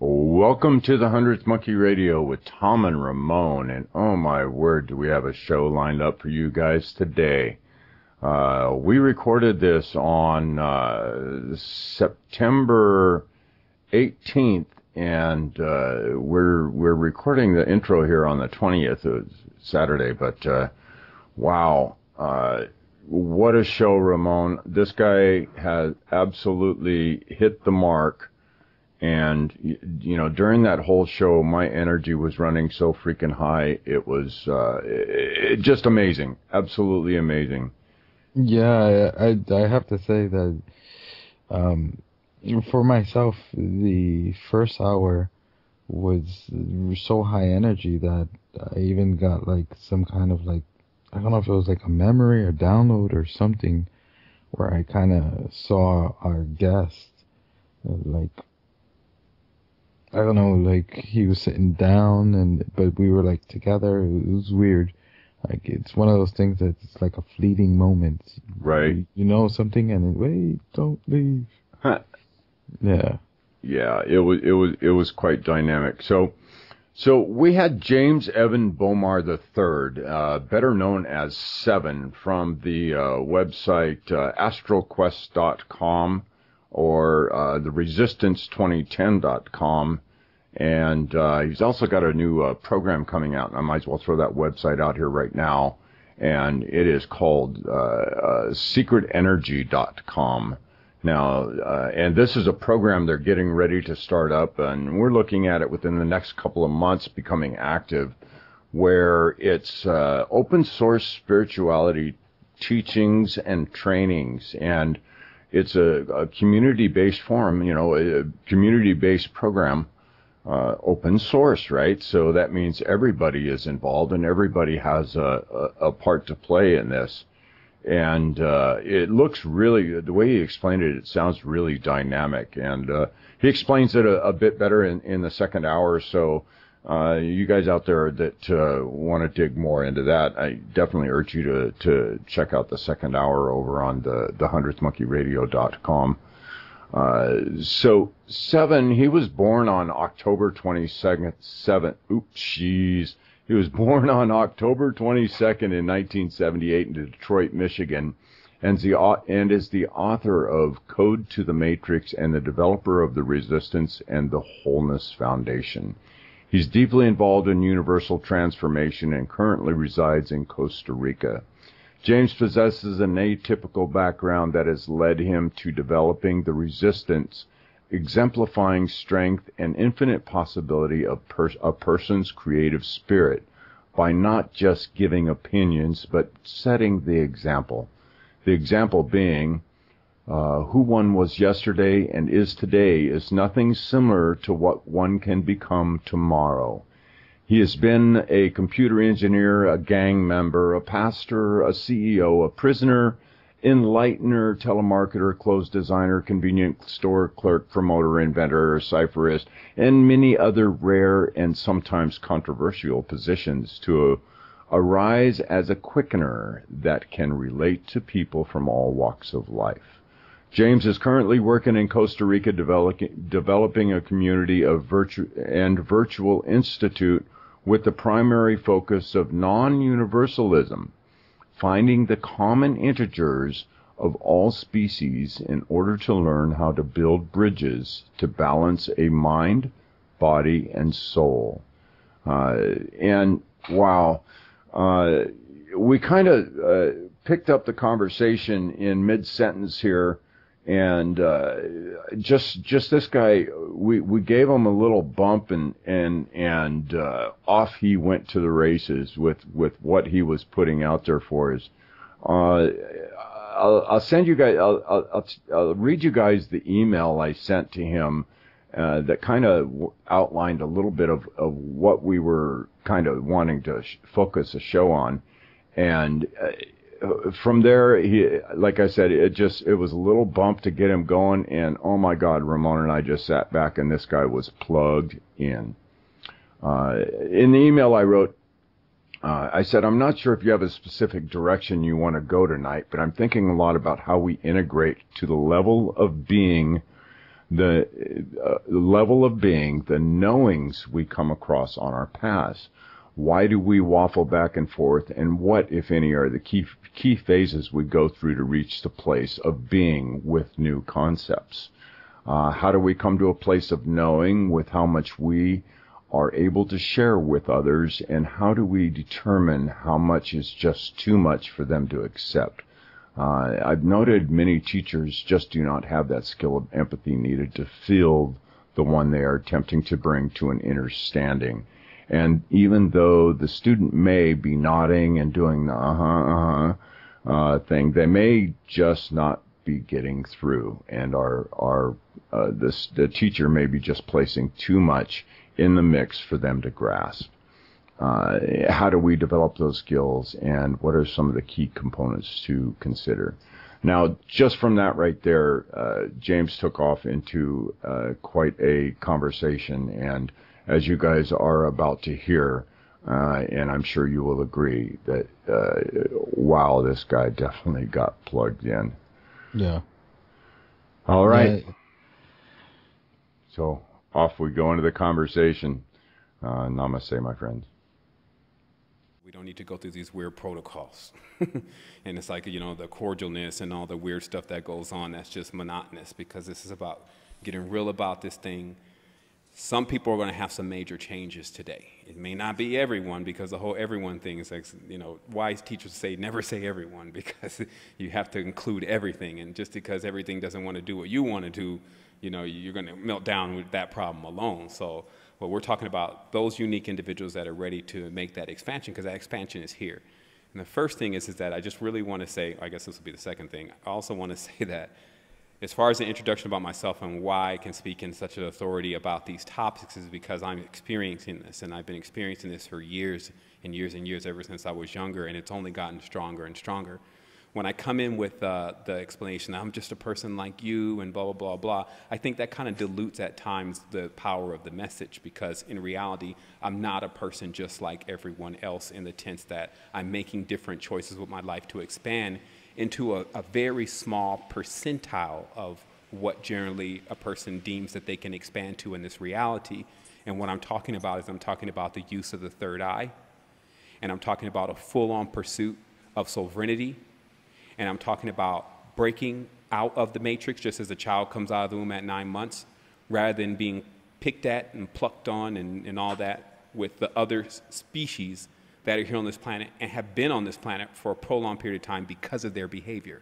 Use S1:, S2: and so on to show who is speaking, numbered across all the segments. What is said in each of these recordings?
S1: Welcome to the 100th Monkey Radio with Tom and Ramon. And oh my word, do we have a show lined up for you guys today. We recorded this on September 18th, and we're recording the intro here on the 20th. It was Saturday, but wow. What a show, Ramon. This guy has absolutely hit the mark. And, you know, during that whole show, my energy was running so freaking high. It was just amazing. Absolutely amazing.
S2: Yeah, I have to say that for myself, the first hour was so high energy that I even got like some kind of like, I don't know if it was like a memory or download or something, where I kind of saw our guest, like, I don't know, like he was sitting down but we were like together. It was weird. Like it's one of those things that's like a fleeting moment.
S1: Right.
S2: You know something and then, wait, don't leave.
S1: Huh.
S2: Yeah.
S1: Yeah, it was quite dynamic. So we had James Evan Bomar III, better known as Sevan, from the website astralquest.com or theresistance2010.com. And he's also got a new program coming out, and I might as well throw that website out here right now. And it is called secretenergy.com. Now, and this is a program they're getting ready to start up, and we're looking at it within the next couple of months becoming active, where it's open source spirituality teachings and trainings. And it's a community-based forum, you know, a community-based program. Open source, right? So that means everybody is involved and everybody has a part to play in this. And it looks really, the way he explained it, it sounds really dynamic. And he explains it a bit better in the second hour. So you guys out there that want to dig more into that, I definitely urge you to check out the second hour over on the 100thmonkeyradio.com. So Sevan, he was born on October 22nd, he was born on October 22nd in 1978 in Detroit, Michigan, and is the author of Code to the Matrix and the developer of the Resistance and the Wholeness Foundation. He's deeply involved in universal transformation and currently resides in Costa Rica. James possesses an atypical background that has led him to developing the resistance, exemplifying strength and infinite possibility of a person's creative spirit by not just giving opinions, but setting the example. The example being, who one was yesterday and is today is nothing similar to what one can become tomorrow. He has been a computer engineer, a gang member, a pastor, a CEO, a prisoner, enlightener, telemarketer, clothes designer, convenience store clerk, promoter, inventor, cipherist, and many other rare and sometimes controversial positions to arise as a quickener that can relate to people from all walks of life. James is currently working in Costa Rica developing a community of virtual institute with the primary focus of non-universalism, finding the common integers of all species in order to learn how to build bridges to balance a mind, body, and soul. And wow, we kind of picked up the conversation in mid-sentence here. And just this guy, we gave him a little bump, and off he went to the races with what he was putting out there for us. I'll send you guys. I'll read you guys the email I sent to him that kind of outlined a little bit of what we were kind of wanting to focus a show on, and. From there, like I said, it was a little bump to get him going, and oh my God, Ramon and I just sat back, and this guy was plugged in. In the email I wrote, I said, I'm not sure if you have a specific direction you want to go tonight, but I'm thinking a lot about how we integrate to the level of being the level of being, the knowings we come across on our paths. Why do we waffle back and forth, and what, if any, are the key phases we go through to reach the place of being with new concepts? How do we come to a place of knowing with how much we are able to share with others, and how do we determine how much is just too much for them to accept? I've noted many teachers just do not have that skill of empathy needed to feel the one they are attempting to bring to an understanding. And even though the student may be nodding and doing the thing, they may just not be getting through, and the teacher may be just placing too much in the mix for them to grasp. How do we develop those skills, and what are some of the key components to consider? Now, just from that right there, James took off into quite a conversation, and as you guys are about to hear, and I'm sure you will agree that, wow, this guy definitely got plugged in.
S2: Yeah.
S1: All right. Yeah. So off we go into the conversation. Namaste, my friends.
S3: We don't need to go through these weird protocols. And it's like, you know, the cordialness and all the weird stuff that goes on, that's just monotonous, because this is about getting real about this thing. Some people are going to have some major changes today. It may not be everyone, because the whole everyone thing is like, you know, wise teachers say never say everyone, because you have to include everything. And just because everything doesn't want to do what you want to do, you know, you're going to melt down with that problem alone. So what we're talking about, those unique individuals that are ready to make that expansion, because that expansion is here. And the first thing is that I just really want to say, I guess this will be the second thing, I also want to say that as far as the introduction about myself and why I can speak in such an authority about these topics is because I'm experiencing this, and I've been experiencing this for years and years and years, ever since I was younger, and it's only gotten stronger and stronger. When I come in with the explanation, I'm just a person like you and blah, blah, blah, blah, I think that kind of dilutes at times the power of the message, because in reality, I'm not a person just like everyone else, in the sense that I'm making different choices with my life to expand into a very small percentile of what generally a person deems that they can expand to in this reality. And what I'm talking about is I'm talking about the use of the third eye, and I'm talking about a full-on pursuit of sovereignty, and I'm talking about breaking out of the matrix just as a child comes out of the womb at 9 months, rather than being picked at and plucked on and all that with the other species that are here on this planet and have been on this planet for a prolonged period of time because of their behavior.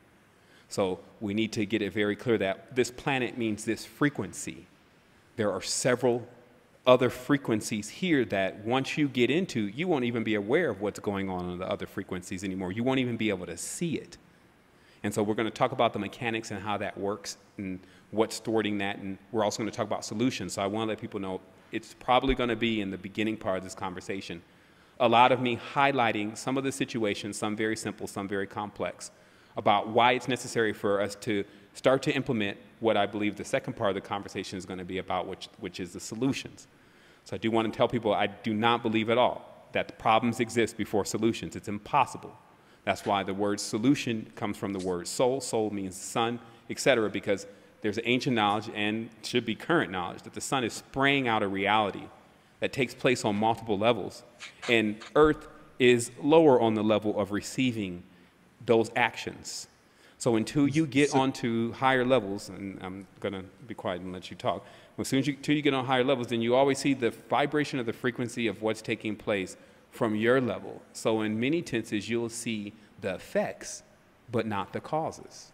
S3: So we need to get it very clear that this planet means this frequency. There are several other frequencies here that once you get into, you won't even be aware of what's going on in the other frequencies anymore. You won't even be able to see it. And so we're going to talk about the mechanics and how that works and what's thwarting that. And we're also going to talk about solutions. So I want to let people know it's probably going to be in the beginning part of this conversation a lot of me highlighting some of the situations, some very simple, some very complex, about why it's necessary for us to start to implement what I believe the second part of the conversation is going to be about, which is the solutions. So I do want to tell people I do not believe at all that the problems exist before solutions. It's impossible. That's why the word solution comes from the word soul. Soul means sun, etc., because there's ancient knowledge, and should be current knowledge, that the sun is spraying out a reality that takes place on multiple levels, and Earth is lower on the level of receiving those actions. So until you get onto higher levels, and I'm going to be quiet and let you talk, as soon as until you get on higher levels, then you always see the vibration of the frequency of what's taking place from your level. So in many tenses, you'll see the effects, but not the causes.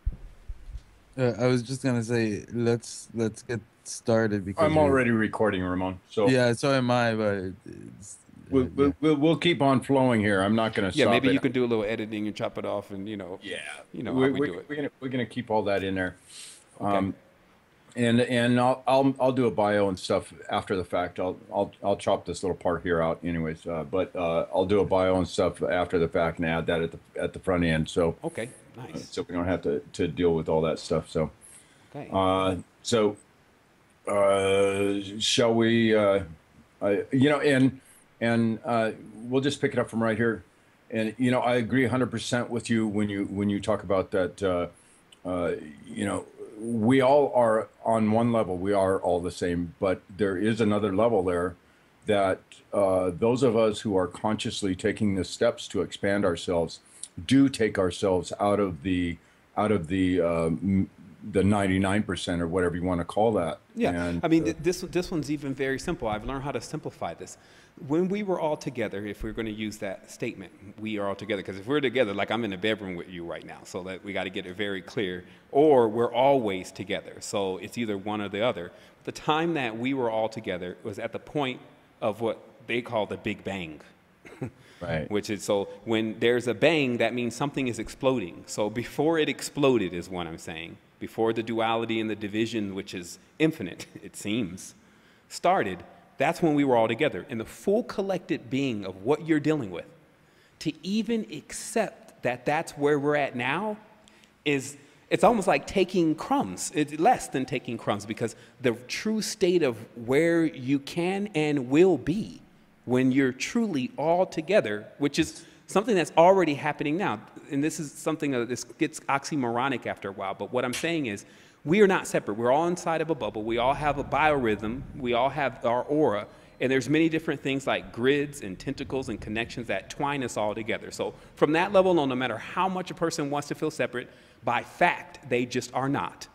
S2: I was just gonna say, let's get started, because
S1: I'm already recording, Ramon. So
S2: yeah, so am I. But
S1: we'll keep on flowing here. I'm not going to stop.
S3: Yeah, maybe you can do a little editing and chop it off, and you know how we do it.
S1: We're gonna keep all that in there.
S3: Okay.
S1: And I'll do a bio and stuff after the fact. I'll chop this little part here out, anyways. But I'll do a bio and stuff after the fact and add that at the front end. So
S3: okay, nice.
S1: So we don't have to deal with all that stuff. So
S3: okay.
S1: Shall we? We'll just pick it up from right here. And I agree 100% with you when you talk about that.
S4: we all are on one level, we are all the same, but there is another level there that those of us who are consciously taking the steps to expand ourselves do take ourselves out of the 99% or whatever you want to call that.
S3: Yeah,
S4: and,
S3: I mean, this one's even very simple. I've learned how to simplify this. When we were all together, if we're going to use that statement, we are all together, because if we're together, like I'm in the bedroom with you right now, so that we got to get it very clear, or we're always together, so it's either one or the other. The time that we were all together was at the point of what they call the Big Bang.
S4: right.
S3: Which is, so when there's a bang, that means something is exploding. So before it exploded is what I'm saying. Before the duality and the division, which is infinite, it seems, started, that's when we were all together. And the full collected being of what you're dealing with, to even accept that that's where we're at now, it's almost like taking crumbs. It's less than taking crumbs, because the true state of where you can and will be when you're truly all together, which is something that's already happening now. And this is something that this gets oxymoronic after a while, but what I'm saying is we are not separate. We're all inside of a bubble. We all have a biorhythm. We all have our aura. And there's many different things like grids and tentacles and connections that twine us all together. So from that level on, no matter how much a person wants to feel separate, by fact, they just are not.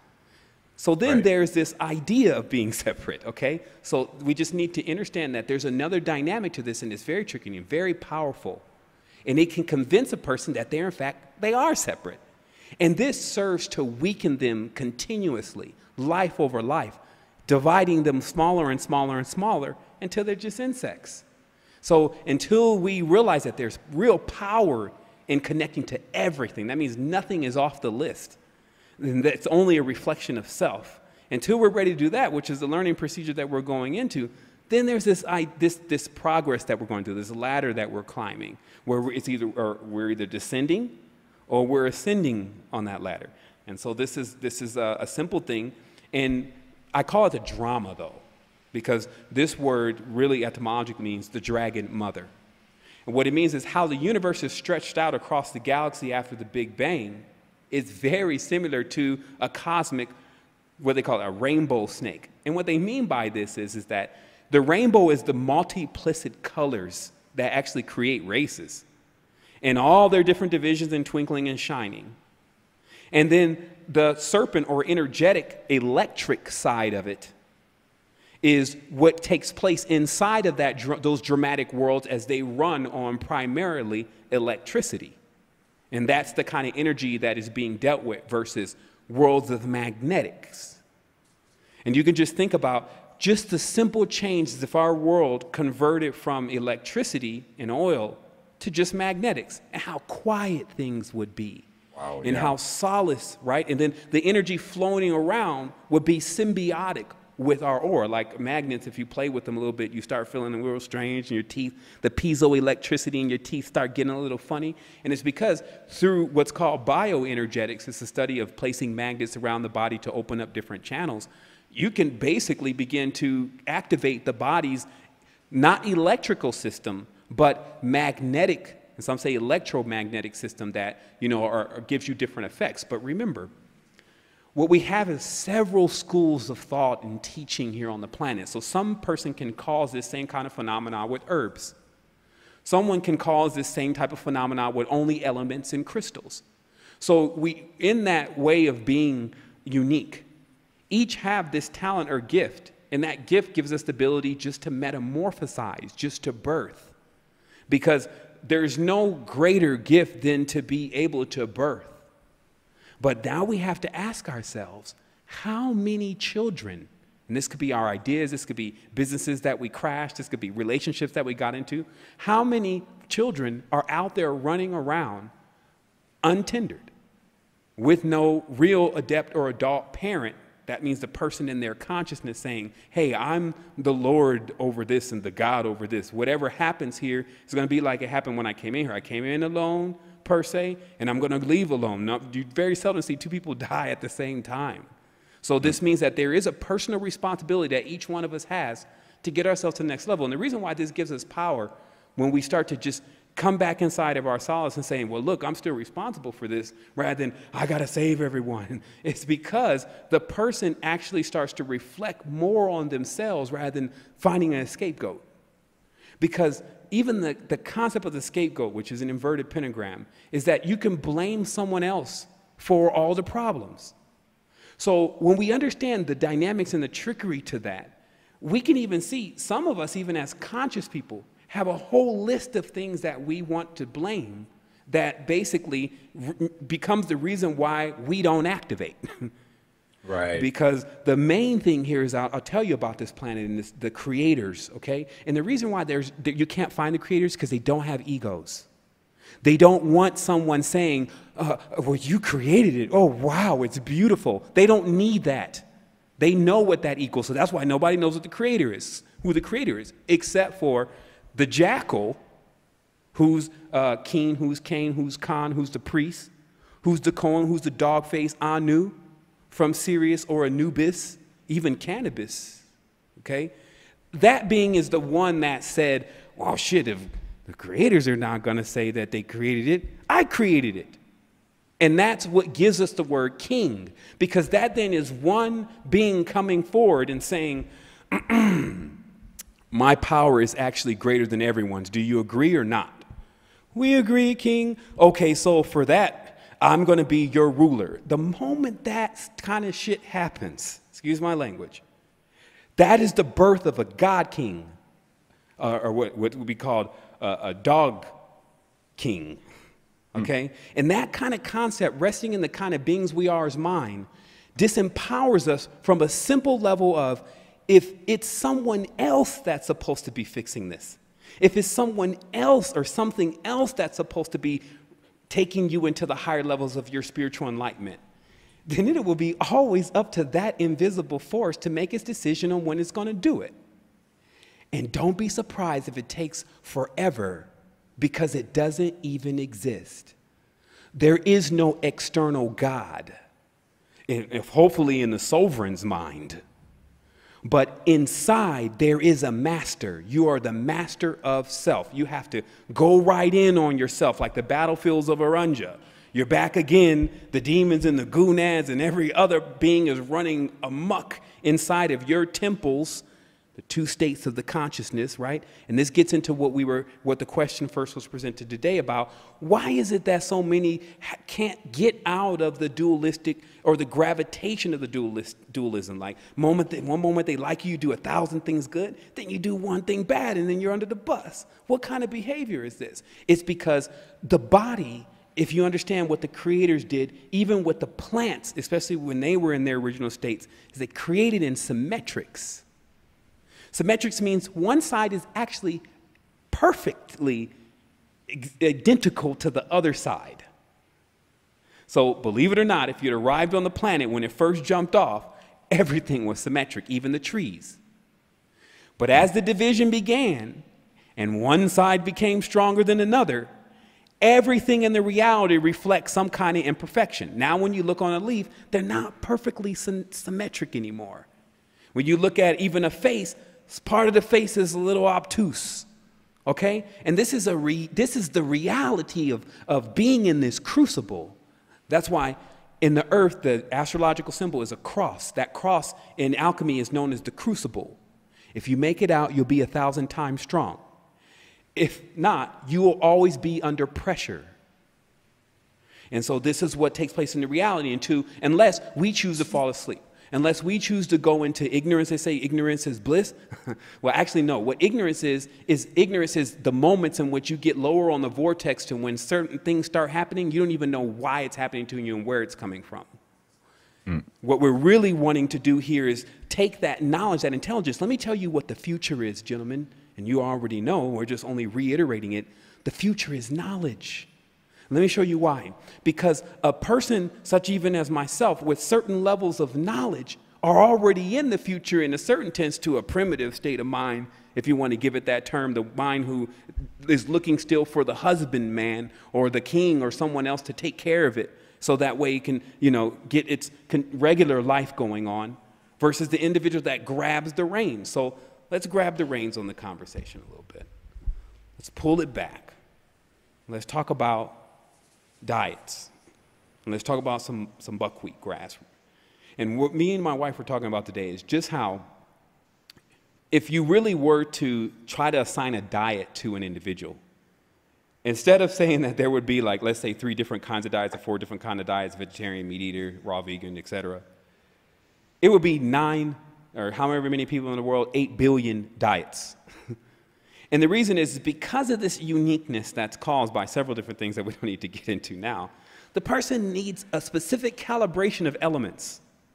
S3: So then there's this idea of being separate, okay? So we just need to understand that there's another dynamic to this, and it's very tricky and very powerful. And it can convince a person that they're, in fact, they are separate. And this serves to weaken them continuously, life over life, dividing them smaller and smaller and smaller until they're just insects. So until we realize that there's real power in connecting to everything, that means nothing is off the list. And that's only a reflection of self. Until we're ready to do that, which is the learning procedure that we're going into, then there's this progress that we're going through, this ladder that we're climbing, where we're either descending or we're ascending on that ladder. And so this is a simple thing, and I call it the drama, though, because this word really etymologically means the dragon mother. And what it means is how the universe is stretched out across the galaxy after the Big Bang is very similar to a cosmic, what they call a rainbow snake. And what they mean by this is that the rainbow is the multiplicit colors that actually create races, and all their different divisions and twinkling and shining. And then the serpent or energetic electric side of it is what takes place inside of those dramatic worlds as they run on primarily electricity. And that's the kind of energy that is being dealt with versus worlds of magnetics. And you can just think about just the simple changes if our world converted from electricity and oil to just magnetics, and how quiet things would be.
S4: Wow,
S3: and how solace, right? And then the energy flowing around would be symbiotic with our aura. Like magnets, if you play with them a little bit, you start feeling a little strange in your teeth. The piezoelectricity in your teeth start getting a little funny. And it's because through what's called bioenergetics, it's the study of placing magnets around the body to open up different channels, you can basically begin to activate the body's not electrical system, but magnetic, and some say electromagnetic system that, gives you different effects. But remember, what we have is several schools of thought and teaching here on the planet. So some person can cause this same kind of phenomena with herbs. Someone can cause this same type of phenomena with only elements and crystals. So we, in that way of being unique, each have this talent or gift, and that gift gives us the ability just to metamorphosize, just to birth. Because there's no greater gift than to be able to birth. But now we have to ask ourselves, how many children, and this could be our ideas, this could be businesses that we crashed, this could be relationships that we got into, how many children are out there running around untendered with no real adept or adult parent? That means the person in their consciousness saying, hey, I'm the Lord over this and the God over this. Whatever happens here is going to be like it happened when I came in here. I came in alone, per se, and I'm going to leave alone. Now, you very seldom see two people die at the same time. So this means that there is a personal responsibility that each one of us has to get ourselves to the next level. And the reason why this gives us power when we start to just come back inside of our solace and saying, well, look, I'm still responsible for this, rather than I got to save everyone. It's because the person actually starts to reflect more on themselves rather than finding a scapegoat. Because even the concept of the scapegoat, which is an inverted pentagram, is that you can blame someone else for all the problems. So when we understand the dynamics and the trickery to that, we can even see some of us, even as conscious people, have a whole list of things that we want to blame that basically becomes the reason why we don't activate.
S4: Right.
S3: Because the main thing here is, I'll tell you about this planet and the creators, okay? And the reason why you can't find the creators is because they don't have egos. They don't want someone saying, well, you created it. Oh, wow, it's beautiful. They don't need that. They know what that equals. So that's why nobody knows what the creator is, who the creator is, except for the jackal, who's Keen, who's Cain, who's Khan, who's the priest, who's the Kohen, who's the dog-faced Anu from Sirius or Anubis, even cannabis, okay? That being is the one that said, well, shit, if the creators are not going to say that they created it, I created it. And that's what gives us the word king, because that then is one being coming forward and saying, my power is actually greater than everyone's. Do you agree or not? We agree, king. Okay, so for that, I'm going to be your ruler. The moment that kind of shit happens, excuse my language, that is the birth of a god king, or what would be called a dog king. Okay? And that kind of concept, resting in the kind of beings we are as mind, disempowers us from a simple level of, if it's someone else that's supposed to be fixing this, if it's someone else or something else that's supposed to be taking you into the higher levels of your spiritual enlightenment, then it will be always up to that invisible force to make its decision on when it's going to do it. And don't be surprised if it takes forever, because it doesn't even exist. There is no external God, if hopefully in the sovereign's mind. But inside, there is a master. You are the master of self. You have to go right in on yourself, like the battlefields of Arunja. You're back again. The demons and the gonads and every other being is running amok inside of your temples, the two states of the consciousness, right? And this gets into what the question first was presented today about. Why is it that so many can't get out of the dualistic or the gravitation of the dualism? Like one moment they like you do 1,000 things good, then you do one thing bad, and then you're under the bus. What kind of behavior is this? It's because the body, if you understand what the creators did, even with the plants, especially when they were in their original states, is they created in symmetrics. Symmetrics means one side is actually perfectly identical to the other side. So believe it or not, if you'd arrived on the planet when it first jumped off, everything was symmetric, even the trees. But as the division began and one side became stronger than another, everything in the reality reflects some kind of imperfection. Now when you look on a leaf, they're not perfectly symmetric anymore. When you look at even a face, part of the face is a little obtuse, okay? And this is the reality of being in this crucible. That's why in the earth, the astrological symbol is a cross. That cross in alchemy is known as the crucible. If you make it out, you'll be 1,000 times strong. If not, you will always be under pressure. And so this is what takes place in the reality, unless we choose to fall asleep. Unless we choose to go into ignorance. They say ignorance is bliss. Well, actually, no. What ignorance is ignorance is the moments in which you get lower on the vortex to when certain things start happening. You don't even know why it's happening to you and where it's coming from. What we're really wanting to do here is take that knowledge, that intelligence. Let me tell you what the future is, gentlemen. And you already know. We're just only reiterating it. The future is knowledge. Let me show you why. Because a person such even as myself with certain levels of knowledge are already in the future in a certain sense to a primitive state of mind, if you want to give it that term, the mind who is looking still for the husbandman or the king or someone else to take care of it so that way it can, get its regular life going on versus the individual that grabs the reins. So let's grab the reins on the conversation a little bit. Let's pull it back. let's talk about diets. And let's talk about some buckwheat grass. And what me and my wife were talking about today is just how if you really were to try to assign a diet to an individual, instead of saying that there would be like, let's say 3 different kinds of diets or 4 different kinds of diets, vegetarian, meat eater, raw vegan, etc., it would be 9 or however many people in the world, 8 billion diets. And the reason is because of this uniqueness that's caused by several different things that we don't need to get into now, the person needs a specific calibration of elements.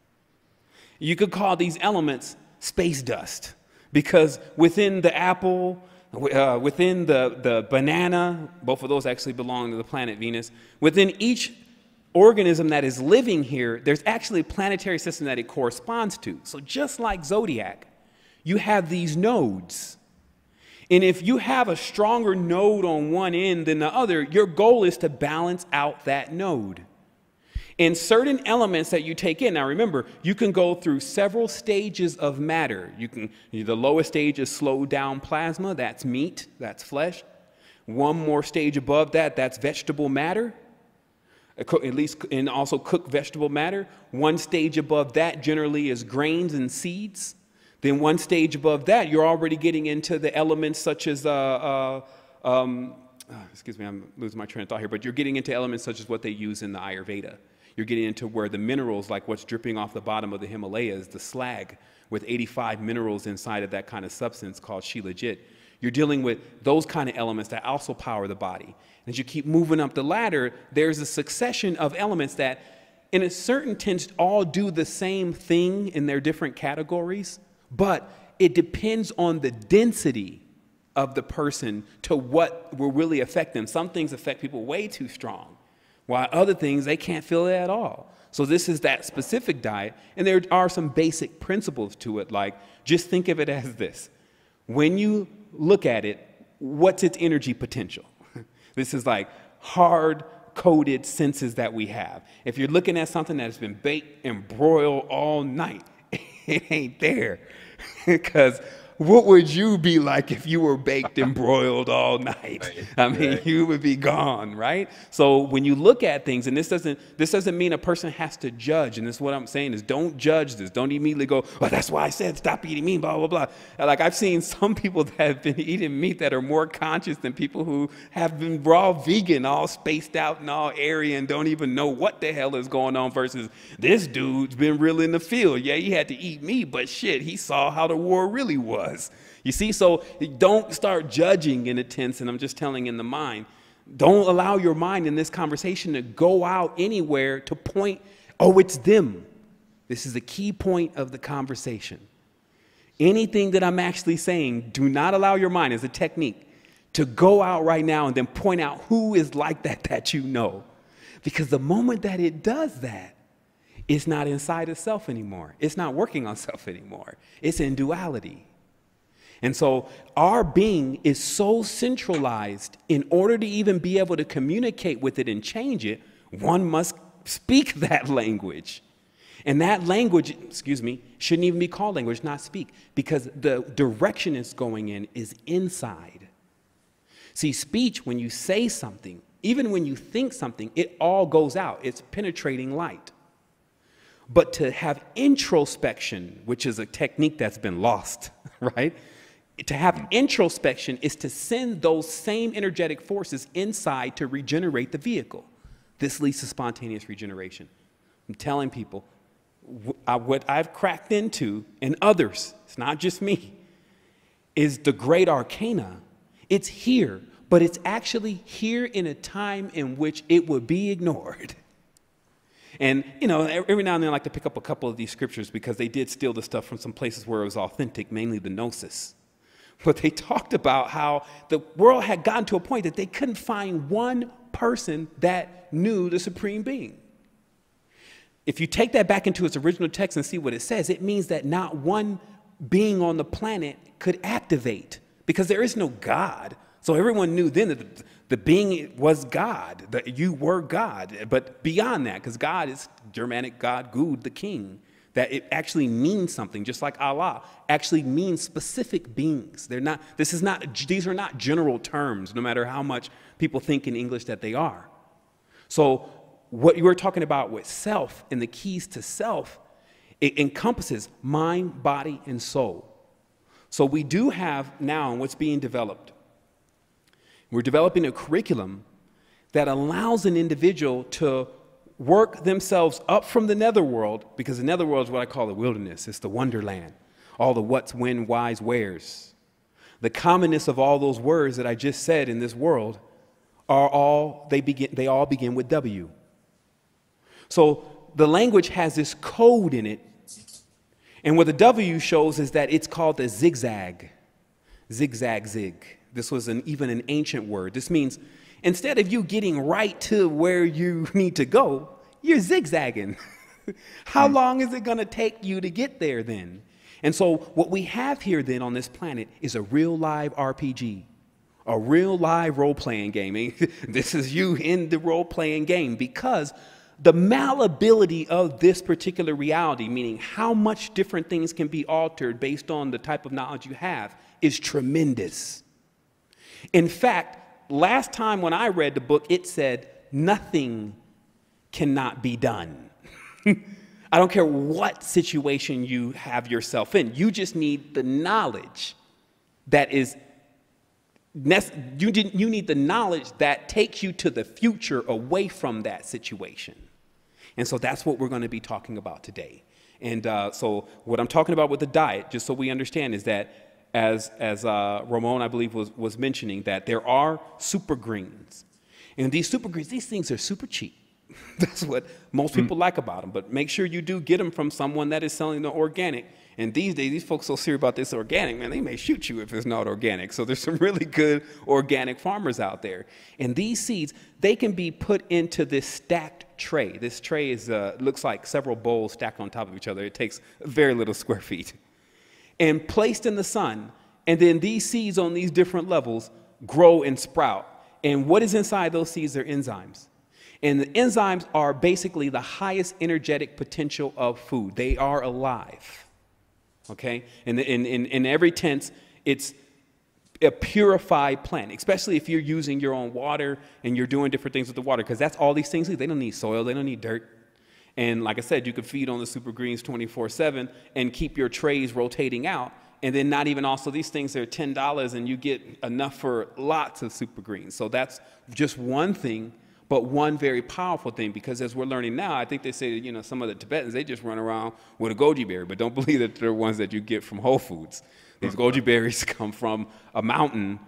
S3: You could call these elements space dust, because within the apple, within the banana, both of those actually belong to the planet Venus, within each organism that is living here, there's actually a planetary system that it corresponds to. So just like zodiac, you have these nodes. And if you have a stronger node on one end than the other, your goal is to balance out that node. And certain elements that you take in, now remember, you can go through several stages of matter. The lowest stage is slowed down plasma, that's meat, that's flesh. One more stage above that, that's vegetable matter, at least, and also cooked vegetable matter. One stage above that generally is grains and seeds. Then one stage above that, you're already getting into the elements such as, excuse me, I'm losing my train of thought here, but you're getting into elements such as what they use in the Ayurveda. You're getting into where the minerals, like what's dripping off the bottom of the Himalayas, the slag, with 85 minerals inside of that kind of substance called Shilajit. You're dealing with those kind of elements that also power the body. And as you keep moving up the ladder, there's a succession of elements that, in a certain sense, all do the same thing in their different categories, but it depends on the density of the person to what will really affect them. Some things affect people way too strong, while other things, they can't feel it at all. So this is that specific diet, and there are some basic principles to it, like just think of it as this. When you look at it, what's its energy potential? This is like hard-coded senses that we have. If you're looking at something that's been baked and broiled all night, it ain't there. Because what would you be like if you were baked and broiled all night? I mean, you would be gone, right? So when you look at things, and this doesn't mean a person has to judge, and this is what I'm saying is don't judge this. Don't immediately go, well, that's why I said stop eating meat, blah, blah, blah. Like I've seen some people that have been eating meat that are more conscious than people who have been raw vegan, all spaced out and all airy and don't even know what the hell is going on versus this dude's been really in the field. Yeah, he had to eat meat, but shit, he saw how the war really was. You see, so don't start judging in a tense, and I'm just telling in the mind. Don't allow your mind in this conversation to go out anywhere to point, oh, it's them. This is the key point of the conversation. Anything that I'm actually saying, do not allow your mind as a technique to go out right now and then point out who is like that you know. Because the moment that it does that, it's not inside of self anymore. It's not working on self anymore. It's in duality. And so our being is so centralized, in order to even be able to communicate with it and change it, one must speak that language. And that language, excuse me, shouldn't even be called language, not speak, because the direction it's going in is inside. See, speech, when you say something, even when you think something, it all goes out. It's penetrating light. But to have introspection, which is a technique that's been lost, right? To have introspection is to send those same energetic forces inside to regenerate the vehicle. This leads to spontaneous regeneration. I'm telling people, what I've cracked into, and others, it's not just me, is the great arcana. It's here, but it's actually here in a time in which it would be ignored. And, you know, every now and then I like to pick up a couple of these scriptures because they did steal the stuff from some places where it was authentic, mainly the Gnosis. But they talked about how the world had gotten to a point that they couldn't find one person that knew the Supreme Being. If you take that back into its original text and see what it says, it means that not one being on the planet could activate, because there is no God. So everyone knew then that the being was God, that you were God. But beyond that, because God is Germanic God, Gud, the king, that it actually means something, just like Allah actually means specific beings. These are not general terms, no matter how much people think in English that they are. So what you were talking about with self and the keys to self, it encompasses mind, body, and soul. So we do have now what's being developed. We're developing a curriculum that allows an individual to work themselves up from the netherworld, because the netherworld is what I call the wilderness. It's the wonderland. All the what's, when, whys, wheres. The commonness of all those words that I just said in this world they all begin with W. So the language has this code in it. And what the W shows is that it's called the zigzag. Zigzag, zig. This was even an ancient word. This means instead of you getting right to where you need to go, you're zigzagging. How long is it going to take you to get there then? And so what we have here then on this planet is a real live RPG, a real live role-playing game. This is you in the role-playing game, because the malleability of this particular reality, meaning how much different things can be altered based on the type of knowledge you have, is tremendous. In fact, last time when I read the book, it said nothing cannot be done. I don't care what situation you have yourself in. You just need the knowledge that is you need the knowledge that takes you to the future away from that situation. And so that's what we're going to be talking about today. And so what I'm talking about with the diet, just so we understand, is that as Ramon, I believe, was mentioning, that there are super greens. And these super greens, these things are super cheap. That's what most people like about them. But make sure you do get them from someone that is selling the organic. And these days, these folks so serious about this organic, man, they may shoot you if it's not organic. So there's some really good organic farmers out there. And these seeds, they can be put into this stacked tray. This tray is looks like several bowls stacked on top of each other. It takes very little square feet. And placed in the sun. And then these seeds on these different levels grow and sprout. And what is inside those seeds? They're enzymes. And the enzymes are basically the highest energetic potential of food. They are alive. Okay? And in every tense, it's a purified plant, especially if you're using your own water and you're doing different things with the water, because that's all these things need. They don't need soil. They don't need dirt. And like I said, you could feed on the super greens 24/7 and keep your trays rotating out. And then not even also these things are $10 and you get enough for lots of super greens. So that's just one thing, but one very powerful thing, because as we're learning now, I think they say that, you know, some of the Tibetans, they just run around with a goji berry, but don't believe that they're ones that you get from Whole Foods. These goji berries come from a mountain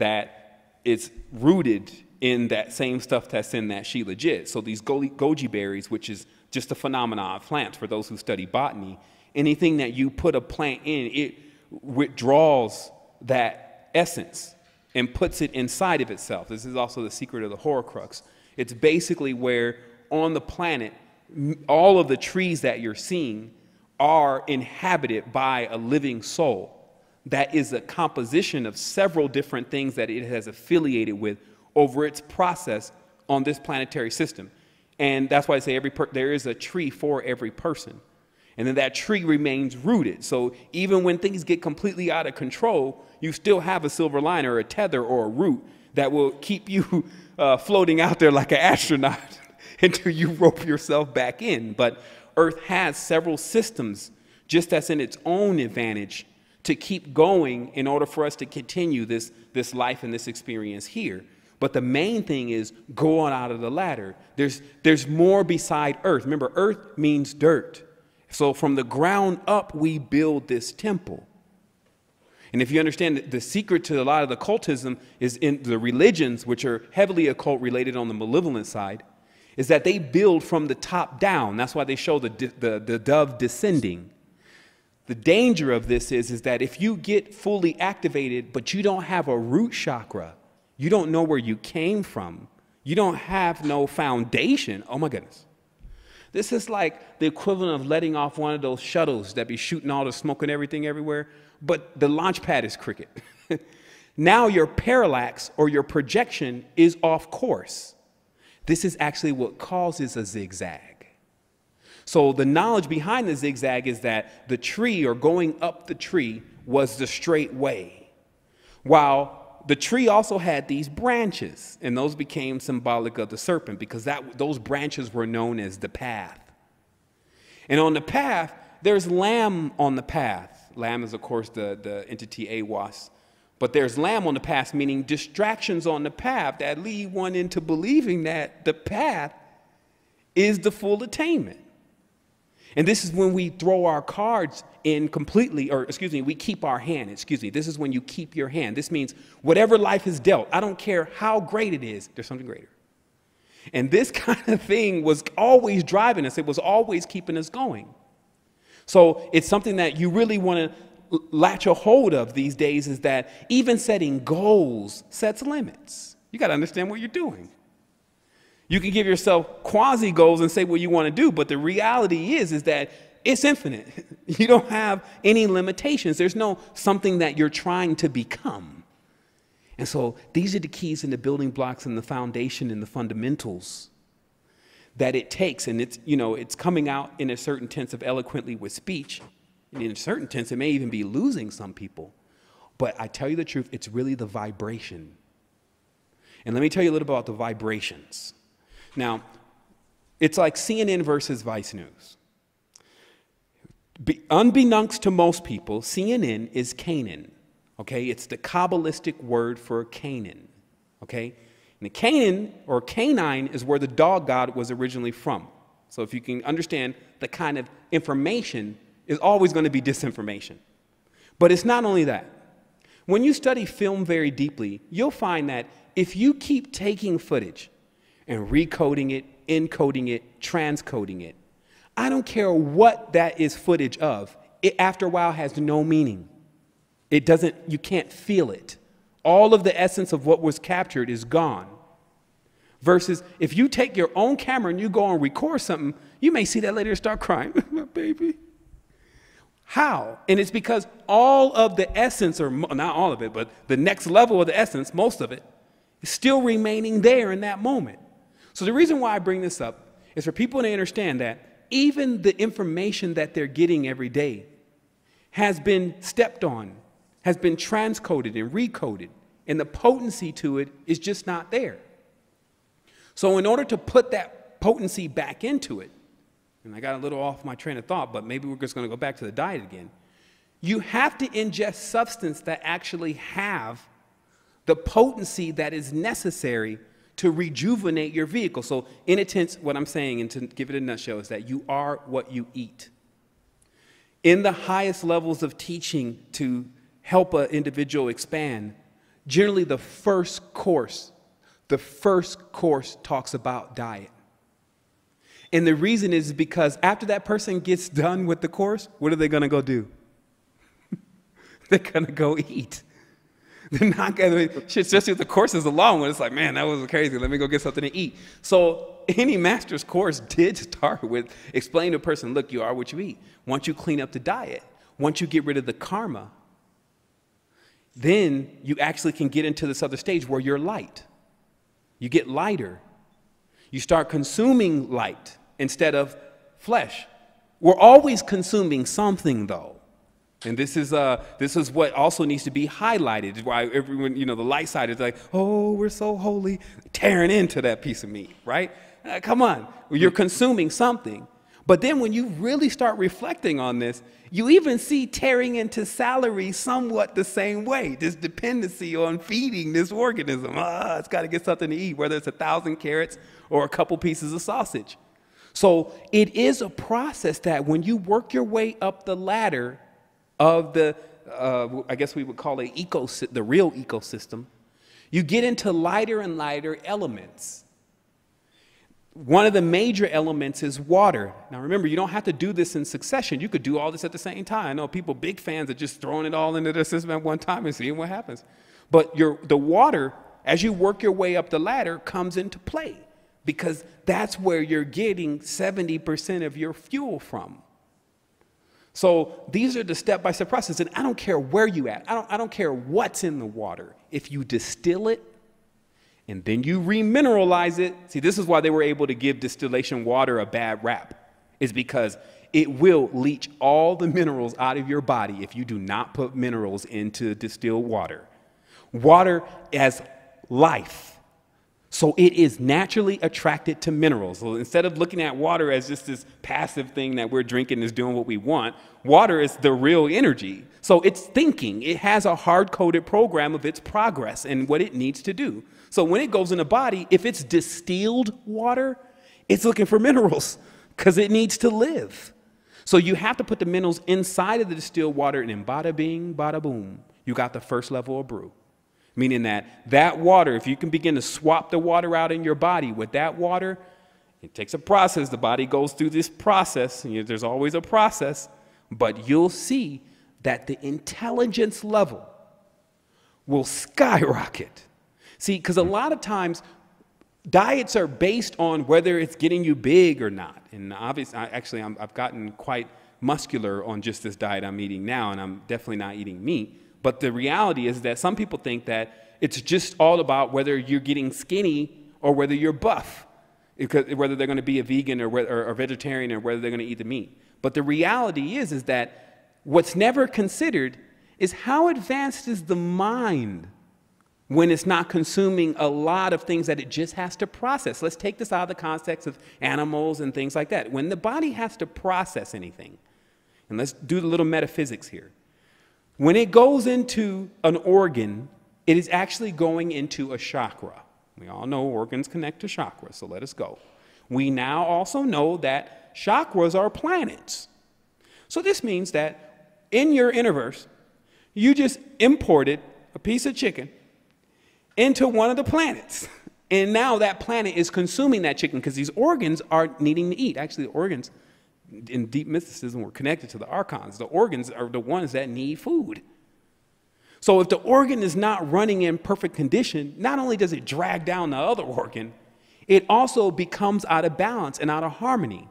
S3: that is rooted in that same stuff that's in that She Legit. So these goji berries, which is just a phenomenon of plants for those who study botany, anything that you put a plant in, it withdraws that essence and puts it inside of itself. This is also the secret of the Horcrux. It's basically where on the planet, all of the trees that you're seeing are inhabited by a living soul. That is a composition of several different things that it has affiliated with over its process on this planetary system. And that's why I say there is a tree for every person. And then that tree remains rooted. So even when things get completely out of control, you still have a silver line or a tether or a root that will keep you floating out there like an astronaut until you rope yourself back in. But Earth has several systems just as in its own advantage to keep going in order for us to continue this life and this experience here. But the main thing is go on out of the ladder. There's more beside Earth. Remember, Earth means dirt. So from the ground up, we build this temple. And if you understand that the secret to a lot of the occultism is in the religions, which are heavily occult related on the malevolent side, is that they build from the top down. That's why they show the dove descending. The danger of this is that if you get fully activated, but you don't have a root chakra, you don't know where you came from, you don't have no foundation, oh my goodness. This is like the equivalent of letting off one of those shuttles that be shooting all the smoke and everything everywhere, but the launch pad is crooked. Now your parallax or your projection is off course. This is actually what causes a zigzag. So the knowledge behind the zigzag is that the tree, or going up the tree, was the straight way, while the tree also had these branches, and those became symbolic of the serpent, because those branches were known as the path. And on the path, there's lamb on the path. Lamb is, of course, the entity Awas. But there's lamb on the path, meaning distractions on the path that lead one into believing that the path is the full attainment. And this is when we throw our cards in completely, or excuse me, we keep our hand. Excuse me, this is when you keep your hand. This means whatever life is dealt, I don't care how great it is, there's something greater. And this kind of thing was always driving us. It was always keeping us going. So it's something that you really want to latch a hold of these days, is that even setting goals sets limits. You got to understand what you're doing. You can give yourself quasi goals and say what you want to do, but the reality is that it's infinite. You don't have any limitations. There's no something that you're trying to become. And so these are the keys and the building blocks and the foundation and the fundamentals that it takes. And it's, you know, it's coming out in a certain tense of eloquently with speech. And in a certain tense, it may even be losing some people. But I tell you the truth, it's really the vibration. And let me tell you a little about the vibrations. Now, it's like CNN versus Vice News. Unbeknownst to most people, CNN is Canaan. Okay, it's the Kabbalistic word for Canaan. Okay, and the Canaan or Canine is where the dog god was originally from. So if you can understand, the kind of information is always going to be disinformation. But it's not only that. When you study film very deeply, you'll find that if you keep taking footage and recoding it, encoding it, transcoding it, I don't care what that is footage of, it after a while has no meaning. It doesn't, you can't feel it. All of the essence of what was captured is gone. Versus if you take your own camera and you go and record something, you may see that later and start crying, my baby. How? And it's because all of the essence, or not all of it, but the next level of the essence, most of it, is still remaining there in that moment. So the reason why I bring this up is for people to understand that even the information that they're getting every day has been stepped on, has been transcoded and recoded, and the potency to it is just not there. So in order to put that potency back into it, and I got a little off my train of thought, but maybe we're just going to go back to the diet again, you have to ingest substance that actually have the potency that is necessary to rejuvenate your vehicle. So in a sense, what I'm saying, and to give it a nutshell, is that you are what you eat. In the highest levels of teaching to help an individual expand, generally the first course talks about diet. And the reason is because after that person gets done with the course, what are they going to go do? They're going to go eat. They're not going to, especially if the course is a long one, it's like, man, that was crazy. Let me go get something to eat. So any master's course did start with explaining to a person, look, you are what you eat. Once you clean up the diet, once you get rid of the karma, then you actually can get into this other stage where you're light. You get lighter. You start consuming light instead of flesh. We're always consuming something, though. And this is what also needs to be highlighted. Why everyone, you know, the light side is like, oh, we're so holy, tearing into that piece of meat, right? Come on, you're consuming something. But then when you really start reflecting on this, you even see tearing into salary somewhat the same way. This dependency on feeding this organism. It's got to get something to eat, whether it's 1,000 carrots or a couple pieces of sausage. So it is a process that when you work your way up the ladder of the, I guess we would call it the real ecosystem, you get into lighter and lighter elements. One of the major elements is water. Now remember, you don't have to do this in succession. You could do all this at the same time. I know people, big fans, are just throwing it all into their system at one time and seeing what happens. But the water, as you work your way up the ladder, comes into play because that's where you're getting 70% of your fuel from. So these are the step-by-step process, and I don't care where you at. I don't care what's in the water. If you distill it, and then you remineralize it. See, this is why they were able to give distillation water a bad rap. is because it will leach all the minerals out of your body if you do not put minerals into distilled water. Water has life. So it is naturally attracted to minerals. So instead of looking at water as just this passive thing that we're drinking is doing what we want, water is the real energy. So it's thinking. It has a hard-coded program of its progress and what it needs to do. So when it goes in the body, if it's distilled water, it's looking for minerals because it needs to live. So you have to put the minerals inside of the distilled water, and then bada bing, bada boom, you got the first level of brew. Meaning that water, if you can begin to swap the water out in your body with that water, it takes a process. The body goes through this process. There's always a process. But you'll see that the intelligence level will skyrocket. See, because a lot of times diets are based on whether it's getting you big or not. And obviously, I've gotten quite muscular on just this diet I'm eating now, and I'm definitely not eating meat. But the reality is that some people think that it's just all about whether you're getting skinny or whether you're buff, whether they're going to be a vegan or vegetarian or whether they're going to eat the meat. But the reality is that what's never considered is how advanced is the mind when it's not consuming a lot of things that it just has to process. Let's take this out of the context of animals and things like that. When the body has to process anything, and let's do the little metaphysics here. When it goes into an organ, it is actually going into a chakra. We all know organs connect to chakras, so let us go. We now also know that chakras are planets. So this means that in your Innerverse, you just imported a piece of chicken into one of the planets. And now that planet is consuming that chicken because these organs are needing to eat. Actually, the organs in deep mysticism, we're connected to the archons. The organs are the ones that need food. So if the organ is not running in perfect condition, not only does it drag down the other organ, it also becomes out of balance and out of harmony.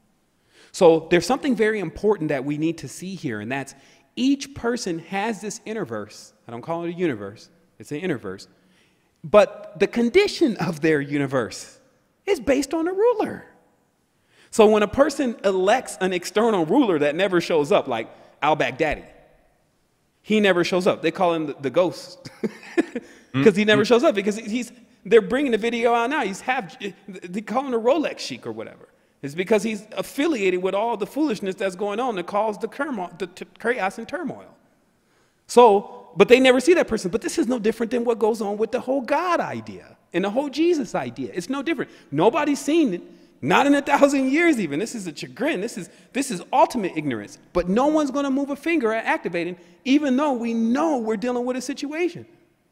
S3: So there's something very important that we need to see here, and that's each person has this Innerverse. I don't call it a universe. It's an Innerverse. But the condition of their universe is based on a ruler. So when a person elects an external ruler that never shows up, like al-Baghdadi, he never shows up. They call him the ghost because he never shows up because they're bringing the video out now. They call him a Rolex chic or whatever. It's because he's affiliated with all the foolishness that's going on that caused the chaos and turmoil. So, but they never see that person. But this is no different than what goes on with the whole God idea and the whole Jesus idea. It's no different. Nobody's seen it. Not in 1,000 years even. This is a chagrin. This is ultimate ignorance. But no one's going to move a finger at activating, even though we know we're dealing with a situation.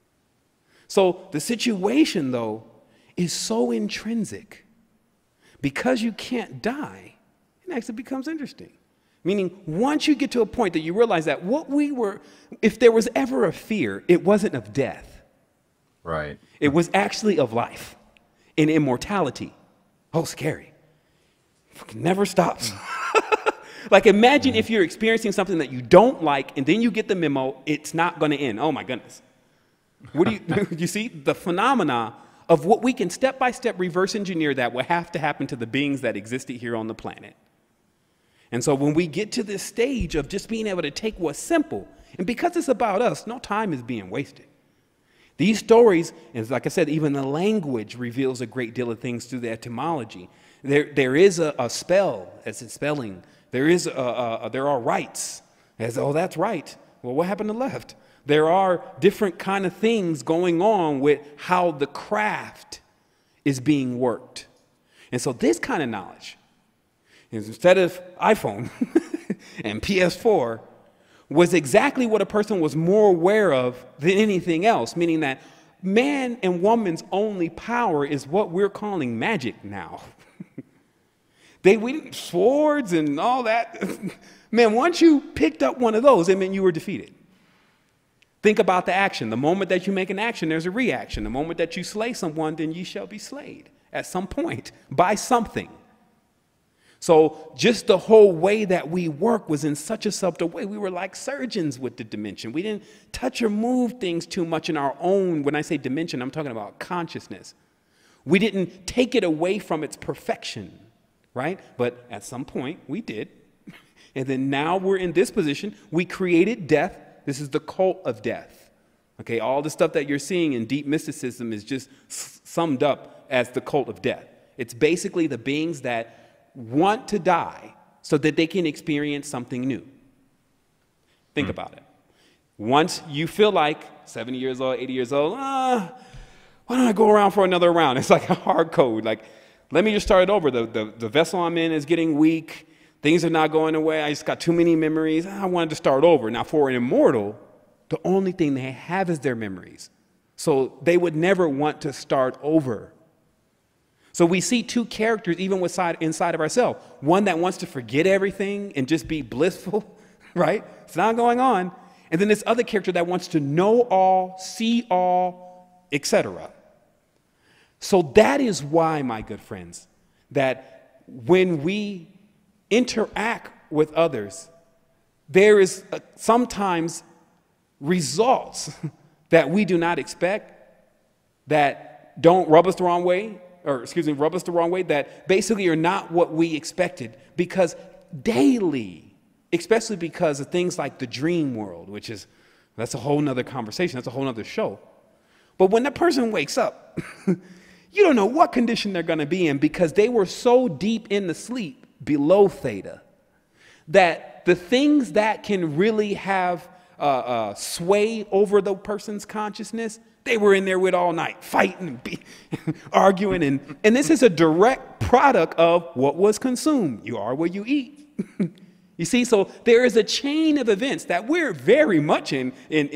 S3: So the situation, though, is so intrinsic. Because you can't die, it actually becomes interesting. Meaning, once you get to a point that you realize that if there was ever a fear, it wasn't of death.
S1: Right.
S3: It was actually of life and immortality. Oh, scary. Fucking never stops. Like, imagine if you're experiencing something that you don't like, and then you get the memo, it's not going to end. Oh, my goodness. What do you see? The phenomena of what we can step-by-step reverse engineer that will have to happen to the beings that existed here on the planet. And so when we get to this stage of just being able to take what's simple, and because it's about us, no time is being wasted. These stories, and like I said, even the language reveals a great deal of things through the etymology. There is a spell, as it's spelling. There are rights, as, oh, that's right. Well, what happened to left? There are different kind of things going on with how the craft is being worked. And so this kind of knowledge, instead of iPhone and PS4, was exactly what a person was more aware of than anything else, meaning that man and woman's only power is what we're calling magic now. We swords and all that. Man, once you picked up one of those, it meant you were defeated. Think about the action. The moment that you make an action, there's a reaction. The moment that you slay someone, then ye shall be slayed at some point by something. So just the whole way that we work was in such a subtle way. We were like surgeons with the dimension. We didn't touch or move things too much in our own. When I say dimension, I'm talking about consciousness. We didn't take it away from its perfection right? But at some point we did. And then now we're in this position. We created death. This is the cult of death. Okay, all the stuff that you're seeing in deep mysticism is just summed up as the cult of death. It's basically the beings that want to die so that they can experience something new. Think about it. Once you feel like 70 years old, 80 years old, why don't I go around for another round? It's like a hard code. Like, let me just start it over. The vessel I'm in is getting weak. Things are not going away. I just got too many memories. I wanted to start over. Now, for an immortal, the only thing they have is their memories. So they would never want to start over. So we see two characters even inside of ourselves. One that wants to forget everything and just be blissful, right? It's not going on. And then this other character that wants to know all, see all, etc. So that is why, my good friends, that when we interact with others, there is sometimes results that we do not expect, that don't rub us the wrong way, rub us the wrong way, that basically are not what we expected, because daily, especially because of things like the dream world, that's a whole nother conversation, that's a whole nother show. But when that person wakes up, you don't know what condition they're going to be in, because they were so deep in the sleep below theta that the things that can really have sway over the person's consciousness, they were in there with all night, fighting and arguing. And this is a direct product of what was consumed. You are what you eat. You see, so there is a chain of events that we're very much in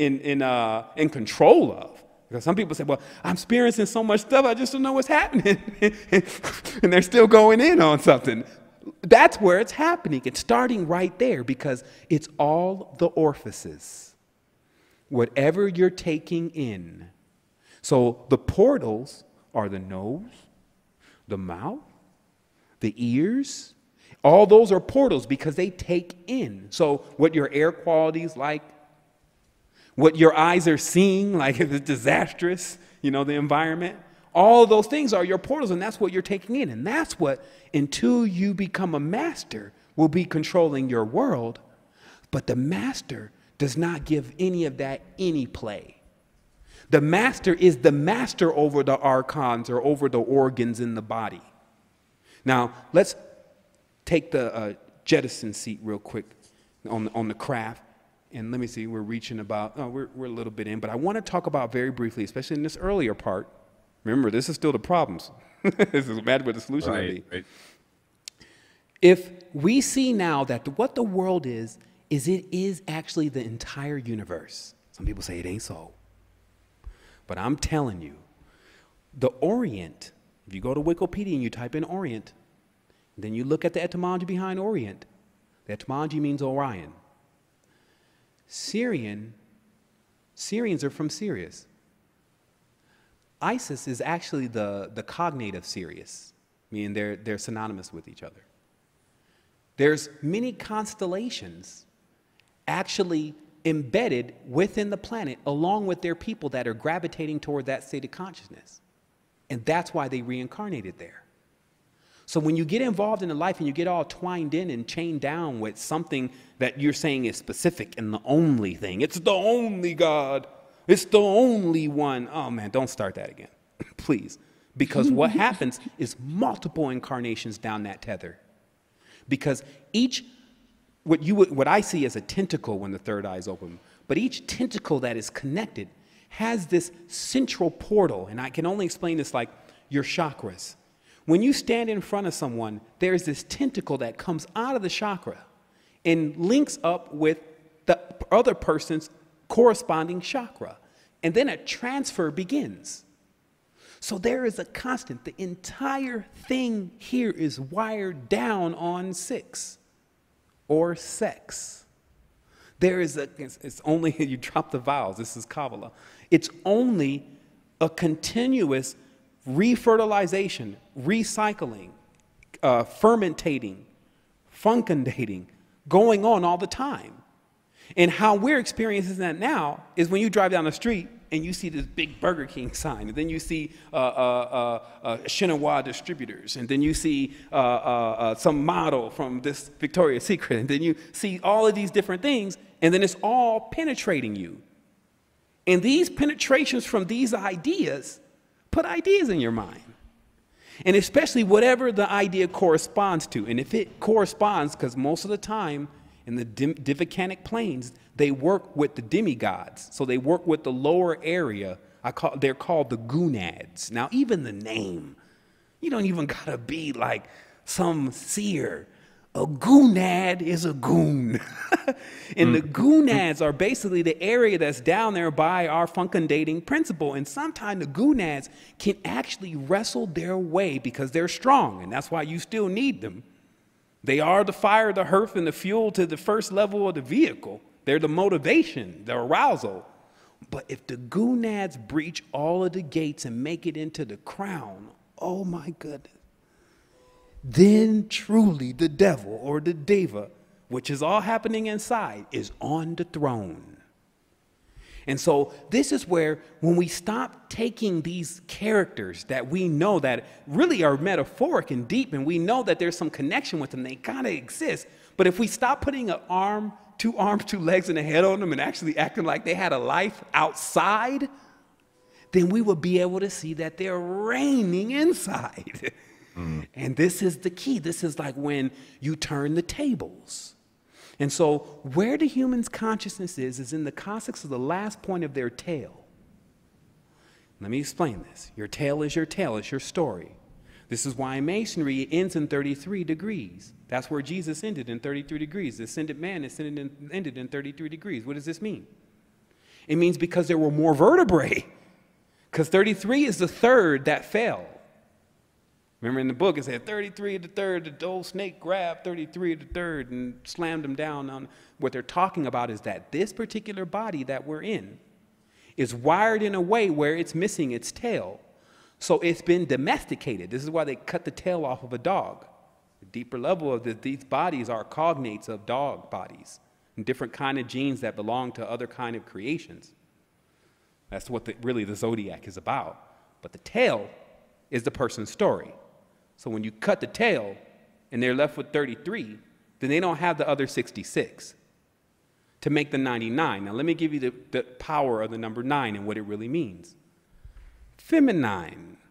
S3: control of. Because some people say, well, I'm experiencing so much stuff, I just don't know what's happening. And they're still going in on something. That's where it's happening. It's starting right there, because it's all the orifices. Whatever you're taking in. So the portals are the nose, the mouth, the ears. All those are portals because they take in. So what your air quality is like, what your eyes are seeing, like if it's disastrous, the environment. All of those things are your portals, and that's what you're taking in. And that's what, until you become a master, will be controlling your world. But the master does not give any of that any play. The master is the master over the archons or over the organs in the body. Now, let's take the jettison seat real quick on the craft. And let me see, we're reaching about, we're a little bit in. But I want to talk about very briefly, especially in this earlier part. Remember, this is still the problems. This is mad what the solution will be. Right. If we see now that what the world is it is actually the entire universe. Some people say it ain't so. But I'm telling you, the Orient, if you go to Wikipedia and you type in Orient, then you look at the etymology behind Orient, the etymology means Orion. Syrians are from Sirius. Isis is actually the cognate of Sirius, meaning they're synonymous with each other. There's many constellations actually embedded within the planet along with their people that are gravitating toward that state of consciousness. And that's why they reincarnated there. So when you get involved in a life and you get all twined in and chained down with something that you're saying is specific and the only thing, it's the only God, it's the only one. Oh man, don't start that again, please. Because what happens is multiple incarnations down that tether. Because what I see as a tentacle when the third eye is open, but each tentacle that is connected has this central portal, and I can only explain this like your chakras. When you stand in front of someone, there's this tentacle that comes out of the chakra and links up with the other person's corresponding chakra, and then a transfer begins. So there is a constant. The entire thing here is wired down on 6 or sex. There is it's only, you drop the vowels, this is Kabbalah. It's only a continuous refertilization, recycling, fermentating, funkendating, going on all the time. And how we're experiencing that now is when you drive down the street and you see this big Burger King sign, and then you see Chinois distributors, and then you see some model from this Victoria's Secret, and then you see all of these different things, and then it's all penetrating you. And these penetrations from these ideas put ideas in your mind. And especially whatever the idea corresponds to. And if it corresponds, because most of the time in the Divicanic planes, they work with the demigods. So they work with the lower area. They're called the gonads. Now, even the name, you don't even got to be like some seer. A gonad is a goon. And the gonads are basically the area that's down there by our fecundating principle. And sometimes the gonads can actually wrestle their way because they're strong. And that's why you still need them. They are the fire, the hearth, and the fuel to the first level of the vehicle. They're the motivation, the arousal. But if the gonads breach all of the gates and make it into the crown, oh my goodness. Then truly the devil or the deva, which is all happening inside, is on the throne. And so this is where when we stop taking these characters that we know that really are metaphoric and deep, and we know that there's some connection with them, they gotta exist. But if we stop putting an arm, two legs, and a head on them and actually acting like they had a life outside, then we will be able to see that they're reigning inside. And this is the key. This is like when you turn the tables. And so where the human's consciousness is in the context of the last point of their tale. Let me explain this. Your tale is your tale. It's your story. This is why in Masonry it ends in 33 degrees. That's where Jesus ended, in 33 degrees. The ascended man ended in 33 degrees. What does this mean? It means because there were more vertebrae. Because 33 is the third that fell. Remember in the book, it said 33 to the third, the old snake grabbed 33 to the third and slammed him down. On what they're talking about is that this particular body that we're in is wired in a way where it's missing its tail. So it's been domesticated. This is why they cut the tail off of a dog. The deeper level of these bodies are cognates of dog bodies and different kind of genes that belong to other kind of creations. That's what really the zodiac is about. But the tail is the person's story. So when you cut the tail and they're left with 33, then they don't have the other 66 to make the 99. Now let me give you the power of the number 9 and what it really means. Feminine.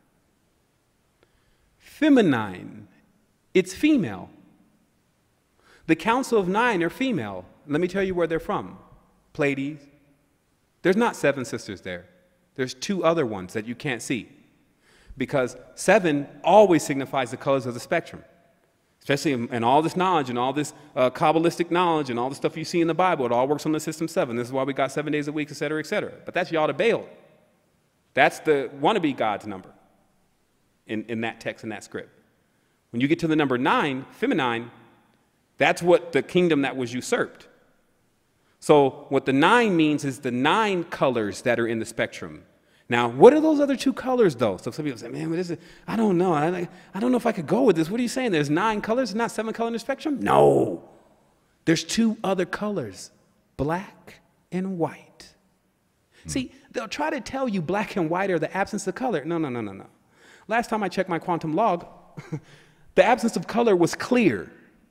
S3: Feminine. It's female. The Council of 9 are female. Let me tell you where they're from. Pleiades. There's not 7 sisters there. There's 2 other ones that you can't see. Because 7 always signifies the colors of the spectrum, especially in all this knowledge and all this Kabbalistic knowledge and all the stuff you see in the Bible. It all works on the system 7. This is why we got 7 days a week, et cetera, et cetera. But that's Yada Baal. That's the wannabe God's number in that text, in that script. When you get to the number 9, feminine, that's what the kingdom that was usurped. So what the 9 means is the 9 colors that are in the spectrum. Now, what are those other 2 colors, though? So some people say, man, what is it? I don't know. I don't know if I could go with this. What are you saying? There's 9 colors, not 7 colors in the spectrum? No. There's 2 other colors, black and white. See, they'll try to tell you black and white are the absence of color. No, no, no, no, no. Last time I checked my quantum log, the absence of color was clear.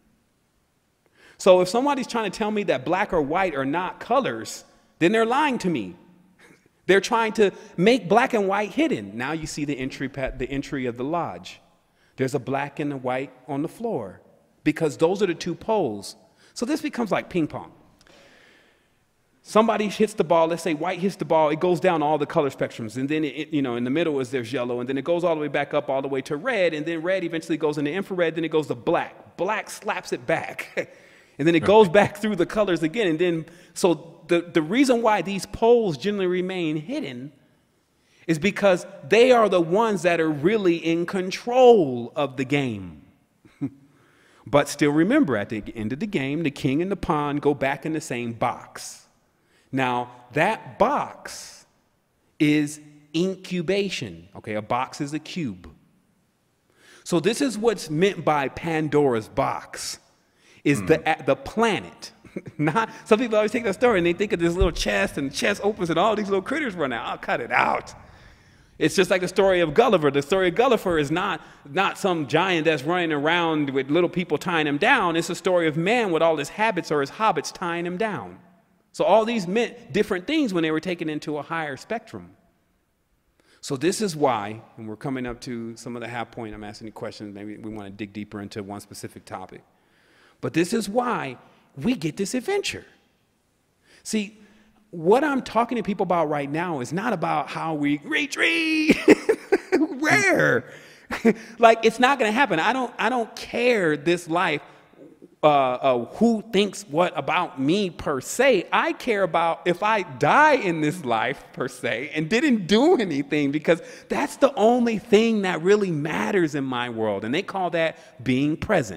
S3: So if somebody's trying to tell me that black or white are not colors, then they're lying to me. They're trying to make black and white hidden. Now you see the entry of the lodge. There's a black and a white on the floor because those are the 2 poles. So this becomes like ping pong. Somebody hits the ball, let's say white hits the ball, it goes down all the color spectrums, and then in the middle there's yellow, and then it goes all the way back up all the way to red, and then red eventually goes into infrared, then it goes to black. Black slaps it back. And then it goes back through the colors again. And then, so the reason why these poles generally remain hidden is because they are the ones that are really in control of the game. But still remember, at the end of the game, the king and the pawn go back in the same box. Now, that box is incubation. Okay, a box is a cube. So this is what's meant by Pandora's box. Is the planet. Not, some people always take that story and they think of this little chest, and the chest opens and all these little critters run out. I'll cut it out. It's just like the story of Gulliver. The story of Gulliver is not some giant that's running around with little people tying him down. It's a story of man with all his habits or his hobbits tying him down. So all these meant different things when they were taken into a higher spectrum. So this is why, and we're coming up to some of the half point, I'm asking you questions, maybe we want to dig deeper into one specific topic. But this is why we get this adventure. See, what I'm talking to people about right now is not about how we retreat. Where? Like, it's not going to happen. I don't care this life, who thinks what about me per se. I care about if I die in this life per se and didn't do anything, because that's the only thing that really matters in my world. And they call that being present.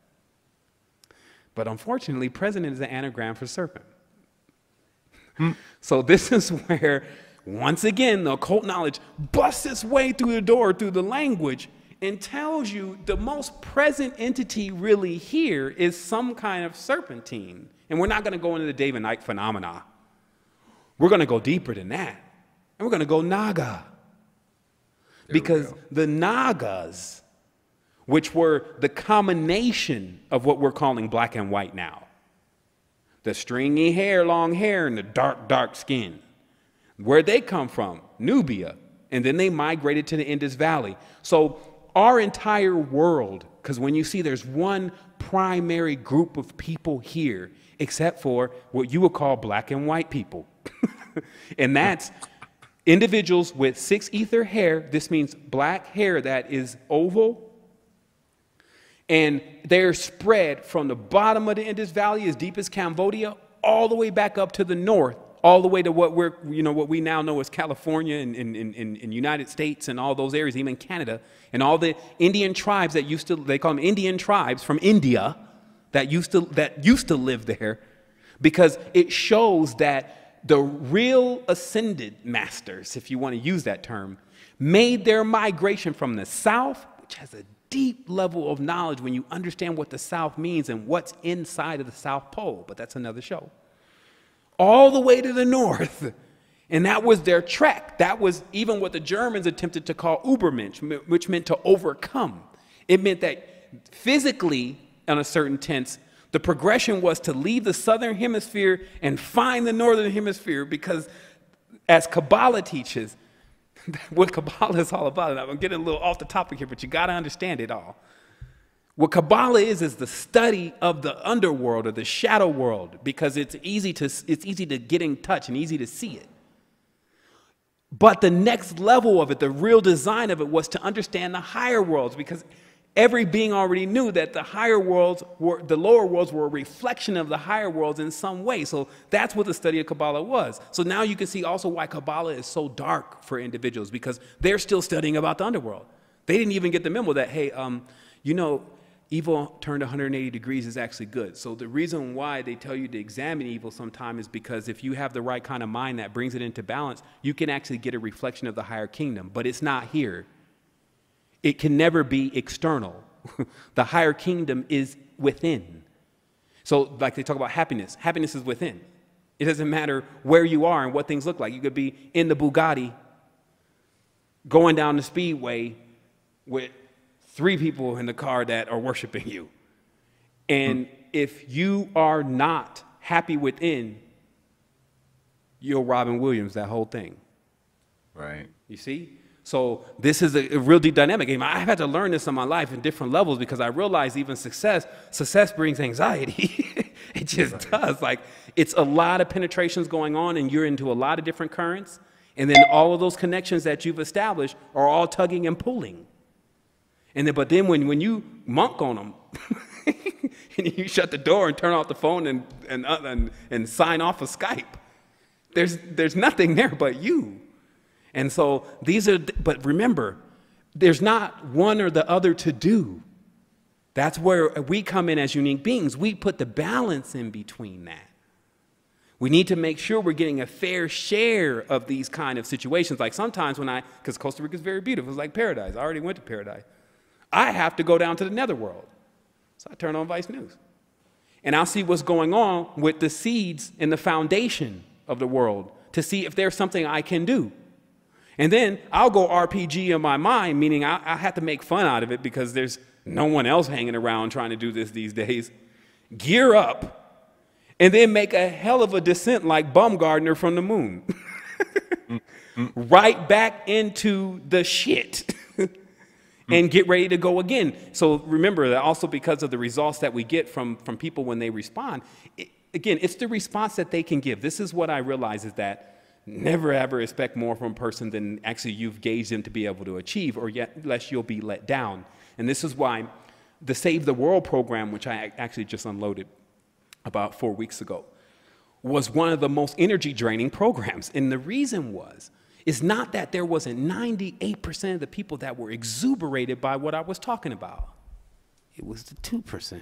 S3: But unfortunately, present is an anagram for serpent. So this is where, once again, the occult knowledge busts its way through the door, through the language, and tells you the most present entity really here is some kind of serpentine. And we're not going to go into the Day and Night phenomena. We're going to go deeper than that. And we're going to go Naga. Because the Nagas, which were the combination of what we're calling black and white now, the stringy hair, long hair, and the dark, dark skin. Where'd they come from? Nubia. And then they migrated to the Indus Valley. So our entire world, because when you see there's one primary group of people here, except for what you would call black and white people. And that's individuals with 6 ether hair. This means black hair that is oval. And they're spread from the bottom of the Indus Valley, as deep as Cambodia, all the way back up to the north, all the way to what we now know as California and United States and all those areas, even Canada, and all the Indian tribes that they call them Indian tribes from India that used to live there, because it shows that the real ascended masters, if you want to use that term, made their migration from the south, which has a deep level of knowledge when you understand what the South means and what's inside of the South Pole, but that's another show, all the way to the north. And that was their trek. That was even what the Germans attempted to call Übermensch, which meant to overcome. It meant that physically, in a certain tense, the progression was to leave the southern hemisphere and find the northern hemisphere, because as Kabbalah teaches, what Kabbalah is all about, and I'm getting a little off the topic here, but you got to understand it all. What Kabbalah is the study of the underworld or the shadow world, because it's easy to get in touch and easy to see it. But the next level of it, the real design of it, was to understand the higher worlds, because every being already knew that the lower worlds were a reflection of the higher worlds in some way. So that's what the study of Kabbalah was. So now you can see also why Kabbalah is so dark for individuals, because they're still studying about the underworld. They didn't even get the memo that, hey, evil turned 180 degrees is actually good. So the reason why they tell you to examine evil sometime is because if you have the right kind of mind that brings it into balance, you can actually get a reflection of the higher kingdom, but it's not here. It can never be external. The higher kingdom is within. So like they talk about happiness. Happiness is within. It doesn't matter where you are and what things look like. You could be in the Bugatti going down the speedway with 3 people in the car that are worshiping you. And if you are not happy within, you're Robin Williams, that whole thing.
S1: Right.
S3: You see? So this is a real deep dynamic. I've had to learn this in my life in different levels, because I realize even success brings anxiety. It just does. Like, it's a lot of penetrations going on, and you're into a lot of different currents. And then all of those connections that you've established are all tugging and pulling. But then when you monk on them, and you shut the door and turn off the phone and sign off of Skype, there's nothing there but you. And so but remember, there's not one or the other to do. That's where we come in as unique beings. We put the balance in between that. We need to make sure we're getting a fair share of these kind of situations. Like sometimes because Costa Rica is very beautiful, it's like paradise. I already went to paradise. I have to go down to the netherworld. So I turn on Vice News. and I'll see what's going on with the seeds and the foundation of the world to see if there's something I can do. And then I'll go RPG in my mind, meaning I have to make fun out of it because there's no one else hanging around trying to do this these days. Gear up, and then make a hell of a descent like Bumgardner from the moon. Right back into the shit. And get ready to go again. So remember that also because of the results that we get from people when they respond, again, it's the response that they can give. This is what I realize is that never ever expect more from a person than actually you've gauged them to be able to achieve, or yet less you'll be let down. And this is why the Save the World program, which I actually just unloaded about 4 weeks ago, was one of the most energy draining programs. And the reason is not that there wasn't 98% of the people that were exuberated by what I was talking about. It was the 2%.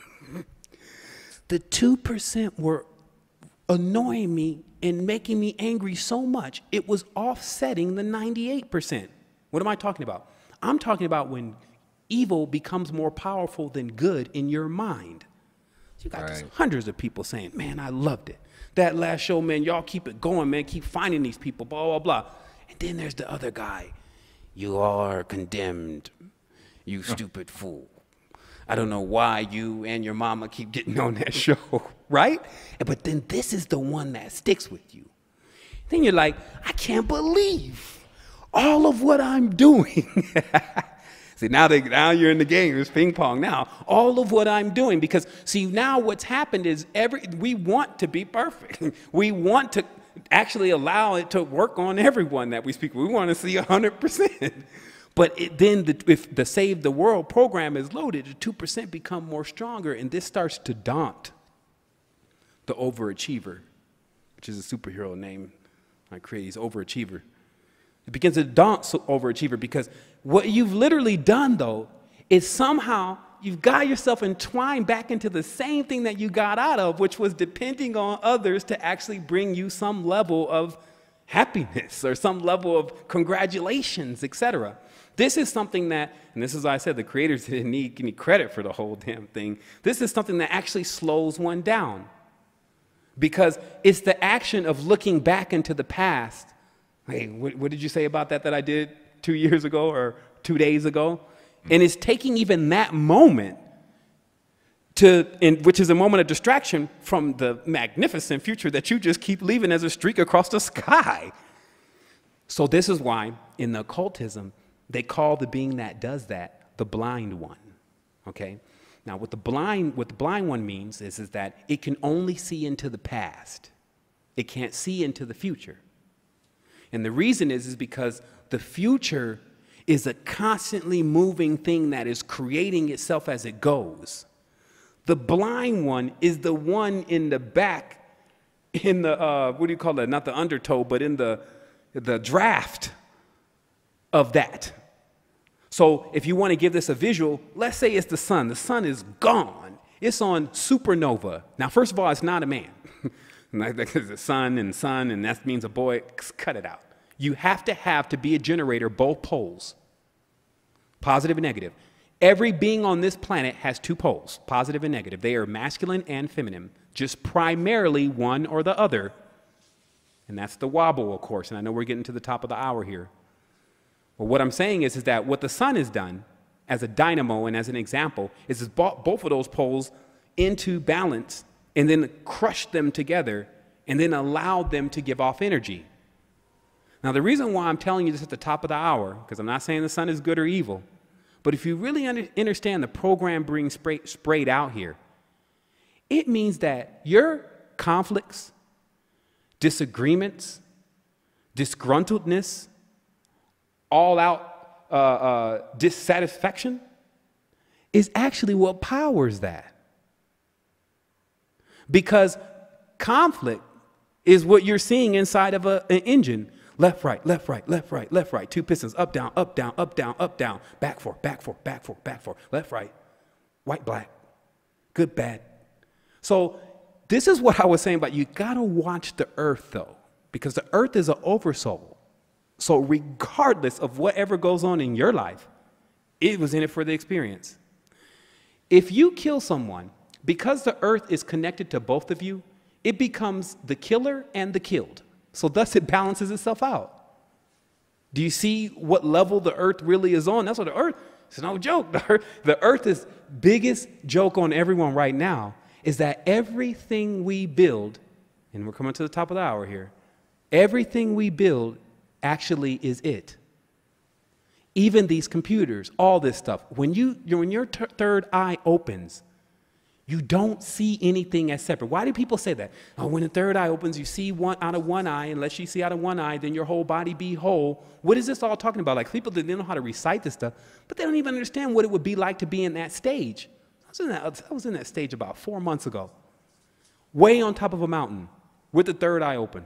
S3: The 2% were annoying me and making me angry so much, it was offsetting the 98%. What am I talking about? I'm talking about when evil becomes more powerful than good in your mind. You got just hundreds of people saying, man, I loved it. That last show, man, y'all keep it going, man. Keep finding these people, blah, blah, blah. And then there's the other guy. You are condemned, you stupid fool. I don't know why you and your mama keep getting on that show, right? But then this is the one that sticks with you. Then you're like, I can't believe all of what I'm doing. See, now you're in the game. It's ping pong now. All of what I'm doing. Because, see, now what's happened is we want to be perfect. We want to actually allow it to work on everyone that we speak. We want to see 100%. But if the Save the World program is loaded, the 2% become more stronger. And this starts to daunt the overachiever, which is a superhero name I created. He's overachiever. It begins to daunt overachiever because what you've literally done, though, is somehow you've got yourself entwined back into the same thing that you got out of, which was depending on others to actually bring you some level of happiness or some level of congratulations, etc. This is something that, and this is why I said the creators didn't need any credit for the whole damn thing. This is something that actually slows one down because it's the action of looking back into the past. Hey, what did you say about that I did 2 years ago or 2 days ago? And it's taking even that moment which is a moment of distraction from the magnificent future that you just keep leaving as a streak across the sky. So this is why in the occultism, they call the being that does that the blind one, okay? Now what the blind one means is that it can only see into the past. It can't see into the future. And the reason is because the future is a constantly moving thing that is creating itself as it goes. The blind one is the one in the back, in the, what do you call that? Not the undertow, but in the draft of that. So if you want to give this a visual, let's say it's the sun. The sun is gone. It's on supernova. Now, first of all, it's not a man. Because the sun, and that means a boy. Cut it out. You have to be a generator, both poles, positive and negative. Every being on this planet has two poles, positive and negative. They are masculine and feminine, just primarily one or the other. And that's the wobble, of course. And I know we're getting to the top of the hour here. But what I'm saying is that what the sun has done as a dynamo and as an example is it's brought both of those poles into balance and then crushed them together and then allowed them to give off energy. Now, the reason why I'm telling you this at the top of the hour, because I'm not saying the sun is good or evil, but if you really understand the program being sprayed out here, it means that your conflicts, disagreements, disgruntledness, all-out dissatisfaction is actually what powers that. Because conflict is what you're seeing inside of an engine. Left, right, left, right, left, right, left, right. Two pistons, up, down, up, down, up, down, up, down. Back, forth, back, forth, back, forth, back, forth. Left, right, white, black, good, bad. So this is what I was saying about you got to watch the earth, though, because the earth is an oversoul. So regardless of whatever goes on in your life, it was in it for the experience. If you kill someone, because the earth is connected to both of you, it becomes the killer and the killed. So thus it balances itself out. Do you see what level the earth really is on? That's what the earth, it's no joke. The earth's biggest joke on everyone right now is that everything we build, and we're coming to the top of the hour here, everything we build actually is it. Even these computers, all this stuff. When your third eye opens, you don't see anything as separate. Why do people say that? Oh, when the third eye opens, you see one out of one eye. Unless you see out of one eye, then your whole body be whole. What is this all talking about? Like, people, they know how to recite this stuff, but they don't even understand what it would be like to be in that stage. I was in that stage about 4 months ago, way on top of a mountain with the third eye open.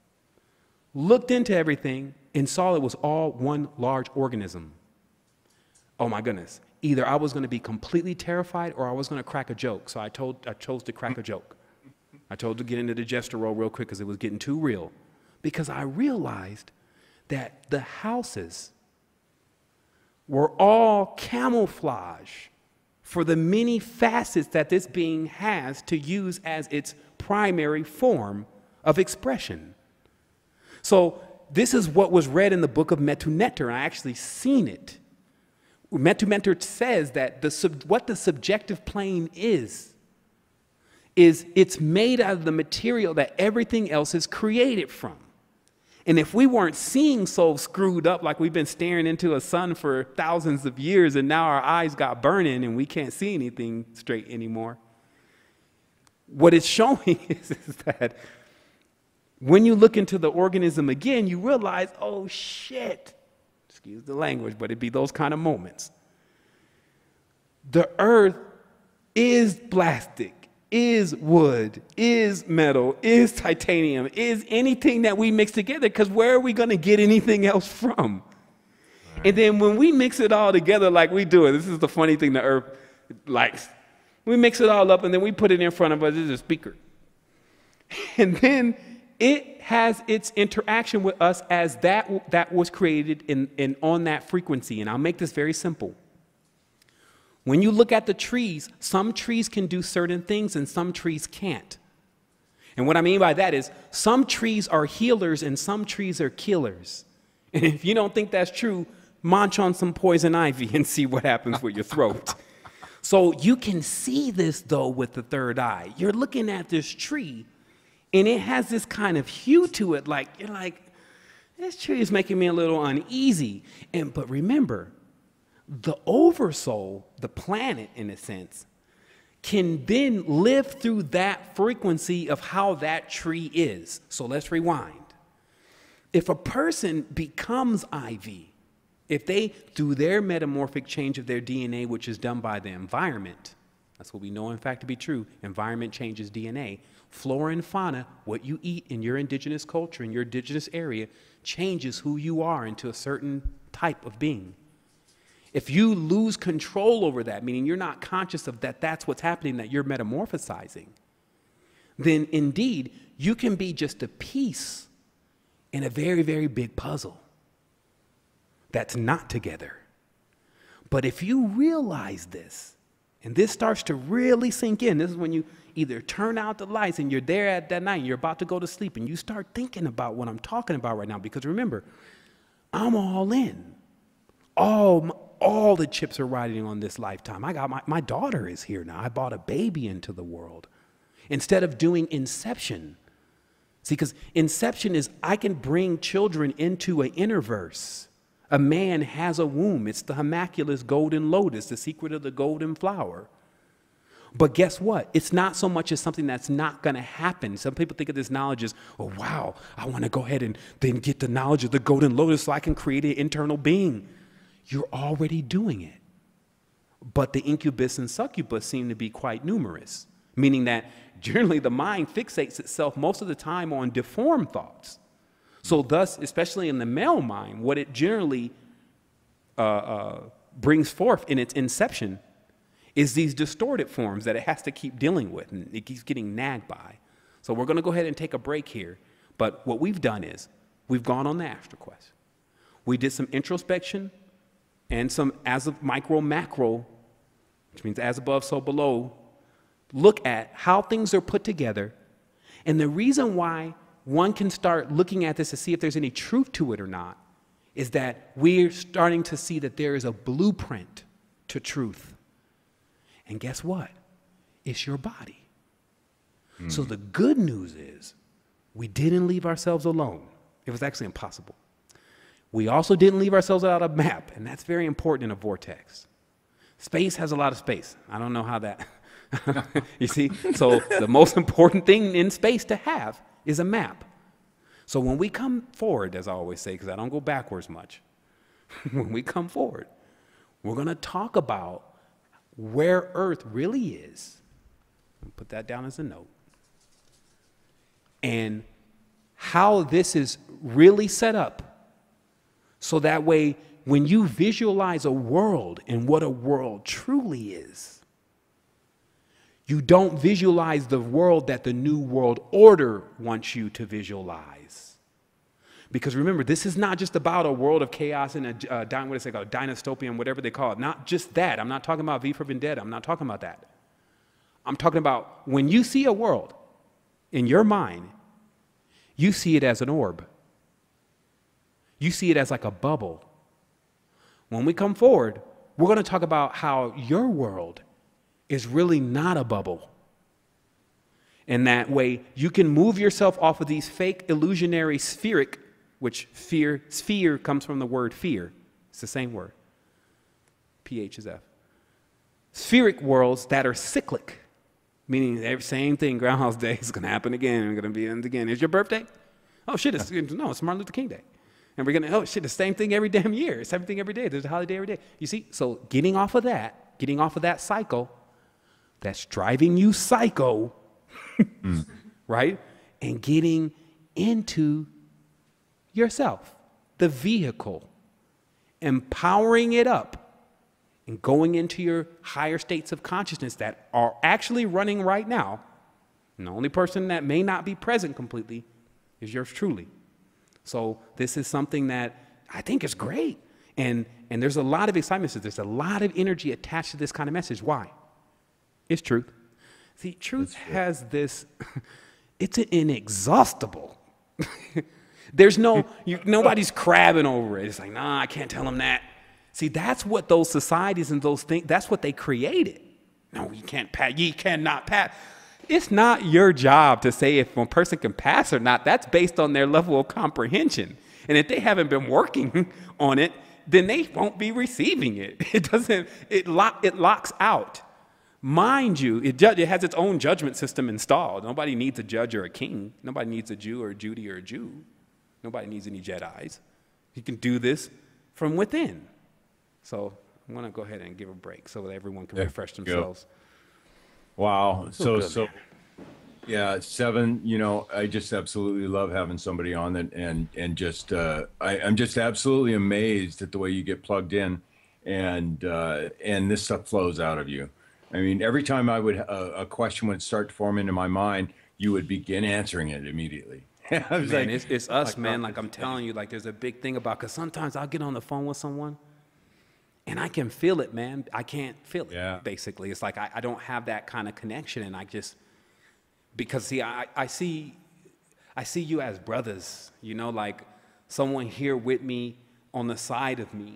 S3: Looked into everything and saw it was all one large organism. Oh my goodness. Either I was going to be completely terrified or I was going to crack a joke. So I chose to crack a joke. I chose to get into the gesture role real quick because it was getting too real. Because I realized that the houses were all camouflage for the many facets that this being has to use as its primary form of expression. So this is what was read in the book of Metu Neter, and I actually seen it. Metu Neter says that what the subjective plane is it's made out of the material that everything else is created from. And if we weren't seeing so screwed up, like we've been staring into a sun for thousands of years and now our eyes got burning and we can't see anything straight anymore, what it's showing is that when you look into the organism again, you realize, oh shit, excuse the language, but it'd be those kind of moments. The earth is plastic, is wood, is metal, is titanium, is anything that we mix together, because where are we going to get anything else from? Right. And then when we mix it all together like we do it, this is the funny thing the earth likes. We mix it all up and then we put it in front of us as a speaker. And then it has its interaction with us as that was created in on that frequency. And I'll make this very simple. When you look at the trees, some trees can do certain things and some trees can't. And what I mean by that is some trees are healers and some trees are killers. And if you don't think that's true, munch on some poison ivy and see what happens with your throat. So you can see this, though, with the third eye. You're looking at this tree, and it has this kind of hue to it. Like, you're like, this tree is making me a little uneasy. But remember, the oversoul, the planet, in a sense, can then live through that frequency of how that tree is. So let's rewind. If a person becomes IV, if they, through their metamorphic change of their DNA, which is done by the environment, that's what we know in fact to be true, environment changes DNA. Flora and fauna, what you eat in your indigenous culture, in your indigenous area, changes who you are into a certain type of being. If you lose control over that, meaning you're not conscious of that, that's what's happening, that you're metamorphosizing, then indeed you can be just a piece in a very, very big puzzle that's not together. But if you realize this, and this starts to really sink in, this is when you either turn out the lights and you're there at that night and you're about to go to sleep and you start thinking about what I'm talking about right now. Because remember, I'm all in. All the chips are riding on this lifetime. I got my daughter is here now. I brought a baby into the world. Instead of doing inception. See, because inception is I can bring children into an innerverse. A man has a womb. It's the Himmaculous golden lotus, the secret of the golden flower. But guess what? It's not so much as something that's not going to happen. Some people think of this knowledge as, oh, wow, I want to go ahead and then get the knowledge of the golden lotus so I can create an internal being. You're already doing it. But the incubus and succubus seem to be quite numerous, meaning that generally the mind fixates itself most of the time on deformed thoughts. So thus, especially in the male mind, what it generally brings forth in its inception is these distorted forms that it has to keep dealing with, and it keeps getting nagged by. So we're going to go ahead and take a break here. But what we've done is we've gone on the Astro Quest. We did some introspection and some as of micro macro, which means as above, so below, look at how things are put together. And the reason why one can start looking at this to see if there's any truth to it or not is that we're starting to see that there is a blueprint to truth. And guess what? It's your body. So the good news is we didn't leave ourselves alone. It was actually impossible. We also didn't leave ourselves without a map, and that's very important in a vortex. Space has a lot of space. I don't know how that, you see? So the most important thing in space to have is a map. So when we come forward, as I always say, because I don't go backwards much, when we come forward, we're going to talk about where Earth really is. I'll put that down as a note. And how this is really set up. So that way, when you visualize a world and what a world truly is, you don't visualize the world that the New World Order wants you to visualize. Because remember, this is not just about a world of chaos and a what is it called, dystopian, whatever they call it. Not just that. I'm not talking about V for Vendetta. I'm not talking about that. I'm talking about when you see a world in your mind, you see it as an orb. You see it as like a bubble. When we come forward, we're going to talk about how your world is really not a bubble. And that way, you can move yourself off of these fake illusionary spheric, which sphere comes from the word fear. It's the same word. PH is F. Spheric worlds that are cyclic, meaning the same thing, Groundhog's Day is going to happen again. We're going to be in it again. Is your birthday? Oh, shit, it's Martin Luther King Day. And we're going to, oh, shit, the same thing every damn year. It's everything every day. There's a holiday every day. You see? So getting off of that cycle, that's driving you psycho, right? And getting into yourself, the vehicle, empowering it up and going into your higher states of consciousness that are actually running right now. And the only person that may not be present completely is yours truly. So this is something that I think is great. And there's a lot of excitement. So there's a lot of energy attached to this kind of message. Why? It's truth. See, truth has this, it's inexhaustible. There's nobody's crabbing over it. It's like, nah, I can't tell them that. See, that's what those societies and those things, that's what they created. No, you can't pass, ye cannot pass. It's not your job to say if one person can pass or not. That's based on their level of comprehension. And if they haven't been working on it, then they won't be receiving it. It locks out. Mind you, it has its own judgment system installed. Nobody needs a judge or a king. Nobody needs a Jew or a Judy or a Jew. Nobody needs any Jedis. You can do this from within. So I'm going to go ahead and give a break so that everyone can refresh themselves.
S4: Wow. So yeah, Sevan, you know, I just absolutely love having somebody on that and just I'm just absolutely amazed at the way you get plugged in and this stuff flows out of you. I mean, every time a question would start to form into my mind, you would begin answering it immediately. I was
S3: man,
S4: like,
S3: it's us, man. Like I'm telling you, like there's a big thing about, because sometimes I'll get on the phone with someone and I can feel it, man. I can't feel it, basically. It's like I don't have that kind of connection, and I just, because see, I see you as brothers, you know, like someone here with me on the side of me,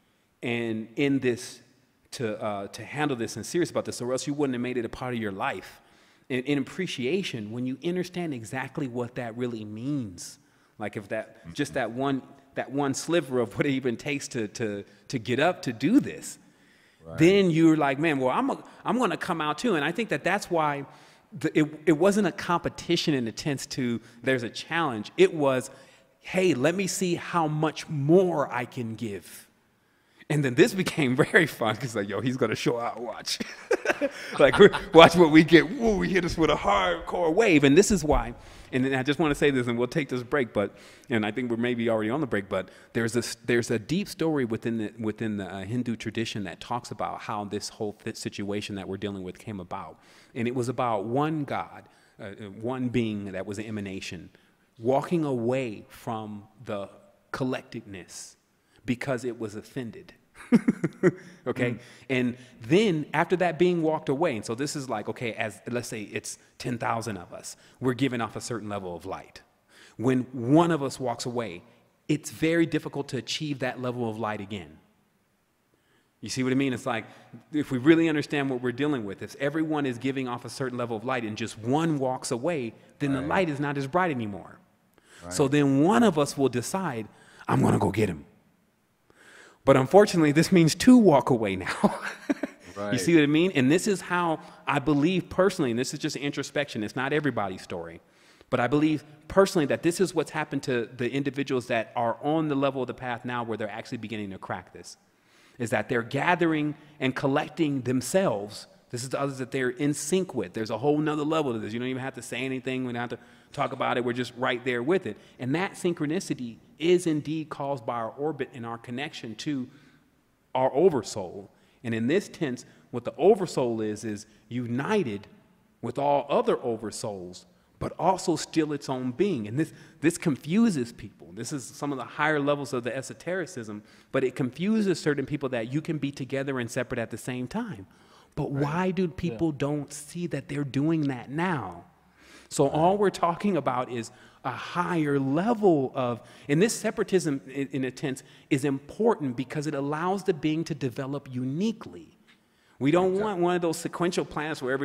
S3: and in this, to handle this and serious about this, or else you wouldn't have made it a part of your life. In appreciation, when you understand exactly what that really means, like if that, just that one sliver of what it even takes to get up to do this, right, then you're like, man, well, I'm going to come out too. And I think that's why it wasn't a competition in the sense to there's a challenge. It was, hey, let me see how much more I can give. And then this became very fun because like, yo, he's going to show out, watch. Like, watch what we get. Woo, we hit us with a hardcore wave. And this is why, and I just want to say this, and we'll take this break, and I think we're maybe already on the break, but there's a deep story within the Hindu tradition that talks about how this whole situation that we're dealing with came about. And it was about one God, one being that was an emanation, walking away from the collectedness because it was offended. Okay. And then after that being walked away, and so this is like, okay, as let's say it's 10,000 of us, we're giving off a certain level of light. When one of us walks away, it's very difficult to achieve that level of light again. You see what I mean? It's like, if we really understand what we're dealing with, if everyone is giving off a certain level of light and just one walks away, then the light is not as bright anymore. Right. So then one of us will decide, I'm going to go get him. But unfortunately, this means two walk away now. Right. You see what I mean? And this is how I believe personally, and this is just introspection, it's not everybody's story, but I believe personally that this is what's happened to the individuals that are on the level of the path now where they're actually beginning to crack this. Is that they're gathering and collecting themselves. This is the others that they're in sync with. There's a whole nother level to this. You don't even have to say anything. We don't have to talk about it. We're just right there with it. And that synchronicity is indeed caused by our orbit and our connection to our oversoul. And in this tense, what the oversoul is united with all other oversouls, but also still its own being. And this confuses people. This is some of the higher levels of the esotericism, but it confuses certain people that you can be together and separate at the same time. But why do people don't see that they're doing that now? So all we're talking about is a higher level of, and this separatism in a sense is important because it allows the being to develop uniquely. We don't want one of those sequential planets where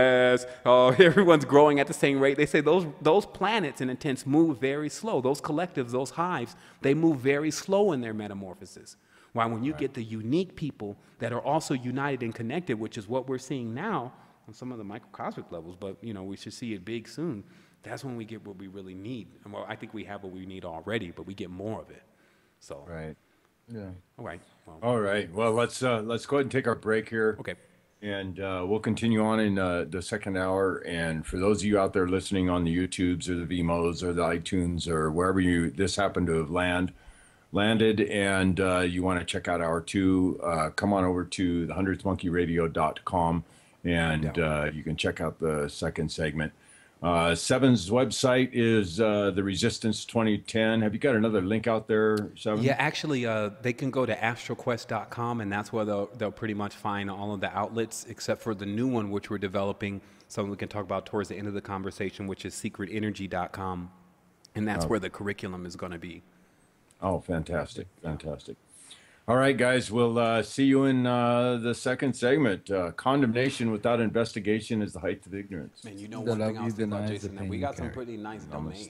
S3: everyone's growing at the same rate. They say those planets, in a sense, move very slow. Those collectives, those hives, they move very slow in their metamorphosis. While when you get the unique people that are also united and connected, which is what we're seeing now on some of the microcosmic levels, but we should see it big soon. That's when we get what we really need. And well, I think we have what we need already, but we get more of it. So.
S4: Right.
S2: Yeah.
S3: All right. Well,
S4: all right. Well, let's go ahead and take our break here.
S3: Okay.
S4: And we'll continue on in the second hour. And for those of you out there listening on the YouTubes or the Vimos or the iTunes or wherever this happened to have landed, and you want to check out hour two, come on over to the hundredthmonkeyradio.com, and you can check out the second segment. Sevan's website is the Resistance 2010. Have you got another link out there, Sevan?
S3: Yeah, actually, they can go to astroquest.com, and that's where they'll pretty much find all of the outlets, except for the new one, which we're developing, something we can talk about towards the end of the conversation, which is secretenergy.com, and that's where the curriculum is going to be.
S4: Oh, fantastic, fantastic. All right, guys, we'll see you in the second segment. Condemnation without investigation is the height of ignorance.
S3: Man, one thing I was thinking about, Jason, that we got some pretty nice domains.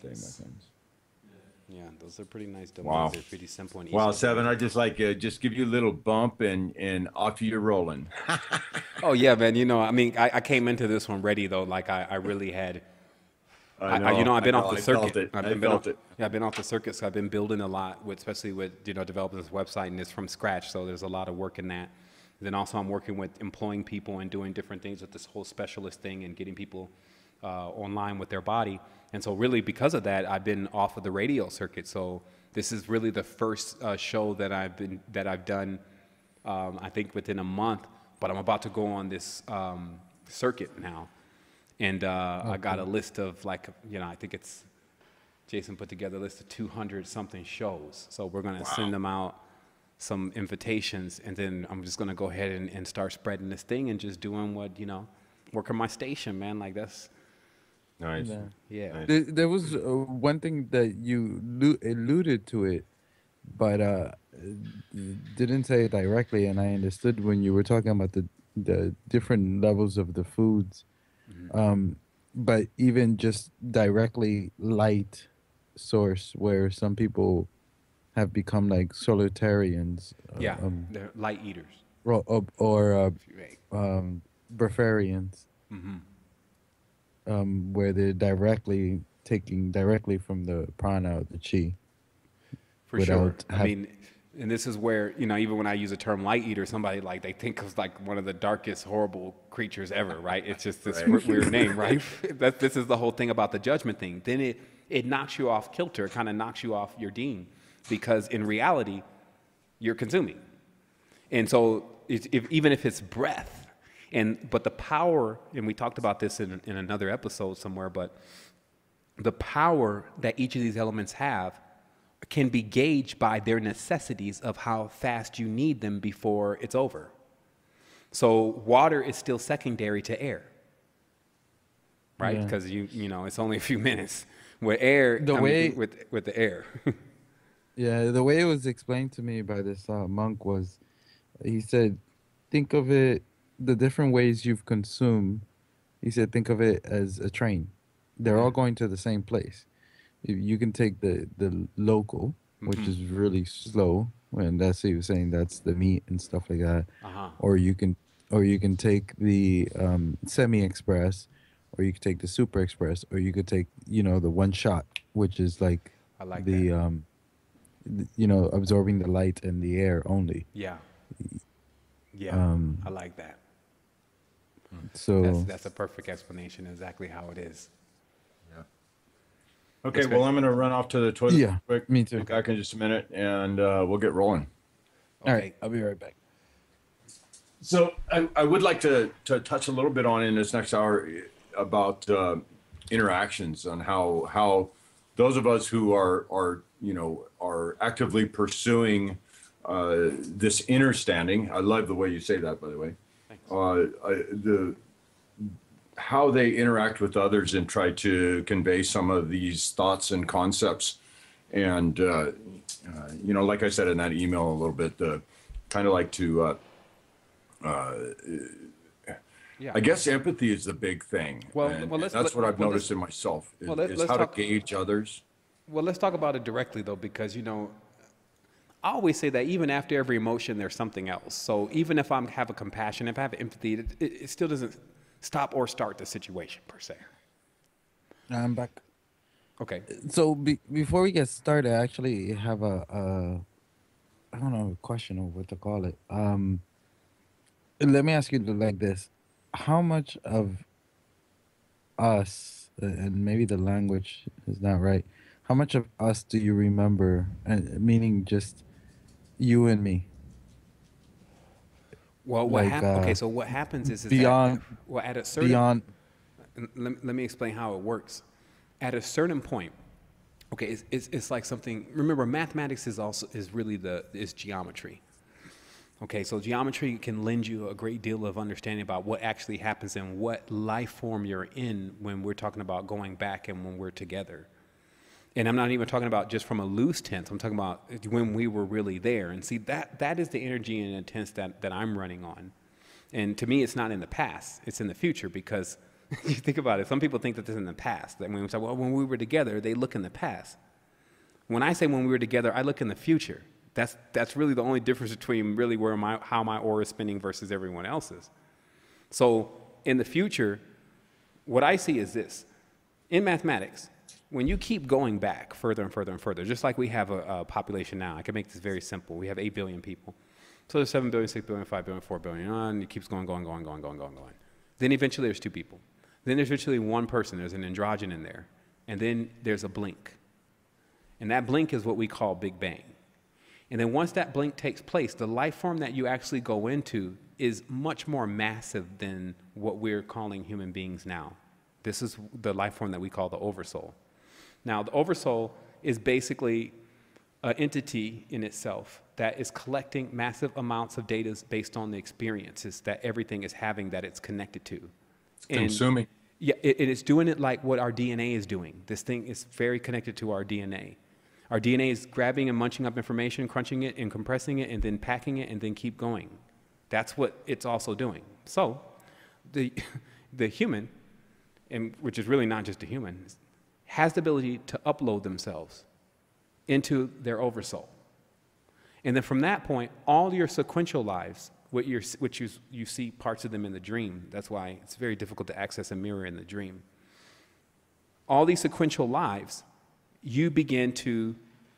S3: Yeah, those are pretty nice domains.
S4: Wow.
S3: They're pretty simple and easy.
S4: Wow, Sevan, I just just give you a little bump and off you're rolling.
S3: Oh, yeah, man. I mean, I came into this one ready, though. Like, I really had... I've been off the circuit.
S4: I felt it.
S3: Yeah, I've been off the circuit, so I've been building a lot, especially with developing this website, and it's from scratch. So there's a lot of work in that. And then also I'm working with employing people and doing different things with this whole specialist thing and getting people online with their body. And so really because of that, I've been off of the radio circuit. So this is really the first show that I've done, I think within a month. But I'm about to go on this circuit now. And I got a list of I think it's Jason put together a list of 200 something shows. So we're going to send them out some invitations, and then I'm just going to go ahead and start spreading this thing and just doing what, working my station, man. Like that's
S4: nice.
S3: Yeah.
S4: Nice.
S2: There was one thing that you alluded to it, but didn't say it directly, and I understood when you were talking about the different levels of the foods. But even just directly light source, where some people have become like solitarians.
S3: They're light eaters.
S2: Or breatharians.
S3: Mm-hmm.
S2: Where they're taking directly from the prana, the chi.
S3: For sure. I mean, and this is where, even when I use the term light eater, somebody they think of one of the darkest, horrible creatures ever, right? It's just this weird name, right? This is the whole thing about the judgment thing. Then it knocks you off kilter. It kind of knocks you off your deen, because in reality, you're consuming. And so even if it's breath, but the power, and we talked about this in another episode somewhere, but the power that each of these elements have can be gauged by their necessities of how fast you need them before it's over. So water is still secondary to air, right?
S2: Yeah.
S3: Because you know it's only a few minutes. With air, with the air.
S2: Yeah, the way it was explained to me by this monk was, he said, think of it, the different ways you've consumed. He said, think of it as a train. They're all going to the same place. You can take the local, which is really slow, and that's what he was saying. That's the meat and stuff like that. Or you can take the semi-express, or you could take the super express, or you could take the one shot, which is like
S3: I like
S2: the
S3: that.
S2: Absorbing the light and the air only.
S3: Yeah. I like that.
S2: So
S3: That's a perfect explanation. Exactly how it is.
S4: Okay, well, I'm going to run off to the toilet real quick.
S2: me too.
S4: Be back in just a minute, and we'll get rolling.
S3: Okay.
S2: All right, I'll be right back.
S4: So I would like to touch a little bit on in this next hour about interactions, on how those of us who are actively pursuing this understanding. I love the way you say that, by the way. Thanks. How they interact with others and try to convey some of these thoughts and concepts. And, like I said in that email a little bit, kind of like to, I guess empathy is the big thing. That's what I've noticed in myself, is how to gauge others.
S3: Well, let's talk about it directly, though, because, I always say that even after every emotion, there's something else. So even if I have a compassion, if I have empathy, it still doesn't stop or start the situation, per se.
S2: I'm back.
S3: Okay.
S2: So before we get started, I actually have I don't know, a question or what to call it. Let me ask you like this. How much of us, and maybe the language is not right, how much of us do you remember, meaning just you and me?
S3: Well, so what happens is
S2: beyond,
S3: that, well, at a certain,
S2: beyond,
S3: let me explain how it works. At a certain point, okay, it's like something, remember, mathematics is really geometry. Okay, so geometry can lend you a great deal of understanding about what actually happens and what life form you're in when we're talking about going back and when we're together. And I'm not even talking about just from a loose tense. I'm talking about when we were really there. And see, that is the energy and intense that I'm running on. And to me, it's not in the past. It's in the future, because you think about it. Some people think that this is in the past. That when we say, well, when we were together, they look in the past. When I say when we were together, I look in the future. That's really the only difference between really how my aura is spinning versus everyone else's. So in the future, what I see is this. In mathematics, when you keep going back further and further and further, just like we have a population now, I can make this very simple. We have 8 billion people. So there's 7 billion, 6 billion, 5 billion, 4 billion, and it keeps going. Then eventually there's 2 people. Then there's eventually 1 person. There's an androgen in there. And then there's a blink. And that blink is what we call Big Bang. And then once that blink takes place, the life form that you actually go into is much more massive than what we're calling human beings now. This is the life form that we call the oversoul. Now, the oversoul is basically an entity in itself that is collecting massive amounts of data based on the experiences that everything is having that it's connected to.
S4: Consuming.
S3: Yeah, it is doing it like what our DNA is doing. This thing is very connected to our DNA. Our DNA is grabbing and munching up information, crunching it and compressing it, and then packing it, and then keep going. That's what it's also doing. So the human, and which is really not just a human, has the ability to upload themselves into their oversoul. And then from that point, all your sequential lives, which you see parts of them in the dream, that's why it's very difficult to access a mirror in the dream. All these sequential lives, you begin to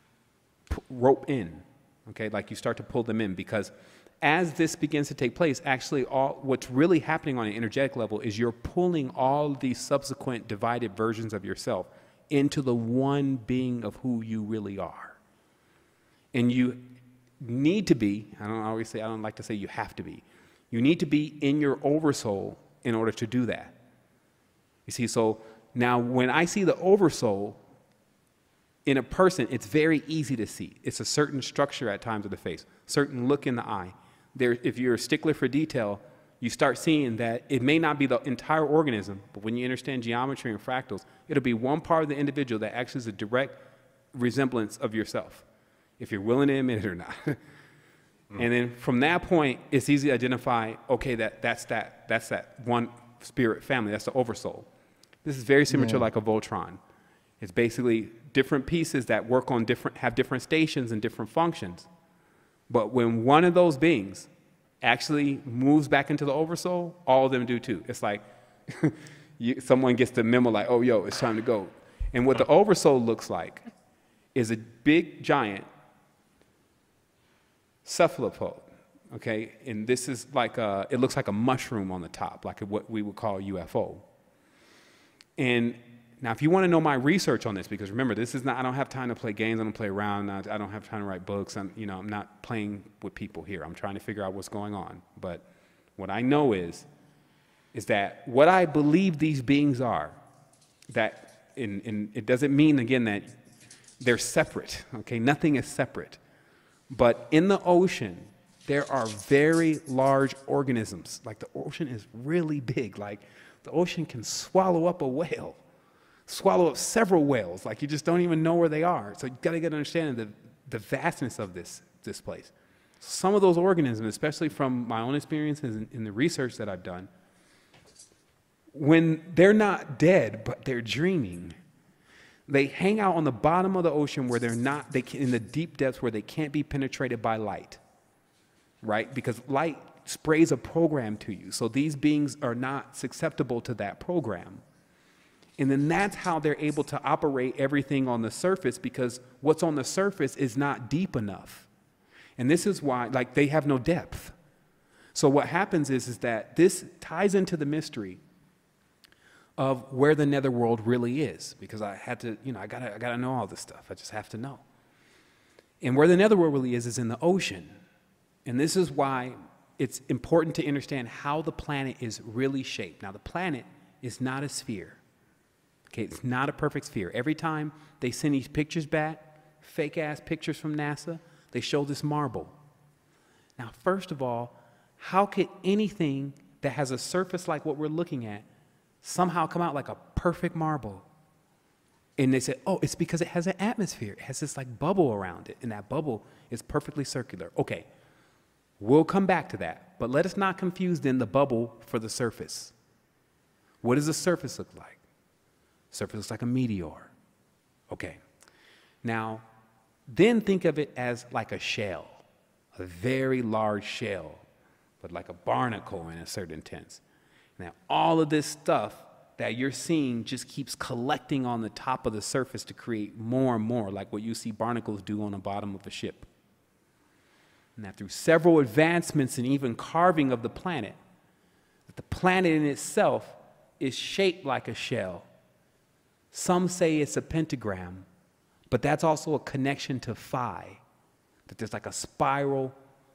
S3: rope in, okay? Like you start to pull them in, because as this begins to take place, actually what's really happening on an energetic level is you're pulling all these subsequent divided versions of yourself into the one being of who you really are. And you need to be, I don't like to say you have to be, you need to be in your oversoul in order to do that. You see, so now when I see the oversoul, In a person, it's very easy to see. It's a certain structure at times of the face, certain look in the eye. If you're a stickler for detail, you start seeing that it may not be the entire organism, but when you understand geometry and fractals, it'll be one part of the individual that actually is a direct resemblance of yourself, if you're willing to admit it or not. And then from that point, it's easy to identify, okay, that's that one spirit family, that's the oversoul. This is very similar to like a Voltron. It's basically different pieces that work on have different stations and different functions. But when one of those beings actually moves back into the oversoul, all of them do too. It's like someone gets the memo like, oh, yo, it's time to go. And what the oversoul looks like is a big, giant cephalopod, okay? And this is like it looks like a mushroom on the top, like what we would call a UFO. And now, if you want to know my research on this, because remember, this is not, I don't have time to play games, I don't play around, I don't have time to write books, I'm not playing with people here. I'm trying to figure out what's going on. But what I know is that what I believe these beings are, that it doesn't mean, again, that they're separate, okay? Nothing is separate. But in the ocean, there are very large organisms. Like the ocean is really big. Like the ocean can swallow up a whale. Swallow up several whales, like you just don't even know where they are. So you got to get an understanding of the vastness of this place. Some of those organisms, especially from my own experiences in the research that I've done, when they're not dead but they're dreaming, they hang out on the bottom of the ocean where in the deep depths where they can't be penetrated by light, right? Because light sprays a program to you. So these beings are not susceptible to that program. And then that's how they're able to operate everything on the surface, because what's on the surface is not deep enough. And this is why, like, they have no depth. So what happens is that this ties into the mystery of where the netherworld really is, because I had to, I gotta know all this stuff. I just have to know. And where the netherworld really is in the ocean. And this is why it's important to understand how the planet is really shaped. Now, the planet is not a sphere. Okay, it's not a perfect sphere. Every time they send these pictures back, fake-ass pictures from NASA, they show this marble. Now, first of all, how could anything that has a surface like what we're looking at somehow come out like a perfect marble? And they said, oh, it's because it has an atmosphere. It has this like bubble around it, and that bubble is perfectly circular. Okay, we'll come back to that, but let us not confuse then the bubble for the surface. What does the surface look like? Surface looks like a meteor. Okay. Now, then think of it as like a shell, a very large shell, but like a barnacle in a certain sense. Now, all of this stuff that you're seeing just keeps collecting on the top of the surface to create more and more, like what you see barnacles do on the bottom of a ship. Now, through several advancements and even carving of the planet in itself is shaped like a shell. Some say it's a pentagram, but that's also a connection to phi, that there's like a spiral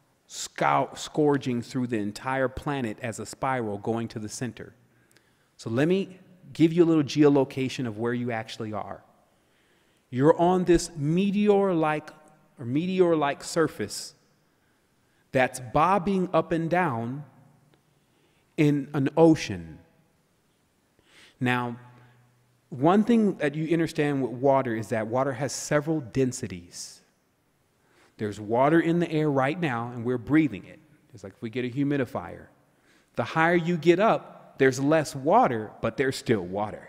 S3: scourging through the entire planet as a spiral going to the center. So let me give you a little geolocation of where you actually are. You're on this meteor-like surface that's bobbing up and down in an ocean. Now, one thing that you understand with water is that water has several densities. There's water in the air right now, and we're breathing it. It's like if we get a humidifier. The higher you get up, there's less water, but there's still water.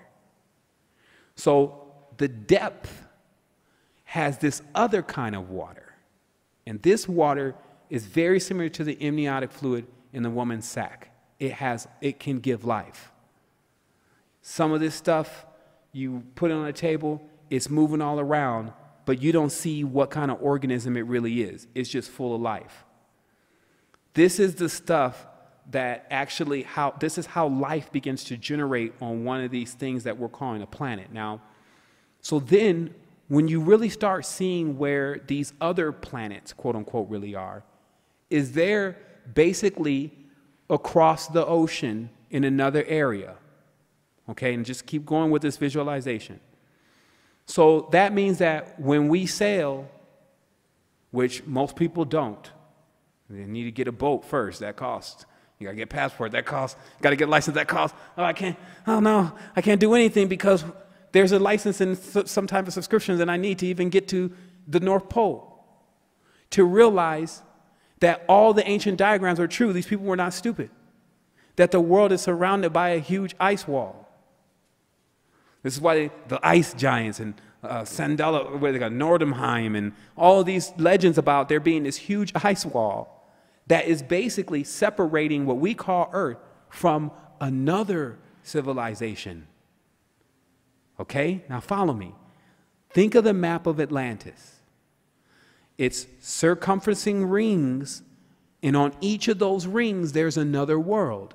S3: So the depth has this other kind of water. And this water is very similar to the amniotic fluid in the woman's sac. It can give life. Some of this stuff, you put it on a table, it's moving all around, but you don't see what kind of organism it really is. It's just full of life. This is the stuff that actually, this is how life begins to generate on one of these things that we're calling a planet. Now, so then, when you really start seeing where these other planets, quote unquote, really are, is they're basically across the ocean in another area. Okay, and just keep going with this visualization. So that means that when we sail, which most people don't, they need to get a boat first. That costs. You gotta get a passport. That costs. You gotta get a license. That costs. Oh, I can't. Oh no, I can't do anything because there's a license and some type of subscriptions, and I need to even get to the North Pole. To realize that all the ancient diagrams are true. These people were not stupid. That the world is surrounded by a huge ice wall. This is why the ice giants and Sandela, where they got Nordheim, and all these legends about there being this huge ice wall that is basically separating what we call Earth from another civilization. Okay, now follow me. Think of the map of Atlantis. It's circumferencing rings, and on each of those rings, there's another world.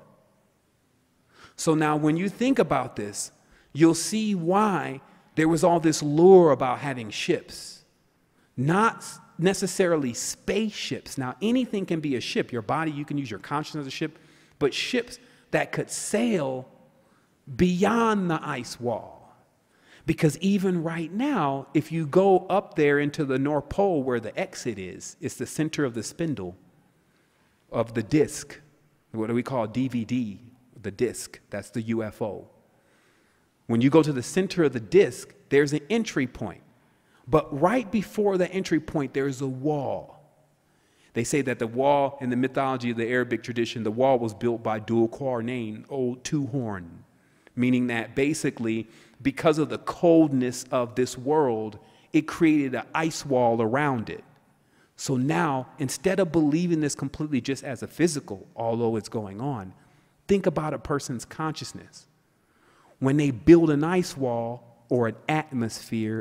S3: So now when you think about this, you'll see why there was all this lure about having ships. Not necessarily spaceships. Now, anything can be a ship. Your body, you can use your consciousness as a ship, but ships that could sail beyond the ice wall. Because even right now, if you go up there into the North Pole where the exit is, it's the center of the spindle of the disc. What do we call DVD? The disc. That's the UFO. When you go to the center of the disc, there's an entry point. But right before the entry point, there's a wall. They say that the wall, in the mythology of the Arabic tradition, the wall was built by Dhul Qarnayn, old two-horn, meaning that basically, because of the coldness of this world, it created an ice wall around it. So now, instead of believing this completely just as a physical, although it's going on, think about a person's consciousness. When they build an ice wall or an atmosphere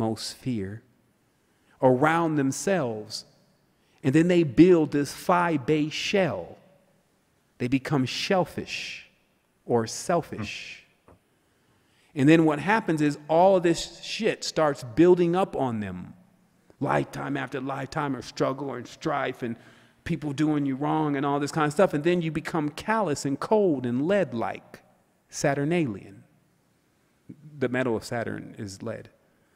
S3: around themselves, and then they build this phi-base shell, they become shellfish or selfish. And then what happens is all of this shit starts building up on them. Lifetime after lifetime of struggle and strife and people doing you wrong and all this kind of stuff. And then you become callous and cold and lead-like. Saturnalian. The metal of Saturn is lead.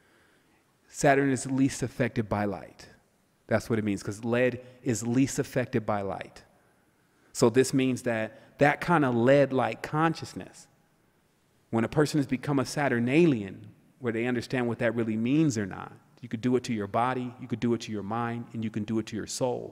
S3: Saturn is least affected by light. That's what it means, because lead is least affected by light. So this means that that kind of lead-like consciousness, when a person has become a Saturnalian, where they understand what that really means or not, you could do it to your body, you could do it to your mind, and you can do it to your soul.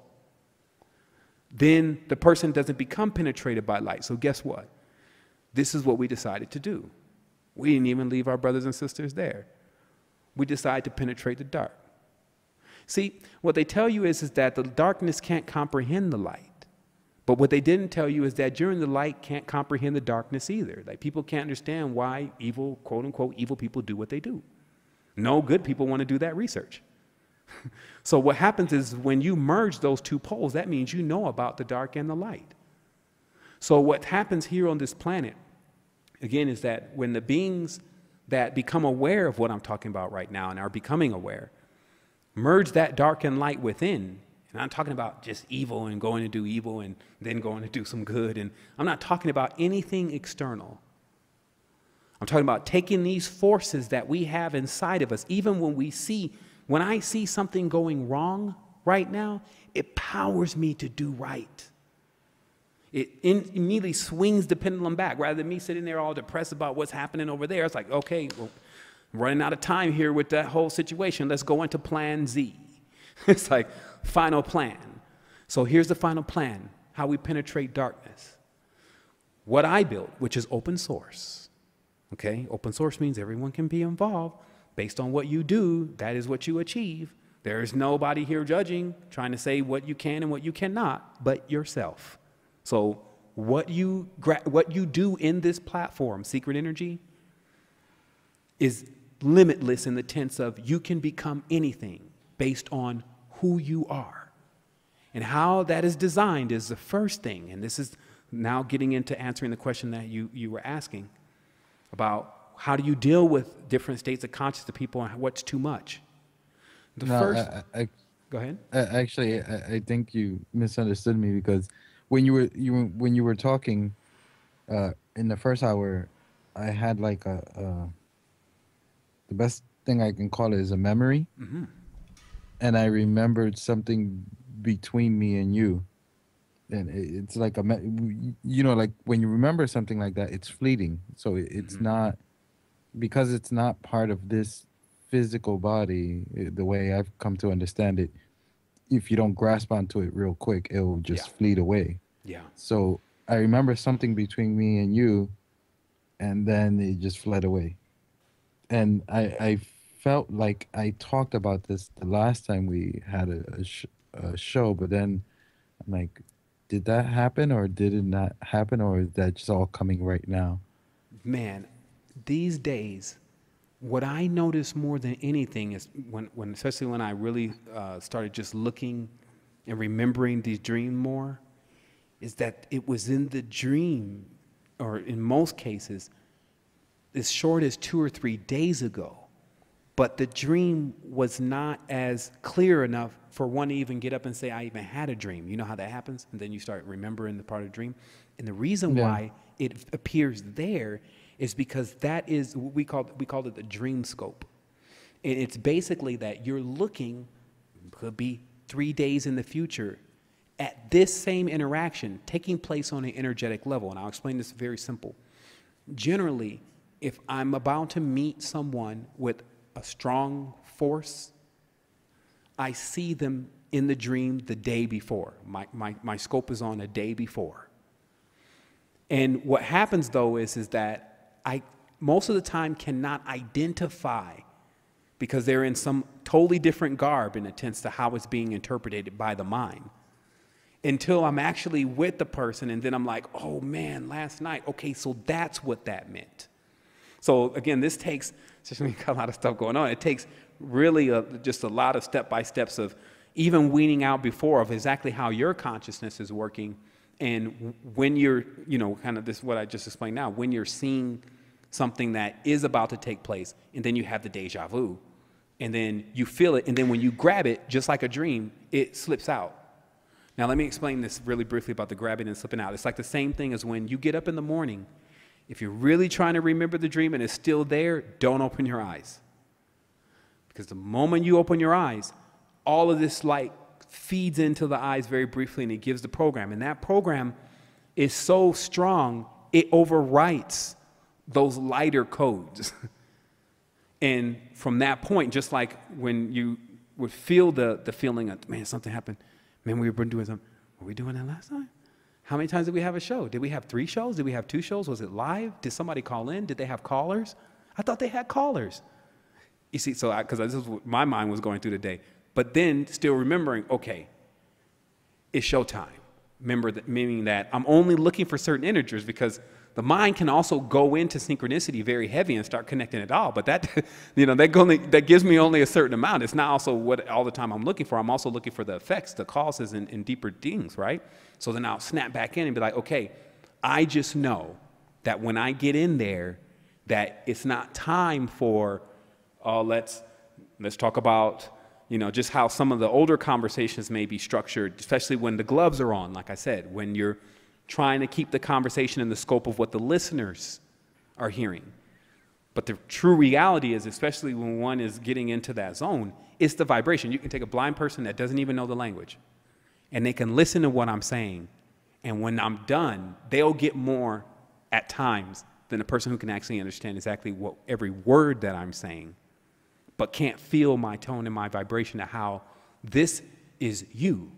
S3: Then the person doesn't become penetrated by light. So guess what? This is what we decided to do. We didn't even leave our brothers and sisters there. We decided to penetrate the dark. See, what they tell you is that the darkness can't comprehend the light. But what they didn't tell you is that during the light can't comprehend the darkness either. Like, people can't understand why evil, quote unquote, evil people do what they do. No good people want to do that research. So what happens is when you merge those two poles, that means you know about the dark and the light. So what happens here on this planet, again, is that when the beings that become aware of what I'm talking about right now and are becoming aware, merge that dark and light within. And I'm talking about just evil and going to do evil and then going to do some good. And I'm not talking about anything external. I'm talking about taking these forces that we have inside of us. Even when I see something going wrong right now, it powers me to do right. It immediately swings the pendulum back. Rather than me sitting there all depressed about what's happening over there, it's like, okay, well, I'm running out of time here with that whole situation. Let's go into plan Z. It's like final plan. So here's the final plan, how we penetrate darkness. What I built, which is open source. Okay, open source means everyone can be involved. Based on what you do, that is what you achieve. There is nobody here judging, trying to say what you can and what you cannot, but yourself. So what you do in this platform, Secret Energy, is limitless in the sense of you can become anything based on who you are. And how that is designed is the first thing. And this is now getting into answering the question that you were asking about how do you deal with different states of consciousness of people and what's too much. Go ahead.
S2: Actually, I think you misunderstood me, because when you were talking in the first hour, I had like the best thing I can call it is a memory.
S3: Mm-hmm.
S2: And I remembered something between me and you. And it's like like when you remember something like that, it's fleeting. So it's
S3: Mm-hmm.
S2: not, because it's not part of this physical body, the way I've come to understand it. If you don't grasp onto it real quick, it'll just
S3: Yeah.
S2: fleet away.
S3: Yeah.
S2: So I remember something between me and you, and then it just fled away. And I felt like I talked about this the last time we had a show, but then I'm like, did that happen or did it not happen, or is that just all coming right now?
S3: Man, these days, what I notice more than anything is when especially when I really started just looking and remembering these dreams more, is that it was in the dream, or in most cases, as short as 2 or 3 days ago. But the dream was not as clear enough for one to even get up and say, I even had a dream. You know how that happens? And then you start remembering the part of the dream. And the reason why it appears there is because that is what we call it the dream scope. And it's basically that you're looking, could be 3 days in the future, at this same interaction taking place on an energetic level. And I'll explain this very simple. Generally, if I'm about to meet someone with a strong force, I see them in the dream the day before. My scope is on a day before. And what happens though is that I most of the time cannot identify, because they're in some totally different garb in a sense to how it's being interpreted by the mind, until I'm actually with the person, and then I'm like, oh man, last night, okay, so that's what that meant. So again, this takes, especially when you got a lot of stuff going on, it takes really just a lot of step-by-steps of even weaning out before of exactly how your consciousness is working. And when you're, kind of this, what I just explained now, when you're seeing something that is about to take place, and then you have the deja vu, and then you feel it, and then when you grab it, just like a dream, it slips out. Now, let me explain this really briefly about the grabbing and slipping out. It's like the same thing as when you get up in the morning. If you're really trying to remember the dream and it's still there, don't open your eyes. Because the moment you open your eyes, all of this light feeds into the eyes very briefly, and it gives the program. And that program is so strong, it overwrites those lighter codes. And from that point, just like when you would feel the feeling of, man, something happened. Man, we were doing something. Were we doing that last time? How many times did we have a show? Did we have 3 shows? Did we have 2 shows? Was it live? Did somebody call in? Did they have callers? I thought they had callers. You see, so because this is what my mind was going through today. But then still remembering, okay, it's showtime. Remember that, meaning that I'm only looking for certain integers, because the mind can also go into synchronicity very heavy and start connecting it all. But that, that gives me only a certain amount. It's not also what all the time I'm looking for. I'm also looking for the effects, the causes, and deeper things, right? So then I'll snap back in and be like, okay, I just know that when I get in there, that it's not time for, let's talk about, just how some of the older conversations may be structured, especially when the gloves are on, like I said, when you're trying to keep the conversation in the scope of what the listeners are hearing. But the true reality is, especially when one is getting into that zone, it's the vibration. You can take a blind person that doesn't even know the language, and they can listen to what I'm saying. And when I'm done, they'll get more at times than a person who can actually understand exactly what every word that I'm saying, but can't feel my tone and my vibration of how this is you.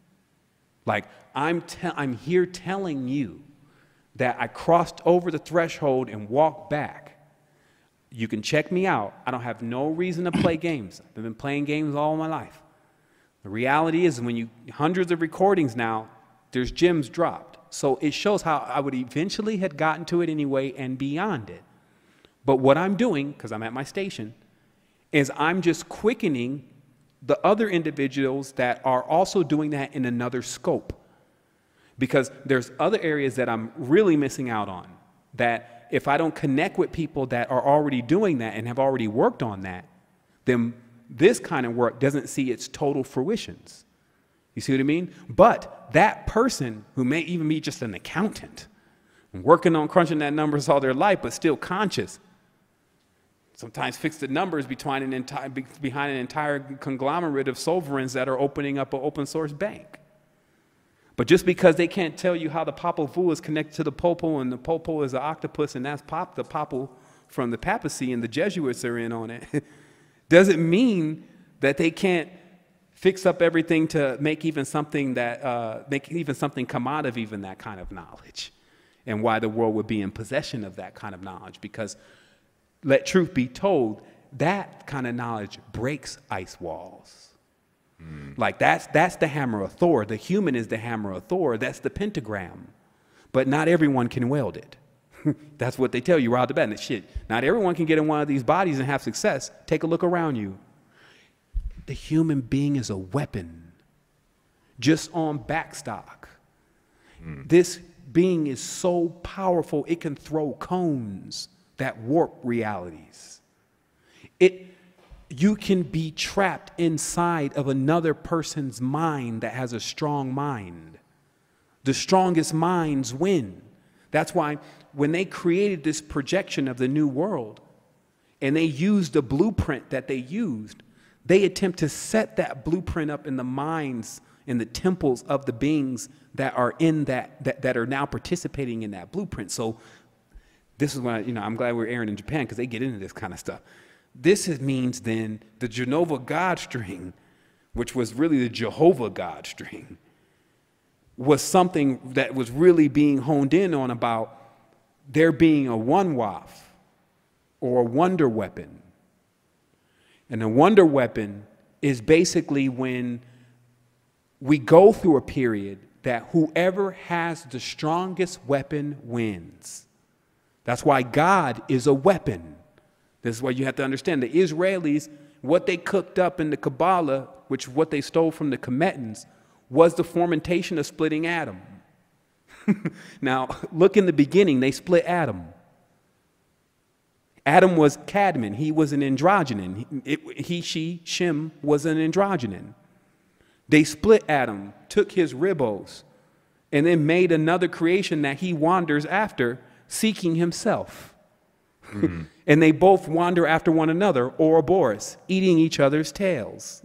S3: Like, I'm here telling you that I crossed over the threshold and walked back. You can check me out. I don't have no reason to play games. I've been playing games all my life. The reality is, when hundreds of recordings now, there's gems dropped. So it shows how I would eventually had gotten to it anyway and beyond it. But what I'm doing, because I'm at my station, is I'm just quickening the other individuals that are also doing that in another scope. Because there's other areas that I'm really missing out on, that if I don't connect with people that are already doing that and have already worked on that, then this kind of work doesn't see its total fruitions. You see what I mean? But that person who may even be just an accountant, working on crunching that numbers all their life, but still conscious, Sometimes fix the numbers behind an entire conglomerate of sovereigns that are opening up an open source bank. But just because they can't tell you how the Popol Vuh is connected to the Popo, and the Popo is an octopus, and that's the Popol from the papacy, and the Jesuits are in on it, doesn't mean that they can't fix up everything to make even something come out of even that kind of knowledge, and why the world would be in possession of that kind of knowledge. Because let truth be told, that kind of knowledge breaks ice walls. Like that's the hammer of Thor. The human is the hammer of Thor. That's the pentagram. But not everyone can wield it. That's what they tell you right off the bat. And shit, not everyone can get in one of these bodies and have success. Take a look around you. The human being is a weapon, just on backstock. This being is so powerful, it can throw cones that warp realities. You can be trapped inside of another person's mind that has a strong mind. The strongest minds win. That's why when they created this projection of the new world and they used the blueprint that they used, they attempt to set that blueprint up in the minds, in the temples of the beings that are in that are now participating in that blueprint. So this is why, I'm glad we're airing in Japan, because they get into this kind of stuff. This means then the Genova God string, which was really the Jehovah God string, was something that was really being honed in on about there being a one-waf or a wonder weapon. And a wonder weapon is basically when we go through a period that whoever has the strongest weapon wins. That's why God is a weapon. This is why you have to understand the Israelis, what they cooked up in the Kabbalah, which what they stole from the Kemetans, was the fermentation of splitting Adam. Now, look in the beginning, they split Adam. Adam was cadmium. He was an androgynon. He, she, Shem was an androgynon. They split Adam, took his ribos, and then made another creation that he wanders after, seeking himself. And they both wander after one another, Ouroboros, eating each other's tails.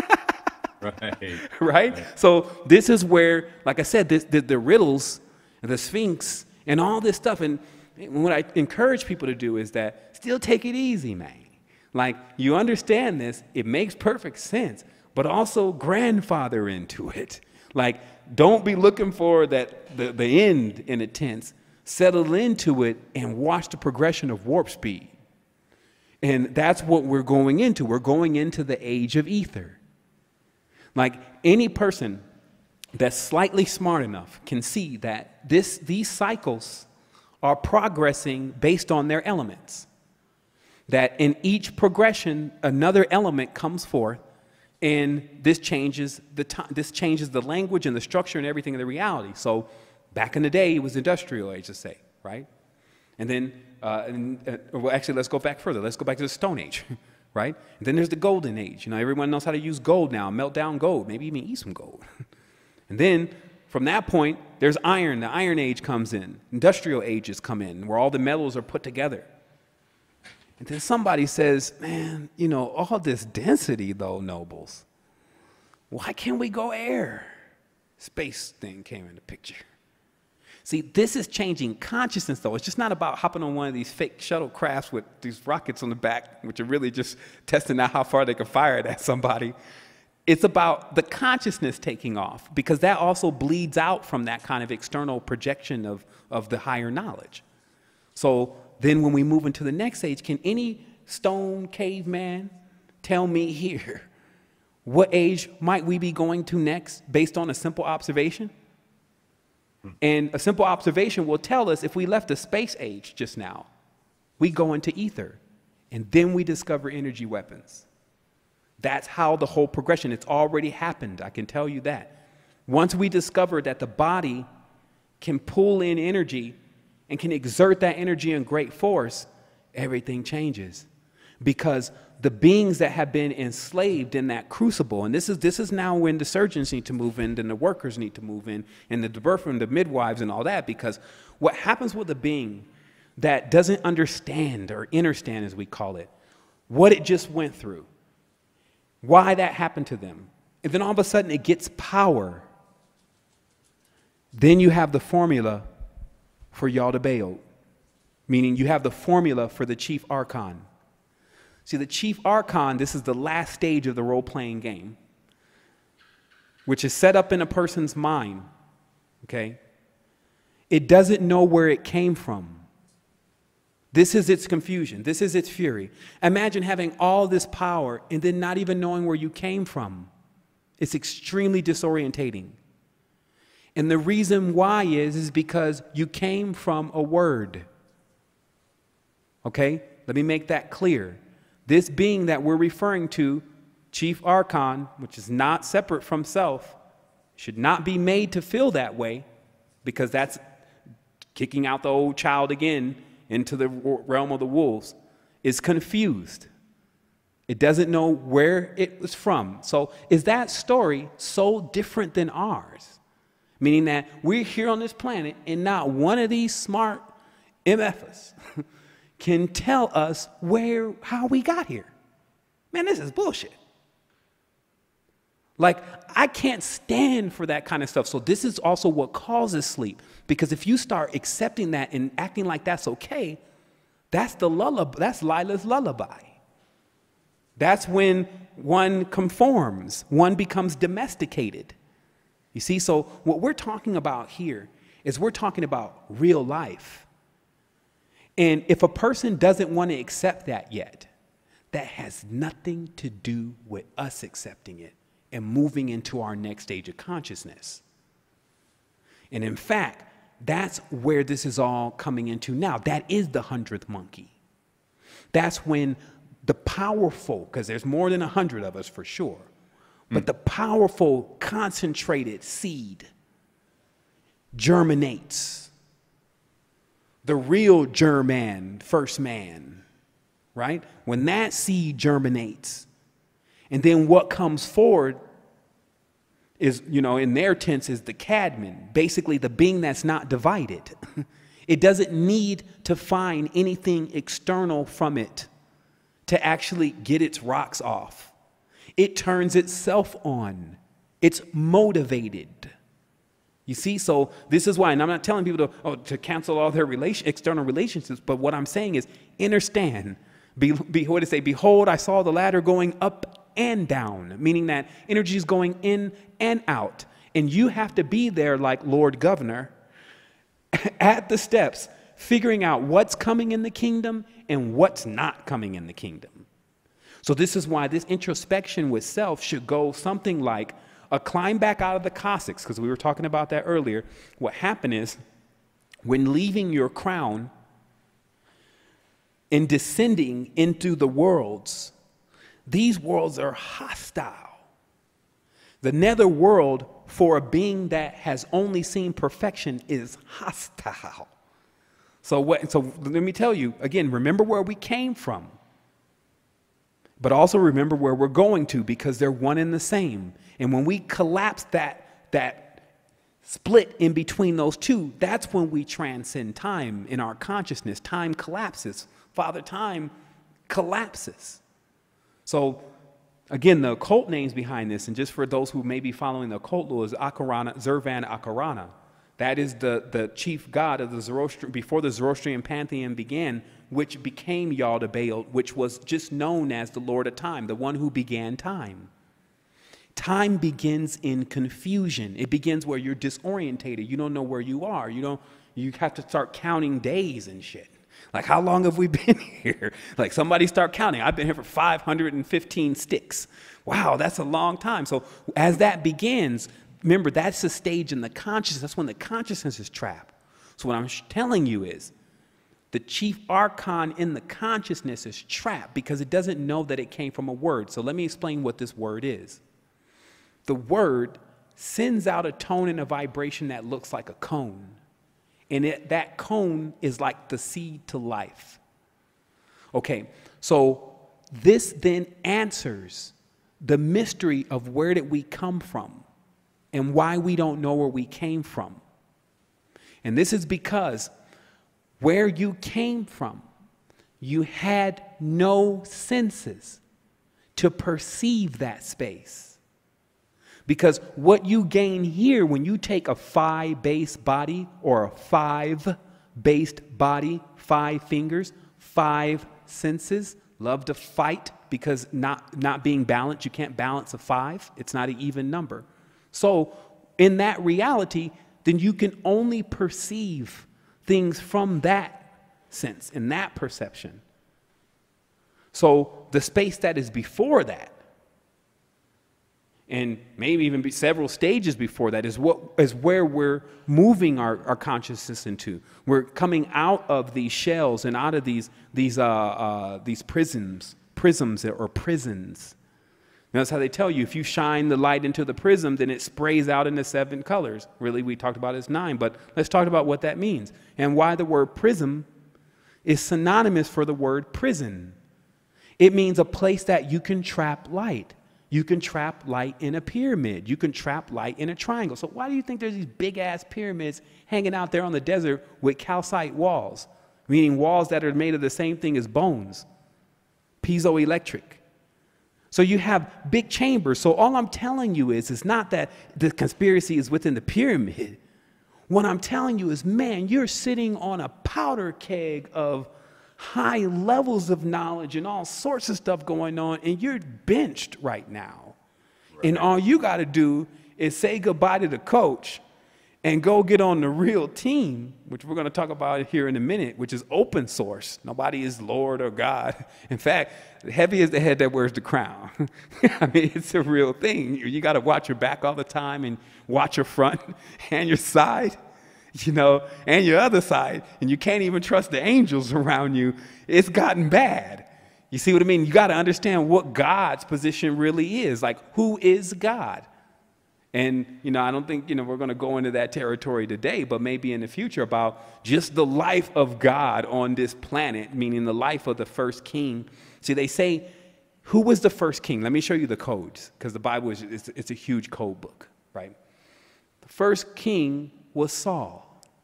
S3: Right? So this is where, like I said, the riddles, the Sphinx, and all this stuff. And what I encourage people to do is that still take it easy, man. Like, you understand this, it makes perfect sense, but also grandfather into it. Like, don't be looking for that the end in a tense. Settle into it and watch the progression of warp speed. And that's what we're going into. We're going into the age of ether. Like, any person that's slightly smart enough can see that these cycles are progressing based on their elements. That in each progression, another element comes forth, and this changes the language and the structure and everything of the reality. So back in the day, it was industrial age, let's say, right? And then, well, actually, let's go back further. Let's go back to the Stone Age, right? And then there's the Golden Age. Everyone knows how to use gold now, melt down gold, maybe even eat some gold. And then from that point, there's iron. The Iron Age comes in. Industrial ages come in, where all the metals are put together. And then somebody says, man, all this density, though, nobles, why can't we go air? Space thing came in the picture. See, this is changing consciousness, though. It's just not about hopping on one of these fake shuttle crafts with these rockets on the back, which are really just testing out how far they can fire it at somebody. It's about the consciousness taking off, because that also bleeds out from that kind of external projection of the higher knowledge. So then when we move into the next age, can any stone caveman tell me here what age might we be going to next based on a simple observation? And a simple observation will tell us if we left the space age just now, we go into ether, and then we discover energy weapons. That's how the whole progression, it's already happened, I can tell you that. Once we discover that the body can pull in energy and can exert that energy in great force, everything changes. Because the beings that have been enslaved in that crucible, and this is now when the surgeons need to move in, then the workers need to move in, and the birth and the midwives and all that, because what happens with a being that doesn't understand or understand, as we call it, what it just went through, why that happened to them. And then all of a sudden it gets power. Then you have the formula for Yaldabaoth, meaning you have the formula for the chief archon. See, the chief archon, this is the last stage of the role-playing game, which is set up in a person's mind, okay? It doesn't know where it came from. This is its confusion. This is its fury. Imagine having all this power and then not even knowing where you came from. It's extremely disorientating. And the reason why is because you came from a word. Okay? Let me make that clear. This being that we're referring to, Chief Archon, which is not separate from self, should not be made to feel that way, because that's kicking out the old child again into the realm of the wolves, is confused. It doesn't know where it was from. So is that story so different than ours? Meaning that we're here on this planet and not one of these smart MFs can tell us how we got here. Man, this is bullshit. Like, I can't stand for that kind of stuff. So this is also what causes sleep. Because if you start accepting that and acting like that's okay, that's the lullaby. That's Lila's lullaby. That's when one conforms. One becomes domesticated. You see, so what we're talking about here is we're talking about real life. And if a person doesn't want to accept that yet, that has nothing to do with us accepting it and moving into our next stage of consciousness. And in fact, that's where this is all coming into now. That is the 100th monkey. That's when the powerful, because there's more than 100 of us for sure, but the powerful concentrated seed germinates. The real german, first man, right? When that seed germinates, and then what comes forward is, in their tense, is the Cadman, basically the being that's not divided. It doesn't need to find anything external from it to actually get its rocks off. It turns itself on. It's motivated. You see, so this is why, and I'm not telling people to cancel all their external relationships, but what I'm saying is understand. What did it say? Behold, I saw the ladder going up and down, meaning that energy is going in and out. And you have to be there like Lord Governor at the steps, figuring out what's coming in the kingdom and what's not coming in the kingdom. So this is why this introspection with self should go something like a climb back out of the Cossacks, because we were talking about that earlier. What happened is, when leaving your crown and descending into the worlds, these worlds are hostile. The nether world, for a being that has only seen perfection, is hostile. So let me tell you, again, remember where we came from. But also remember where we're going to, because they're one and the same. And when we collapse that split in between those two, that's when we transcend time in our consciousness. Time collapses. Father Time collapses. So again, the occult names behind this, and just for those who may be following the occult law, is Zervan Akarana. That is the chief god of the Zoroastrian, before the Zoroastrian pantheon began, which became Yaldabaoth, which was just known as the Lord of Time, the one who began time. Time begins in confusion. It begins where you're disorientated. You don't know where you are. You have to start counting days and shit. Like, how long have we been here? Like, somebody start counting. I've been here for 515 sticks. Wow, that's a long time. So as that begins, remember, that's the stage in the consciousness. That's when the consciousness is trapped. So what I'm telling you is, the chief archon in the consciousness is trapped because it doesn't know that it came from a word. So let me explain what this word is. The word sends out a tone and a vibration that looks like a cone. And that cone is like the seed to life. Okay, so this then answers the mystery of where did we come from and why we don't know where we came from. And this is because where you came from, you had no senses to perceive that space. Because what you gain here when you take a phi-based body or a five-based body, 5 fingers, 5 senses, love to fight because not being balanced, you can't balance a 5. It's not an even number. So in that reality, then you can only perceive things from that sense, in that perception. So the space that is before that, and maybe even be several stages before that, is where we're moving our consciousness into. We're coming out of these shells and out of these prisms or prisons. And that's how they tell you, if you shine the light into the prism, then it sprays out into 7 colors. Really, we talked about it as 9, but let's talk about what that means and why the word prism is synonymous for the word prison. It means a place that you can trap light. You can trap light in a pyramid. You can trap light in a triangle. So why do you think there's these big-ass pyramids hanging out there on the desert with calcite walls, meaning walls that are made of the same thing as bones, piezoelectric? So you have big chambers. So all I'm telling you is not that the conspiracy is within the pyramid. What I'm telling you is, man, you're sitting on a powder keg of high levels of knowledge and all sorts of stuff going on, and you're benched right now. Right. And all you got to do is say goodbye to the coach and go get on the real team, which we're going to talk about here in a minute, which is open source. Nobody is Lord or God. In fact, heavy is the head that wears the crown. I mean, it's a real thing. You got to watch your back all the time and watch your front and your side, you know, and your other side, and you can't even trust the angels around you. It's gotten bad. You see what I mean? You got to understand what God's position really is. Like, who is God? And, you know, I don't think, you know, we're going to go into that territory today, but maybe in the future about just the life of God on this planet, meaning the life of the first king. See, they say, who was the first king? Let me show you the codes, because the Bible it's a huge code book, right? The first king was Saul.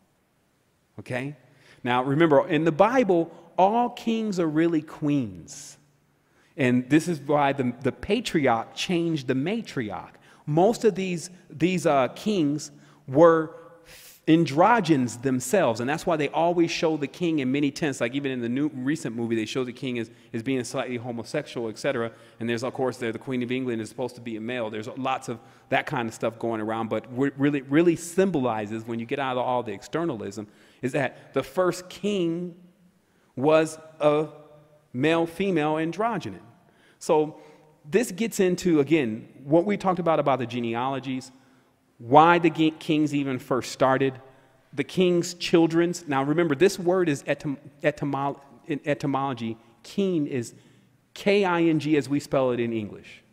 S3: Okay? Now, remember, in the Bible, all kings are really queens. And this is why the patriarch changed the matriarch. Most of these kings were androgynes themselves, and that's why they always show the king in many tints. Like even in the recent movie, they show the king as being slightly homosexual, etc. And there's, of course, the Queen of England is supposed to be a male. There's lots of that kind of stuff going around, but what really symbolizes, when you get out of all the externalism, is that the first king was a male-female androgyne. So this gets into, again, what we talked about the genealogies, why the kings even first started, the king's children's. Now, remember, this word is in etymology. King is K-I-N-G as we spell it in English.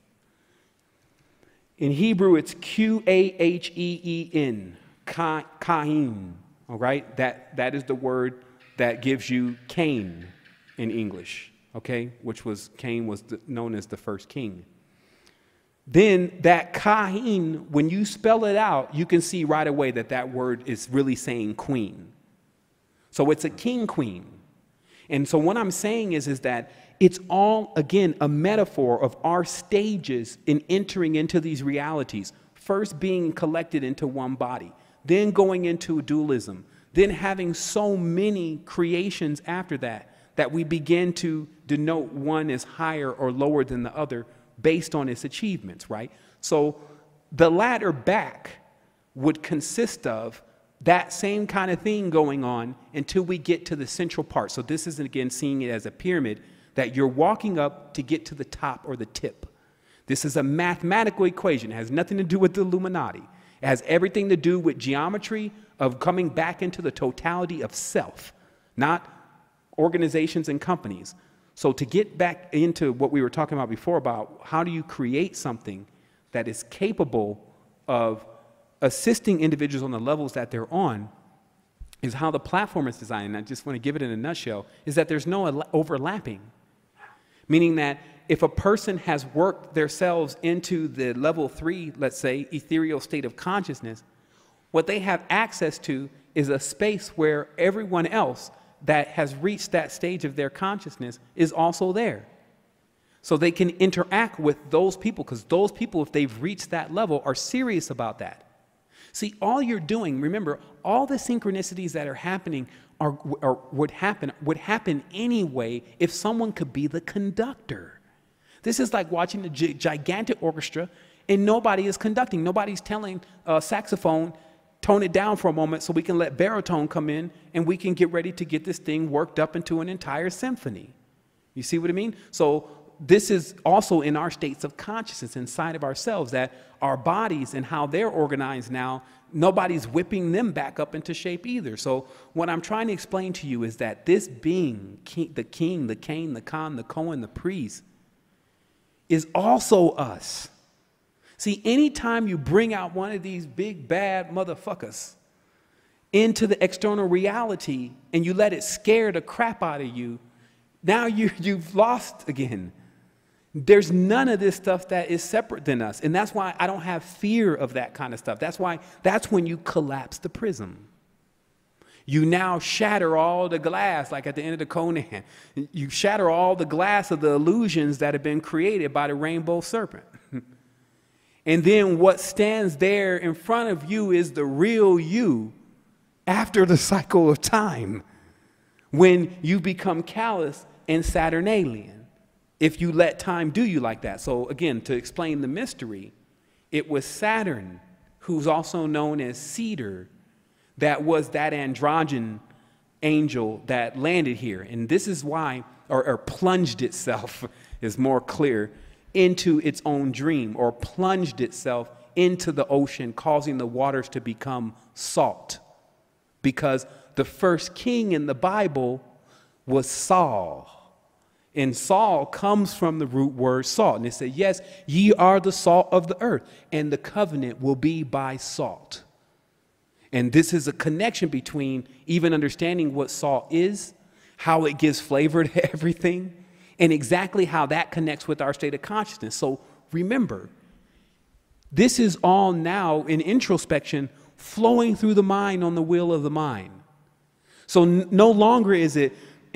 S3: In Hebrew, it's Q-A-H-E-E-N, Cain, all right? That is the word that gives you Cain in English. Okay, which was Cain was known as the first king. Then that Cain, when you spell it out, you can see right away that word is really saying queen. So it's a king queen. And so what I'm saying is that it's all, again, a metaphor of our stages in entering into these realities. First being collected into one body, then going into dualism, then having so many creations after that we begin to denote one as higher or lower than the other based on its achievements, right? So the ladder back would consist of that same kind of thing going on until we get to the central part. So this is, again, seeing it as a pyramid that you're walking up to get to the top or the tip. This is a mathematical equation. It has nothing to do with the Illuminati. It has everything to do with geometry of coming back into the totality of self, not organizations and companies. So to get back into what we were talking about before about how do you create something that is capable of assisting individuals on the levels that they're on, is how the platform is designed. And I just want to give it in a nutshell, is that there's no overlapping. Meaning that if a person has worked themselves into the level 3, let's say, ethereal state of consciousness, what they have access to is a space where everyone else that has reached that stage of their consciousness is also there. So they can interact with those people, because those people, if they've reached that level, are serious about that. See, all you're doing, remember, all the synchronicities that are happening would happen anyway if someone could be the conductor. This is like watching a gigantic orchestra and nobody is conducting. Nobody's telling saxophone, tone it down for a moment so we can let baritone come in and we can get ready to get this thing worked up into an entire symphony. You see what I mean? So this is also in our states of consciousness inside of ourselves, that our bodies and how they're organized now, nobody's whipping them back up into shape either. So what I'm trying to explain to you is that this being, the king, the Cain, the Khan, the Cohen, the priest, is also us. See, anytime you bring out one of these big bad motherfuckers into the external reality and you let it scare the crap out of you, now you've lost again. There's none of this stuff that is separate than us. And that's why I don't have fear of that kind of stuff. That's when you collapse the prism. You now shatter all the glass, like at the end of the Conan. You shatter all the glass of the illusions that have been created by the rainbow serpent. And then what stands there in front of you is the real you after the cycle of time, when you become callous and Saturnalian. If you let time do you like that. So again, to explain the mystery, it was Saturn, who's also known as Cedar, that was that androgen angel that landed here. And this is why, or plunged itself, is more clear, into its own dream, or plunged itself into the ocean, causing the waters to become salt. Because the first king in the Bible was Saul. And Saul comes from the root word salt. And it said, yes, ye are the salt of the earth, and the covenant will be by salt. And this is a connection between even understanding what salt is, how it gives flavor to everything, and exactly how that connects with our state of consciousness. So remember, this is all now in introspection flowing through the mind on the wheel of the mind. So no longer is it,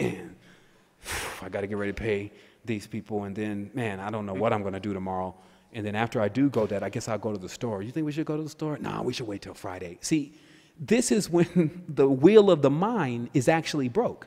S3: I got to get ready to pay these people, and then, man, I don't know what I'm going to do tomorrow. And then after I do go that, I guess I'll go to the store. You think we should go to the store? No, we should wait till Friday. See, this is when the wheel of the mind is actually broke.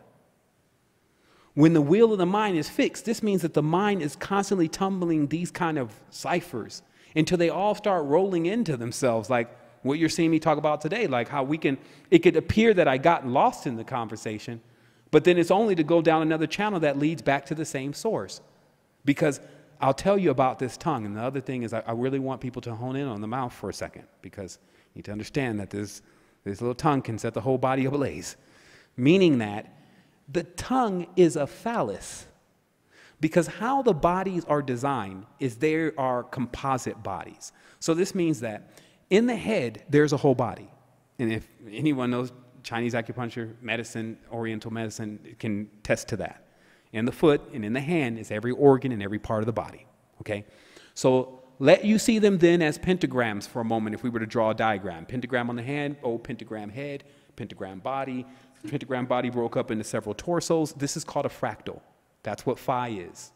S3: When the wheel of the mind is fixed, this means that the mind is constantly tumbling these kind of ciphers until they all start rolling into themselves, like what you're seeing me talk about today, like how it could appear that I got lost in the conversation, but then it's only to go down another channel that leads back to the same source. Because I'll tell you about this tongue. And the other thing is I really want people to hone in on the mouth for a second, because you need to understand that this little tongue can set the whole body ablaze. Meaning that the tongue is a phallus. Because how the bodies are designed is there are composite bodies. So this means that in the head, there's a whole body. And if anyone knows Chinese acupuncture, medicine, Oriental medicine, can attest to that. In the foot and in the hand is every organ and every part of the body, okay? So let you see them then as pentagrams for a moment if we were to draw a diagram. Pentagram on the hand, pentagram head, pentagram body. Pentagram body broke up into several torsos. This is called a fractal. That's what phi is.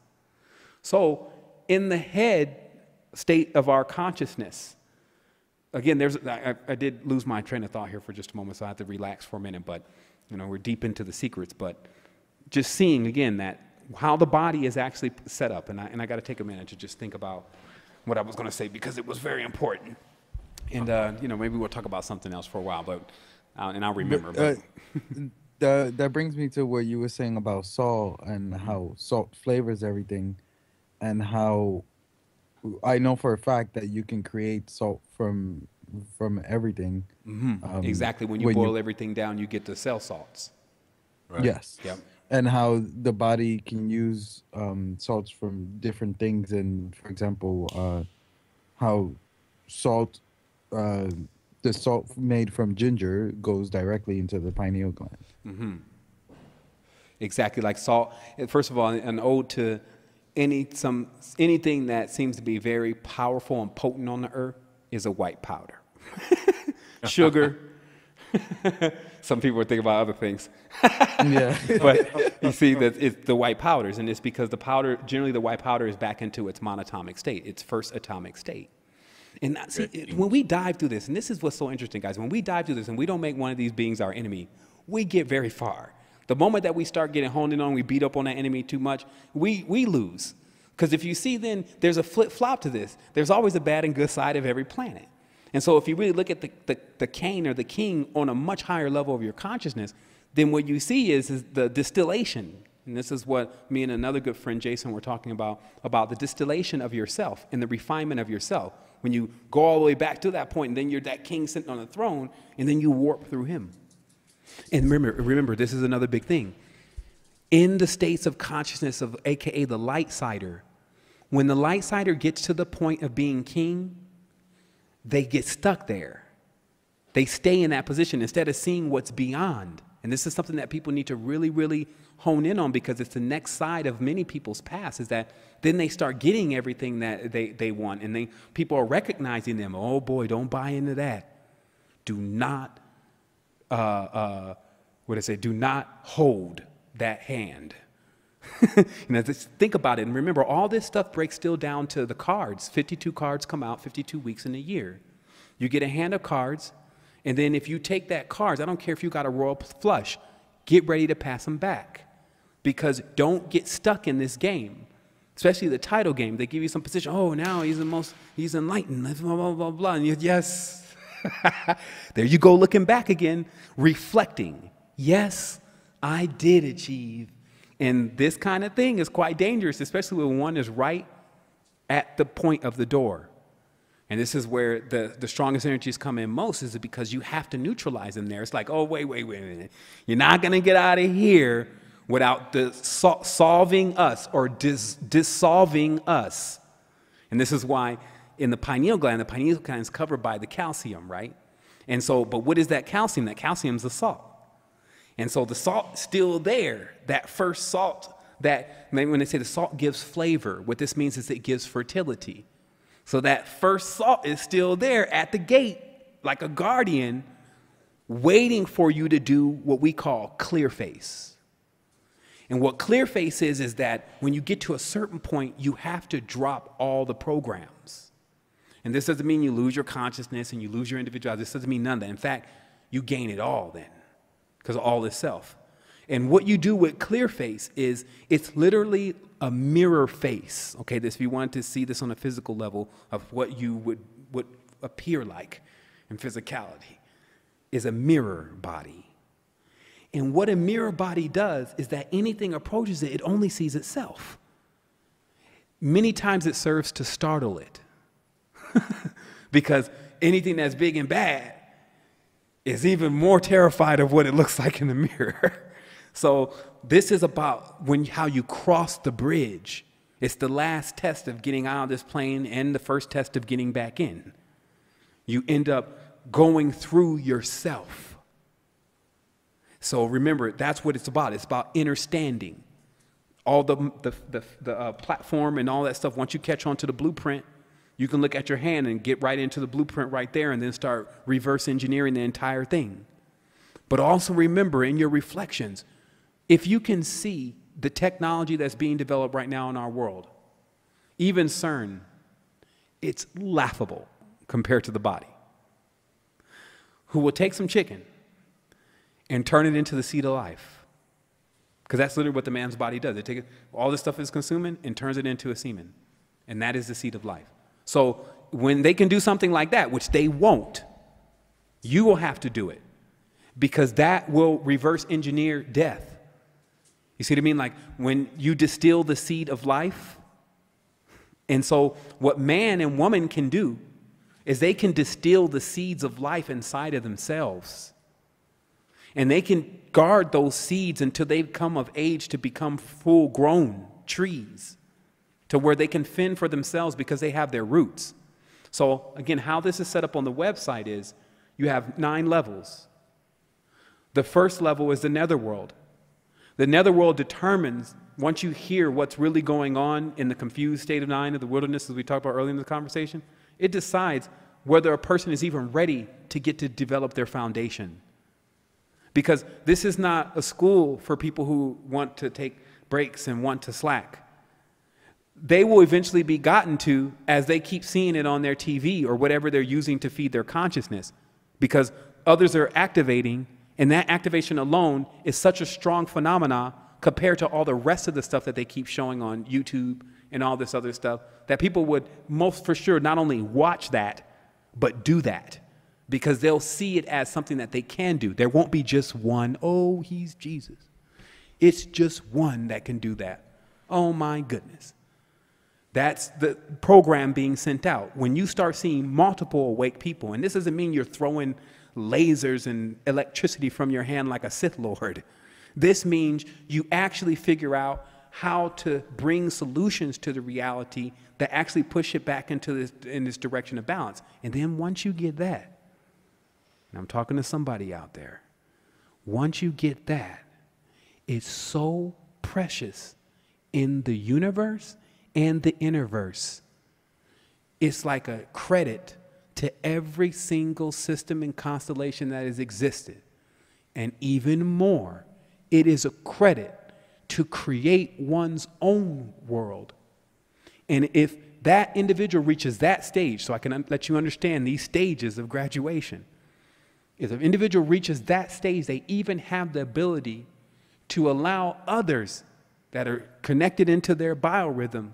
S3: So in the head state of our consciousness, again, I did lose my train of thought here for just a moment, so I have to relax for a minute, but we're deep into the secrets. But just seeing, again, that how the body is actually set up, and I got to take a minute to just think about what I was going to say, because it was very important. And, maybe we'll talk about something else for a while, but and I'll remember.
S2: That brings me to what you were saying about salt and how salt flavors everything, and how I know for a fact that you can create salt from everything.
S3: Mm-hmm. Exactly. When you boil everything down, you get the cell salts.
S2: Right. Yes. Yep. And how the body can use salts from different things. And for example, how salt, the salt made from ginger goes directly into the pineal gland.
S3: Mm-hmm. Exactly. Like salt. First of all, an ode to anything that seems to be very powerful and potent on the earth is a white powder. Sugar, Some people are thinking about other things.
S2: Yeah.
S3: But you see that it's the white powders, and it's because the powder, generally the white powder is back into its monatomic state, its first atomic state. And see, when we dive through this, and this is what's so interesting, guys, when we dive through this and we don't make one of these beings our enemy, we get very far. The moment that we start getting honed in on, we beat up on that enemy too much, we lose. Because if you see, then there's a flip-flop to this. There's always a bad and good side of every planet. And so if you really look at the Cain or the king on a much higher level of your consciousness, then what you see is the distillation. And this is what me and another good friend, Jason, were talking about the distillation of yourself and the refinement of yourself. When you go all the way back to that point, and then you're that king sitting on the throne, and then you warp through him. And remember, this is another big thing. In the states of consciousness of AKA the light sider, when the light sider gets to the point of being king, they get stuck there. They stay in that position instead of seeing what's beyond. And this is something that people need to really, really hone in on, because it's the next side of many people's past, is that then they start getting everything that they want, and people are recognizing them. Oh boy, don't buy into that. Do not, do not hold that hand. Just think about it. And remember, all this stuff breaks still down to the cards. 52 cards come out 52 weeks in a year. You get a hand of cards, and then if you take that cards, I don't care if you got a royal flush, get ready to pass them back. Because don't get stuck in this game, especially the title game. They give you some position. Oh, now he's enlightened, blah, blah, blah, blah. And yes. There you go, looking back again, reflecting. Yes, I did achieve. And this kind of thing is quite dangerous, especially when one is right at the point of the door. And this is where the strongest energies come in most, is because you have to neutralize them there. It's like, oh, wait a minute. You're not going to get out of here without solving us or dissolving us. And this is why in the pineal gland is covered by the calcium, right? And so, but what is that calcium? That calcium is the salt. And so the salt's still there, that first salt, that when they say the salt gives flavor, what this means is it gives fertility. So that first salt is still there at the gate, like a guardian, waiting for you to do what we call clear face. And what clear face is that when you get to a certain point, you have to drop all the programs. And this doesn't mean you lose your consciousness and you lose your individuality. This doesn't mean none of that. In fact, you gain it all then, because all is self. And what you do with clear face is it's literally a mirror face. Okay, this, if you wanted to see this on a physical level of what you would appear like in physicality, is a mirror body. And what a mirror body does is that anything approaches it, it only sees itself. Many times it serves to startle it. Because anything that's big and bad is even more terrified of what it looks like in the mirror. So this is about how you cross the bridge. It's the last test of getting out of this plane and the first test of getting back in. You end up going through yourself. So remember, that's what it's about. It's about understanding. All the platform and all that stuff, once you catch on to the blueprint, you can look at your hand and get right into the blueprint right there and then start reverse engineering the entire thing. But also remember, in your reflections, if you can see the technology that's being developed right now in our world, even CERN, it's laughable compared to the body. Who will take some chicken and turn it into the seed of life. Because that's literally what the man's body does. It takes all this stuff is consuming and turns it into a semen. And that is the seed of life. So when they can do something like that, which they won't, you will have to do it. Because that will reverse engineer death. You see what I mean? Like when you distill the seed of life. And so what man and woman can do is they can distill the seeds of life inside of themselves. And they can guard those seeds until they come of age to become full-grown trees, to where they can fend for themselves because they have their roots. So again, how this is set up on the website is you have 9 levels. The first level is the netherworld. The netherworld determines, once you hear what's really going on in the confused state of 9 of the wilderness, as we talked about earlier in the conversation, it decides whether a person is even ready to get to develop their foundation. Because this is not a school for people who want to take breaks and want to slack. They will eventually be gotten to as they keep seeing it on their TV or whatever they're using to feed their consciousness, because others are activating, and that activation alone is such a strong phenomena compared to all the rest of the stuff that they keep showing on YouTube and all this other stuff, that people would most for sure not only watch that, but do that, because they'll see it as something that they can do. There won't be just one, oh, he's Jesus. It's just one that can do that. Oh my goodness. That's the program being sent out. When you start seeing multiple awake people, and this doesn't mean you're throwing lasers and electricity from your hand like a Sith Lord. This means you actually figure out how to bring solutions to the reality that actually push it back into this direction of balance. And then once you get that, and I'm talking to somebody out there, once you get that, it's so precious in the universe and the Innerverse. It's like a credit to every single system and constellation that has existed. And even more, it is a credit to create one's own world. And if that individual reaches that stage, so I can let you understand these stages of graduation, if an individual reaches that stage, they even have the ability to allow others that are connected into their biorhythm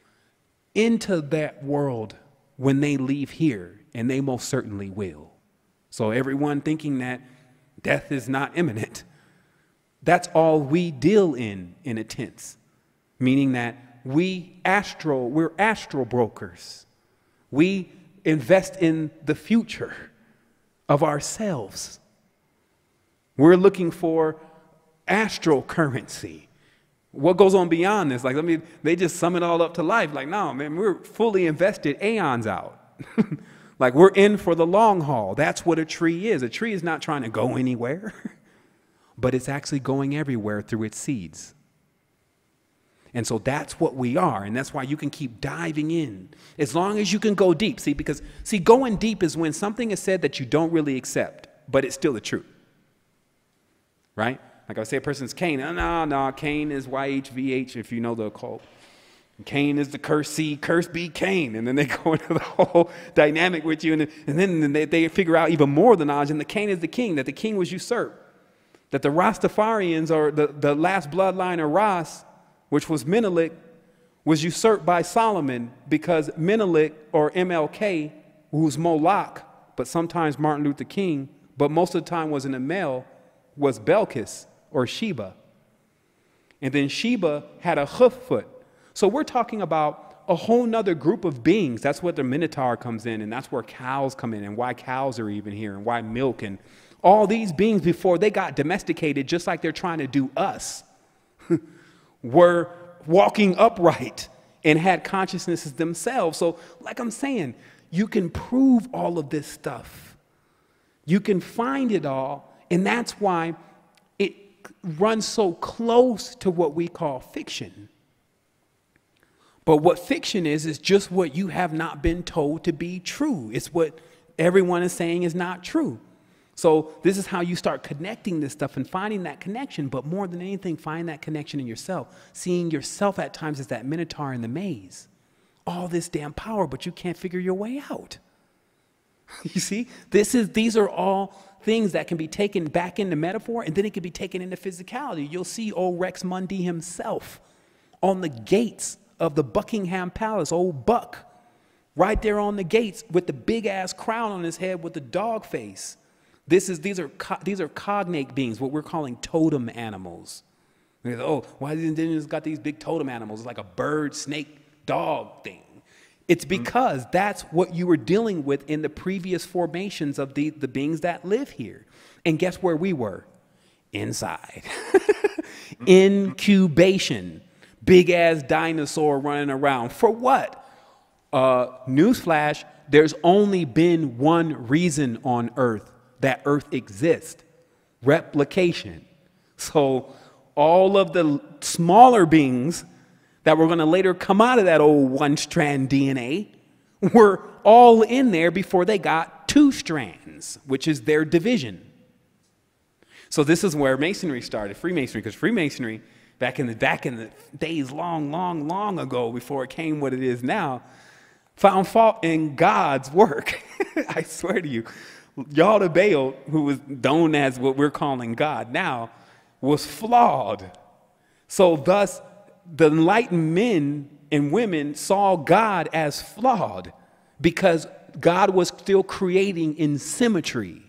S3: into that world when they leave here, and they most certainly will. So everyone thinking that death is not imminent, that's all we deal in a tense, meaning that we're astral brokers. We invest in the future of ourselves. We're looking for astral currency. What goes on beyond this? Like, I mean, they just sum it all up to life. Like, no, man, we're fully invested aeons out. Like, we're in for the long haul. That's what a tree is. A tree is not trying to go anywhere, but it's actually going everywhere through its seeds. And so that's what we are. And that's why you can keep diving in as long as you can go deep. See, because, going deep is when something is said that you don't really accept, but it's still the truth. Right? Like I say, a person's Cain. No, Cain is YHVH if you know the occult. Cain is the cursed seed, cursed be Cain. And then they go into the whole dynamic with you. And then they figure out even more the knowledge. And the Cain is the king, that the king was usurped. That the Rastafarians, or the last bloodline of Ras, which was Menelik, was usurped by Solomon, because Menelik, or MLK, who's Moloch, but sometimes Martin Luther King, but most of the time wasn't a male, was Belkis, or Sheba. And then Sheba had a hoof foot. So we're talking about a whole nother group of beings. That's what the Minotaur comes in, and that's where cows come in, and why cows are even here, and why milk, and all these beings before they got domesticated, just like they're trying to do us, were walking upright and had consciousnesses themselves. So like I'm saying, you can prove all of this stuff. You can find it all, and that's why it runs so close to what we call fiction. But what fiction is just what you have not been told to be true. It's what everyone is saying is not true. So this is how you start connecting this stuff and finding that connection. But more than anything, find that connection in yourself. Seeing yourself at times as that minotaur in the maze. All this damn power, but you can't figure your way out. You see, these are all things that can be taken back into metaphor, and then it can be taken into physicality. You'll see old Rex Mundi himself on the gates of the Buckingham Palace, old Buck, right there on the gates with the big ass crown on his head with the dog face. These are cognate beings, what we're calling totem animals. Oh, why the indigenous got these big totem animals? It's like a bird, snake, dog thing. It's because that's what you were dealing with in the previous formations of the beings that live here. And guess where we were? Inside. Incubation. Big ass dinosaur running around. For what? Newsflash, there's only been one reason on Earth that Earth exists. Replication. So all of the smaller beings that were going to later come out of that old one-strand DNA were all in there before they got two strands, which is their division. So this is where Masonry started, Freemasonry, because Freemasonry, back in the days long ago, before it came what it is now, found fault in God's work. I swear to you, Yalda Baal, who was known as what we're calling God now, was flawed. So thus, the enlightened men and women saw God as flawed because God was still creating in symmetry.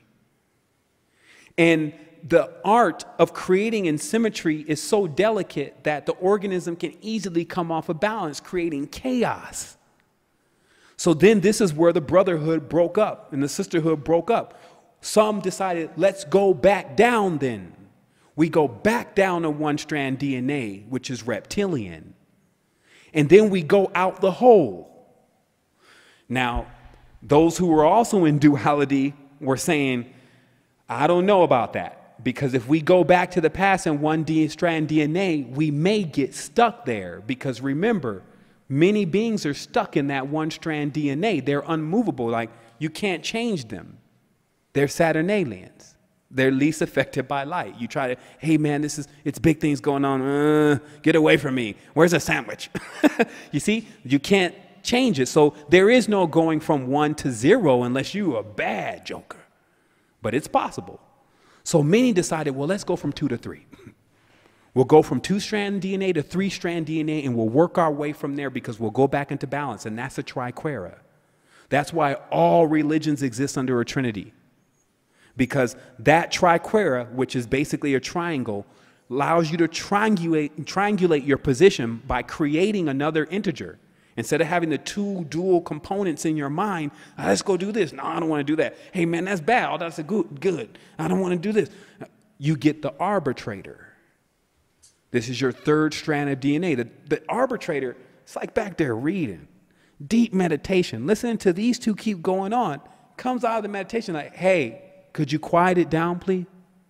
S3: And the art of creating in symmetry is so delicate that the organism can easily come off of balance, creating chaos. So then this is where the brotherhood broke up and the sisterhood broke up. Some decided, let's go back down then. We go back down to one-strand DNA, which is reptilian. And then we go out the hole. Now, those who were also in duality were saying, I don't know about that. Because if we go back to the past and one-strand DNA, we may get stuck there. Because remember, many beings are stuck in that one-strand DNA. They're unmovable. Like, you can't change them. They're Saturnalians. They're least affected by light. You try to, hey man, it's big things going on. Get away from me. Where's a sandwich? You see, you can't change it. So there is no going from 1 to 0 unless you're a bad joker. But it's possible. So many decided, well, let's go from 2 to 3. We'll go from 2-strand DNA to 3-strand DNA, and we'll work our way from there because we'll go back into balance, and that's a triquera. That's why all religions exist under a trinity. Because that triquera, which is basically a triangle, allows you to triangulate your position by creating another integer. Instead of having the 2 dual components in your mind, let's go do this. No, I don't want to do that. Hey, man, that's bad. Oh, that's a good. I don't want to do this. You get the arbitrator. This is your 3rd strand of DNA. The arbitrator, it's like back there reading, deep meditation, listening to these 2 keep going on, comes out of the meditation like, hey, could you quiet it down, please?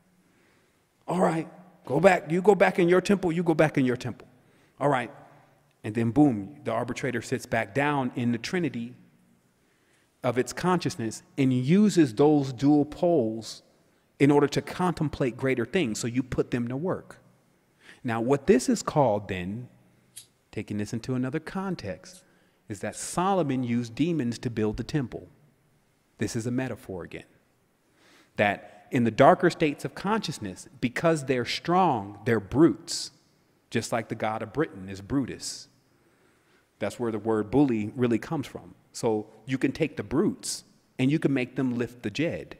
S3: All right, go back. You go back in your temple. You go back in your temple. All right. And then boom, the arbitrator sits back down in the trinity of its consciousness and uses those dual poles in order to contemplate greater things. So you put them to work. Now, what this is called then, taking this into another context, is that Solomon used demons to build the temple. This is a metaphor again. That in the darker states of consciousness, because they're strong, they're brutes, just like the god of Britain is Brutus. That's where the word bully really comes from. So you can take the brutes and you can make them lift the jed.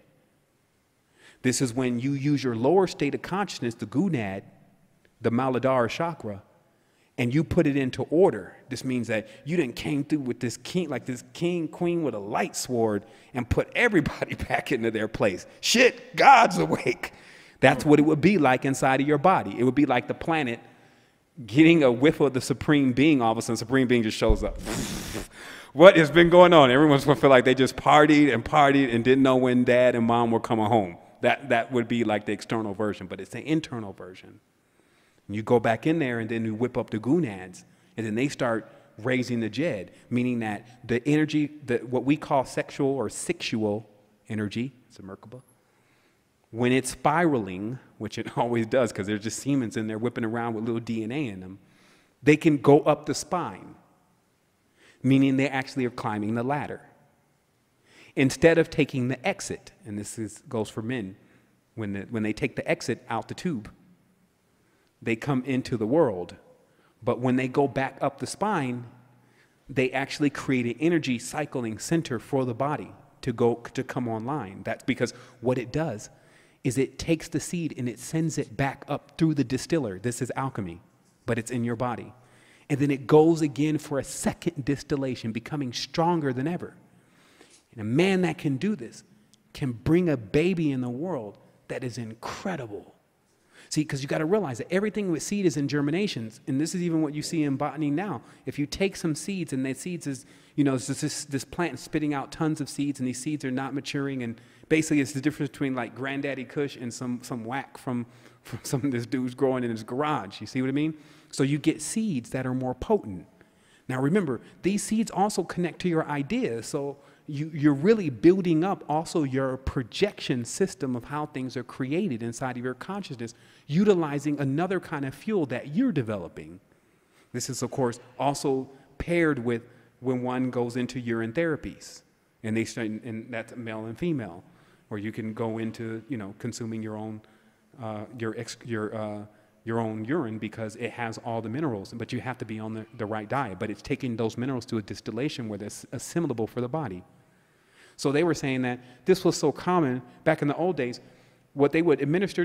S3: This is when you use your lower state of consciousness, the gonad, the Muladhara chakra, and you put it into order. This means that you didn't came through with this king, like this king, queen with a light sword and put everybody back into their place. Shit, God's awake. That's what it would be like inside of your body. It would be like the planet getting a whiff of the Supreme Being. All of a sudden, Supreme Being just shows up. What has been going on? Everyone's going to feel like they just partied and didn't know when dad and mom were coming home. That would be like the external version, but it's the internal version. And you go back in there and then you whip up the gonads, and then they start raising the jed, meaning that the energy, what we call sexual or sexual energy, it's a Merkaba, when it's spiraling, which it always does because there's just semen in there whipping around with little DNA in them, they can go up the spine, meaning they actually are climbing the ladder. Instead of taking the exit, and goes for men, when they take the exit out the tube, they come into the world. But when they go back up the spine, they actually create an energy cycling center for the body to come online. That's because what it does is it takes the seed and it sends it back up through the distiller. This is alchemy, but it's in your body. And then it goes again for a second distillation, becoming stronger than ever. And a man that can do this can bring a baby in the world that is incredible. See, because you got to realize that everything with seed is in germinations, and this is even what you see in botany now. If you take some seeds, and that seeds is, it's just this plant spitting out tons of seeds, and these seeds are not maturing, and basically it's the difference between like Granddaddy Kush and some whack from some of this dude's growing in his garage. You see what I mean? So you get seeds that are more potent. Now remember, these seeds also connect to your ideas. So you're really building up also your projection system of how things are created inside of your consciousness, utilizing another kind of fuel that you're developing. This is, of course, also paired with when one goes into urine therapies, and that's male and female, where you can go into, consuming your own your own urine because it has all the minerals, but you have to be on the right diet. But it's taking those minerals to a distillation where they're assimilable for the body. So they were saying that this was so common back in the old days. What they would administer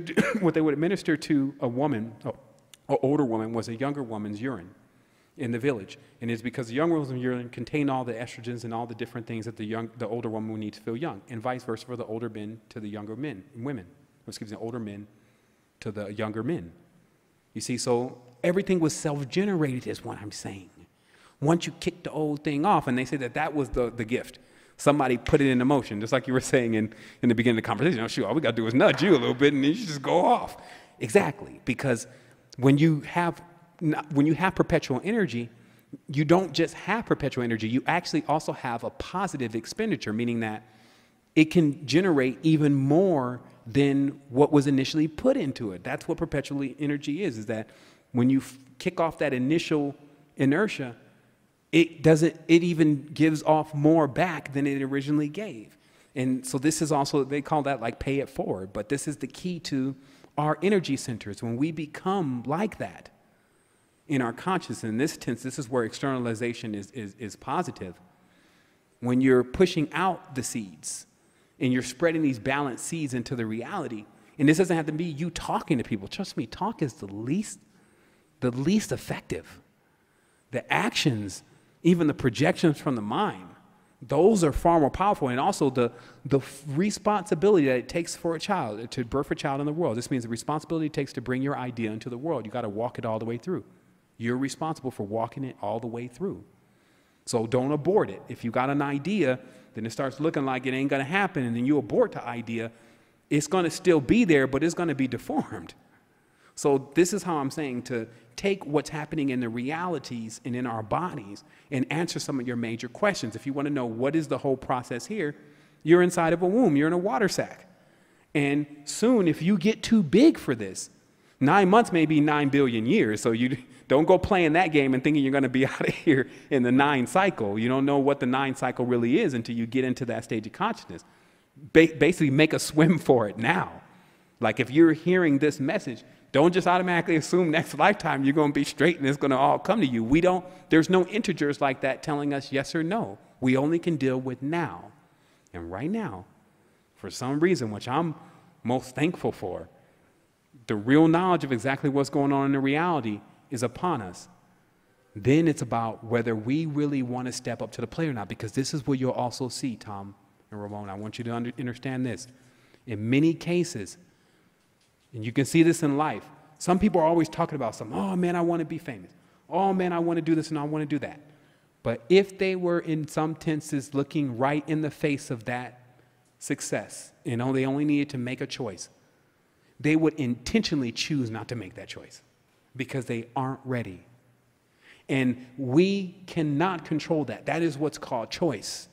S3: to a woman, an older woman, was a younger woman's urine in the village. And it's because the younger woman's urine contained all the estrogens and all the different things that the older woman would need to feel young, and vice versa for the older men to the younger men and women. Excuse me, older men to the younger men. You see, so everything was self-generated is what I'm saying. Once you kick the old thing off, and they say that was the gift. Somebody put it into motion, just like you were saying in the beginning of the conversation. Oh, shoot, all we got to do is nudge you a little bit, and then you just go off. Exactly, because when you have perpetual energy, you don't just have perpetual energy. You actually also have a positive expenditure, meaning that it can generate even more than what was initially put into it. That's what perpetual energy is that when you kick off that initial inertia, it even gives off more back than it originally gave. And so this is also, they call that like pay it forward, but this is the key to our energy centers. When we become like that in our consciousness, in this sense, this is where externalization is positive. When you're pushing out the seeds and you're spreading these balanced seeds into the reality, and this doesn't have to be you talking to people. Trust me, talk is the least effective. The actions, even the projections from the mind, those are far more powerful. And also the responsibility that it takes for a child, to birth a child in the world. This means the responsibility it takes to bring your idea into the world. You got to walk it all the way through. You're responsible for walking it all the way through. So don't abort it. If you got an idea, then it starts looking like it ain't going to happen, and then you abort the idea, it's going to still be there, but it's going to be deformed. So this is how I'm saying to take what's happening in the realities and in our bodies and answer some of your major questions. If you want to know what is the whole process here, you're inside of a womb. You're in a water sack. And soon, if you get too big for this, 9 months may be 9 billion years. So you don't go playing that game and thinking you're going to be out of here in the 9 cycle. You don't know what the 9 cycle really is until you get into that stage of consciousness. Basically, make a swim for it now. Like if you're hearing this message, don't just automatically assume next lifetime you're going to be straight and it's going to all come to you. There's no integers like that telling us yes or no. We only can deal with now. And right now, for some reason, which I'm most thankful for, the real knowledge of exactly what's going on in the reality is upon us. Then it's about whether we really want to step up to the plate or not, because this is what you'll also see, Tom and Ramon. I want you to understand this. In many cases, and you can see this in life, some people are always talking about something. Oh, man, I want to be famous. Oh, man, I want to do this and I want to do that. But if they were in some tenses looking right in the face of that success, they only needed to make a choice, they would intentionally choose not to make that choice because they aren't ready. And we cannot control that. That is what's called choice.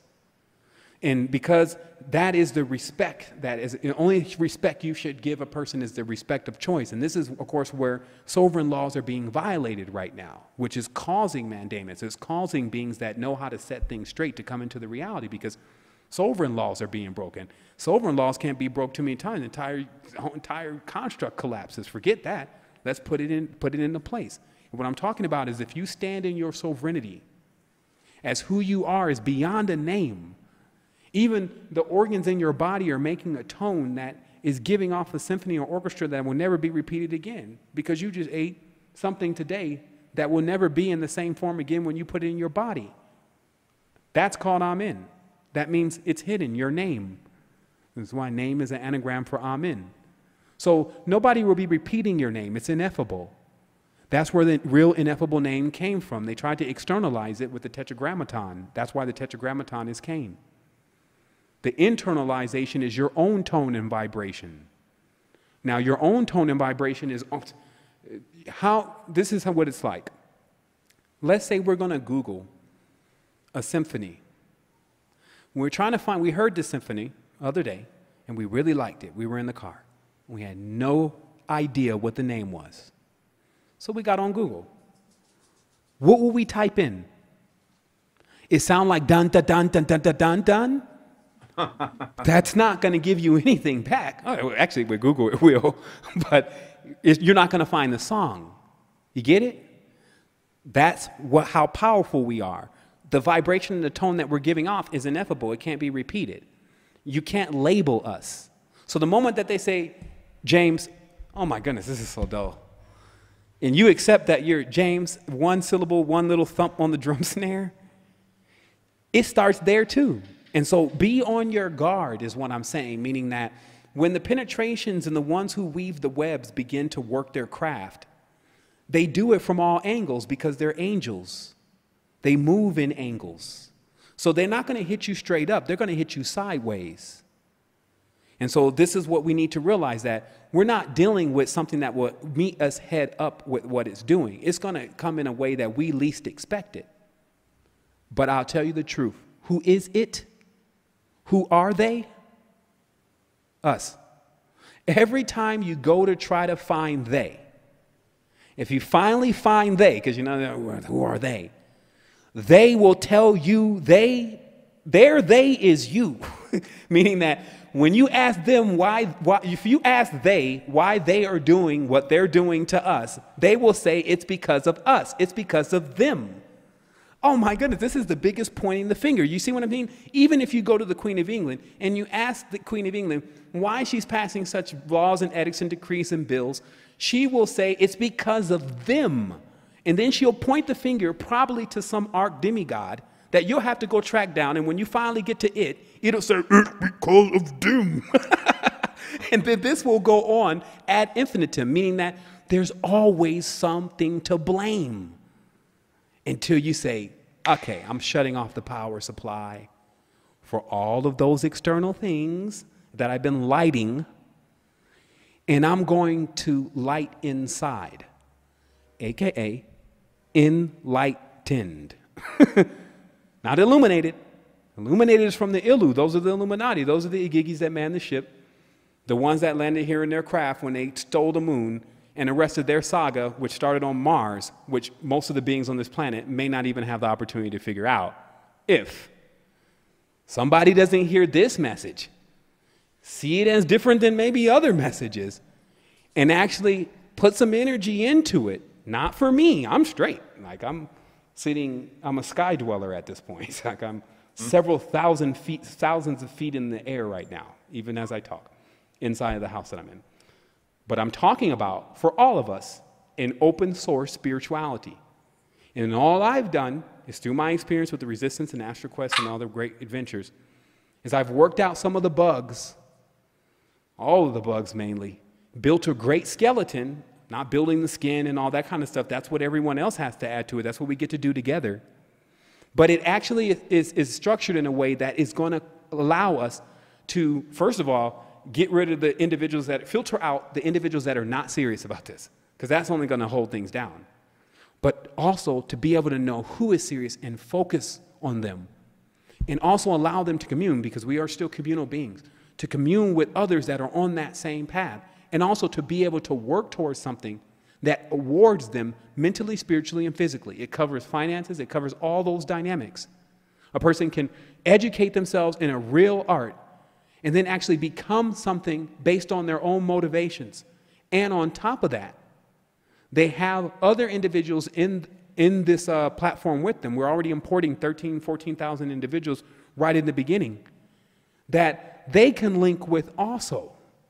S3: And because that is the respect, the only respect you should give a person is the respect of choice. And this is, of course, where sovereign laws are being violated right now, which is causing mandamus. It's causing beings that know how to set things straight to come into the reality, because sovereign laws are being broken. Sovereign laws can't be broke too many times. The entire construct collapses. Forget that. Let's put it into place. And what I'm talking about is if you stand in your sovereignty as who you are is beyond a name. Even the organs in your body are making a tone that is giving off a symphony or orchestra that will never be repeated again, because you just ate something today that will never be in the same form again when you put it in your body. That's called Amen. That means it's hidden, your name. This is why name is an anagram for Amen. So nobody will be repeating your name. It's ineffable. That's where the real ineffable name came from. They tried to externalize it with the tetragrammaton. That's why the tetragrammaton is Cain. The internalization is your own tone and vibration. Now, your own tone and vibration is this is what it's like. let's say we're going to Google a symphony. We're trying to find, we heard this symphony the other day, and we really liked it. We were in the car. We had no idea what the name was. So we got on Google. What will we type in? It sound like dun dun dun dun dun dun dun dun. That's not going to give you anything back. Oh, actually, with Google it will, but you're not going to find the song. You get it? That's how powerful we are. The vibration and the tone that we're giving off is ineffable. It can't be repeated. You can't label us. So the moment that they say, James, oh my goodness, this is so dull. And you accept that you're James, one syllable, one little thump on the drum snare, it starts there too. And so be on your guard is what I'm saying, meaning that when the penetrations and the ones who weave the webs begin to work their craft, they do it from all angles because they're angels. They move in angles. So they're not going to hit you straight up. They're going to hit you sideways. And so this is what we need to realize, that we're not dealing with something that will meet us head up with what it's doing. It's going to come in a way that we least expect it. But I'll tell you the truth. Who is it? Who are they? Us. Every time you go to try to find they, if you finally find they, because you know, who are they? They will tell you their they is you. Meaning that when you ask them if you ask they why they are doing what they're doing to us, they will say it's because of us. It's because of them. Oh my goodness, this is the biggest pointing the finger. You see what I mean? Even if you go to the Queen of England and you ask the Queen of England why she's passing such laws and edicts and decrees and bills, she will say it's because of them. And then she'll point the finger probably to some arch demigod that you'll have to go track down. And when you finally get to it, it'll say, it's because of them. And then this will go on ad infinitum, meaning that there's always something to blame. Until you say, okay, I'm shutting off the power supply for all of those external things that I've been lighting, and I'm going to light inside, AKA enlightened. Not illuminated. Illuminated is from the Ilu. Those are the Illuminati. Those are the Igigis that man the ship, the ones that landed here in their craft when they stole the moon and the rest of their saga, which started on Mars, which most of the beings on this planet may not even have the opportunity to figure out. If somebody doesn't hear this message, see it as different than maybe other messages, and actually put some energy into it, not for me, I'm straight. Like I'm a sky dweller at this point. Like I'm several thousands of feet in the air right now, even as I talk, inside of the house that I'm in. But I'm talking about, for all of us, an open source spirituality. And all I've done is through my experience with the Resistance and Astral Quest and all the great adventures, is I've worked out some of the bugs, all of the bugs mainly, built a great skeleton, not building the skin and all that kind of stuff. That's what everyone else has to add to it. That's what we get to do together. But it actually is structured in a way that is going to allow us to, first of all, get rid of the individuals filter out the individuals that are not serious about this, because that's only going to hold things down. But also to be able to know who is serious and focus on them, and also allow them to commune, because we are still communal beings, to commune with others that are on that same path, and also to be able to work towards something that awards them mentally, spiritually, and physically. It covers finances. It covers all those dynamics. A person can educate themselves in a real art and then actually become something based on their own motivations. And on top of that, they have other individuals in this platform with them. We're already importing 14,000 individuals right in the beginning that they can link with also.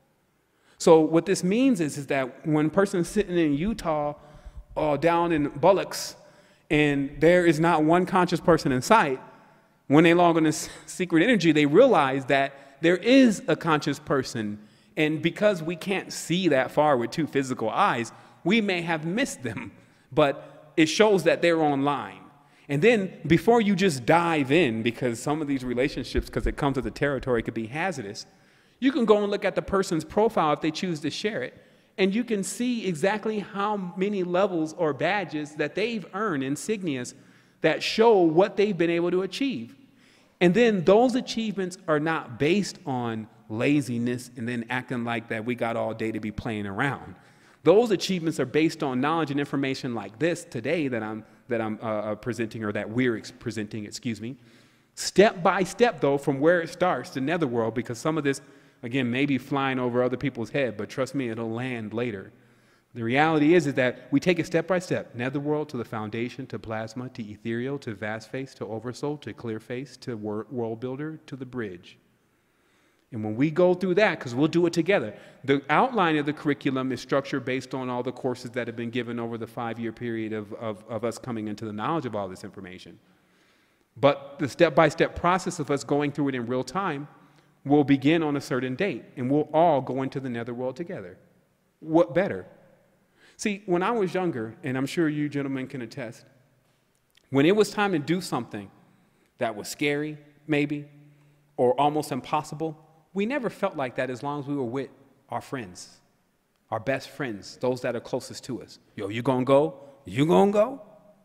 S3: So what this means is that when a person is sitting in Utah or down in Bullocks and there is not one conscious person in sight, when they log on this secret energy, they realize that there is a conscious person, and because we can't see that far with two physical eyes, we may have missed them, but it shows that they're online. And then before you just dive in, because some of these relationships, because it comes with the territory, could be hazardous, you can go and look at the person's profile if they choose to share it, And you can see exactly how many levels or badges that they've earned, insignias, that show what they've been able to achieve. And then those achievements are not based on laziness and then acting like that we got all day to be playing around. Those achievements are based on knowledge and information like this today that I'm presenting, or that we're presenting, excuse me. Step by step, though, from where it starts, the netherworld, because some of this, again, may be flying over other people's head, but trust me, it'll land later. The reality is that we take it step by step. Netherworld to the foundation, to plasma, to ethereal, to vast face, to oversoul, to clear face, to world builder, to the bridge. And when we go through that, because we'll do it together, the outline of the curriculum is structured based on all the courses that have been given over the 5-year period of us coming into the knowledge of all this information. But the step-by-step process of us going through it in real time will begin on a certain date, and we'll all go into the netherworld together. What better? See, when I was younger, and I'm sure you gentlemen can attest, when it was time to do something that was scary, maybe, or almost impossible, we never felt like that as long as we were with our friends, our best friends, those that are closest to us. Yo, you gonna go? You gonna go?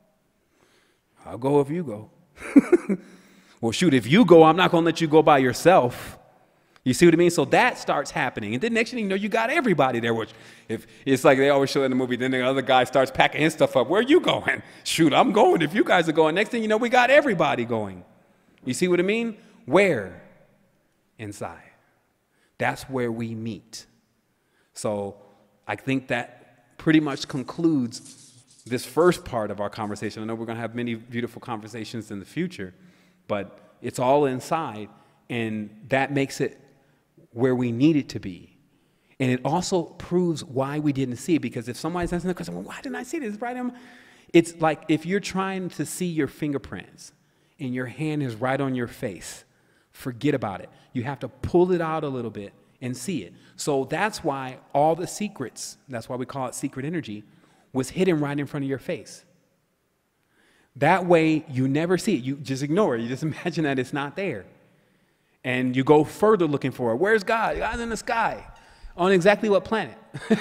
S3: I'll go if you go. Well, shoot, if you go, I'm not gonna let you go by yourself. You see what I mean? So that starts happening. And then next thing you know, you got everybody there, which if it's like they always show in the movie, then the other guy starts packing his stuff up. Where are you going? Shoot, I'm going if you guys are going. Next thing you know, we got everybody going. You see what I mean? Where? Inside. That's where we meet. So I think that pretty much concludes this first part of our conversation. I know we're going to have many beautiful conversations in the future, but it's all inside, and that makes it where we need it to be. And it also proves why we didn't see it, because if somebody's asking the question, well, why didn't I see this? Right? It's like if you're trying to see your fingerprints and your hand is right on your face, forget about it. You have to pull it out a little bit and see it. So that's why all the secrets, that's why we call it secret energy, was hidden right in front of your face. That way you never see it. You just ignore it. You just imagine that it's not there. And you go further looking for it. Where's God? God's in the sky. On exactly what planet?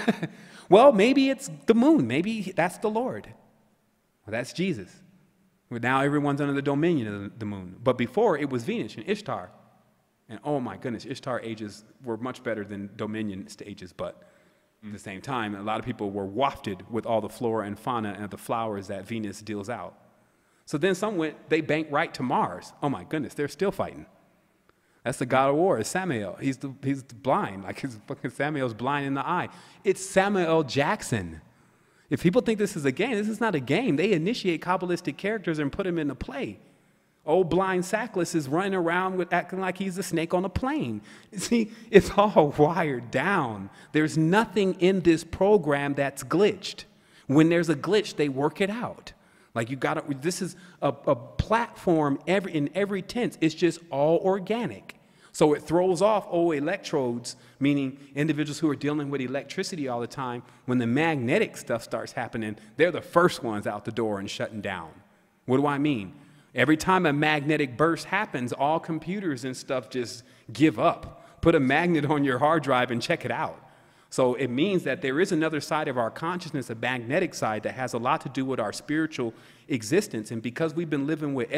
S3: Well, maybe it's the moon. Maybe that's the Lord. Well, that's Jesus. Well, now everyone's under the dominion of the moon. But before, it was Venus and Ishtar. And oh my goodness, Ishtar ages were much better than Dominion stages, but at the same time, a lot of people were wafted with all the flora and fauna and the flowers that Venus deals out. So then they banked right to Mars. Oh my goodness, they're still fighting. That's the god of war, it's Samael. He's blind, like Samuel's blind in the eye. It's Samuel Jackson. If people think this is a game, this is not a game. They initiate Kabbalistic characters and put them into play. Old blind Sackless is running around acting like he's a snake on a plane. See, it's all wired down. There's nothing in this program that's glitched. When there's a glitch, they work it out. Like this is a platform in every tense. It's just all organic. So it throws off old electrodes, meaning individuals who are dealing with electricity all the time. When the magnetic stuff starts happening, they're the first ones out the door and shutting down. What do I mean? Every time a magnetic burst happens, all computers and stuff just give up. Put a magnet on your hard drive and check it out. So it means that there is another side of our consciousness, a magnetic side that has a lot to do with our spiritual existence. And because we've been living with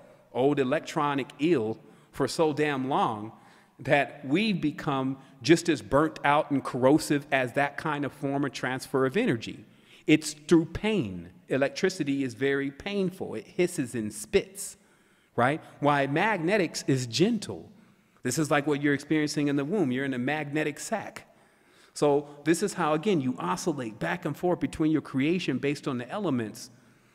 S3: old electronic ill, for so damn long, that we've become just as burnt out and corrosive as that kind of form of transfer of energy. It's through pain. Electricity is very painful. It hisses and spits, right? Why magnetics is gentle. This is like what you're experiencing in the womb. You're in a magnetic sac. So this is how, again, you oscillate back and forth between your creation based on the elements.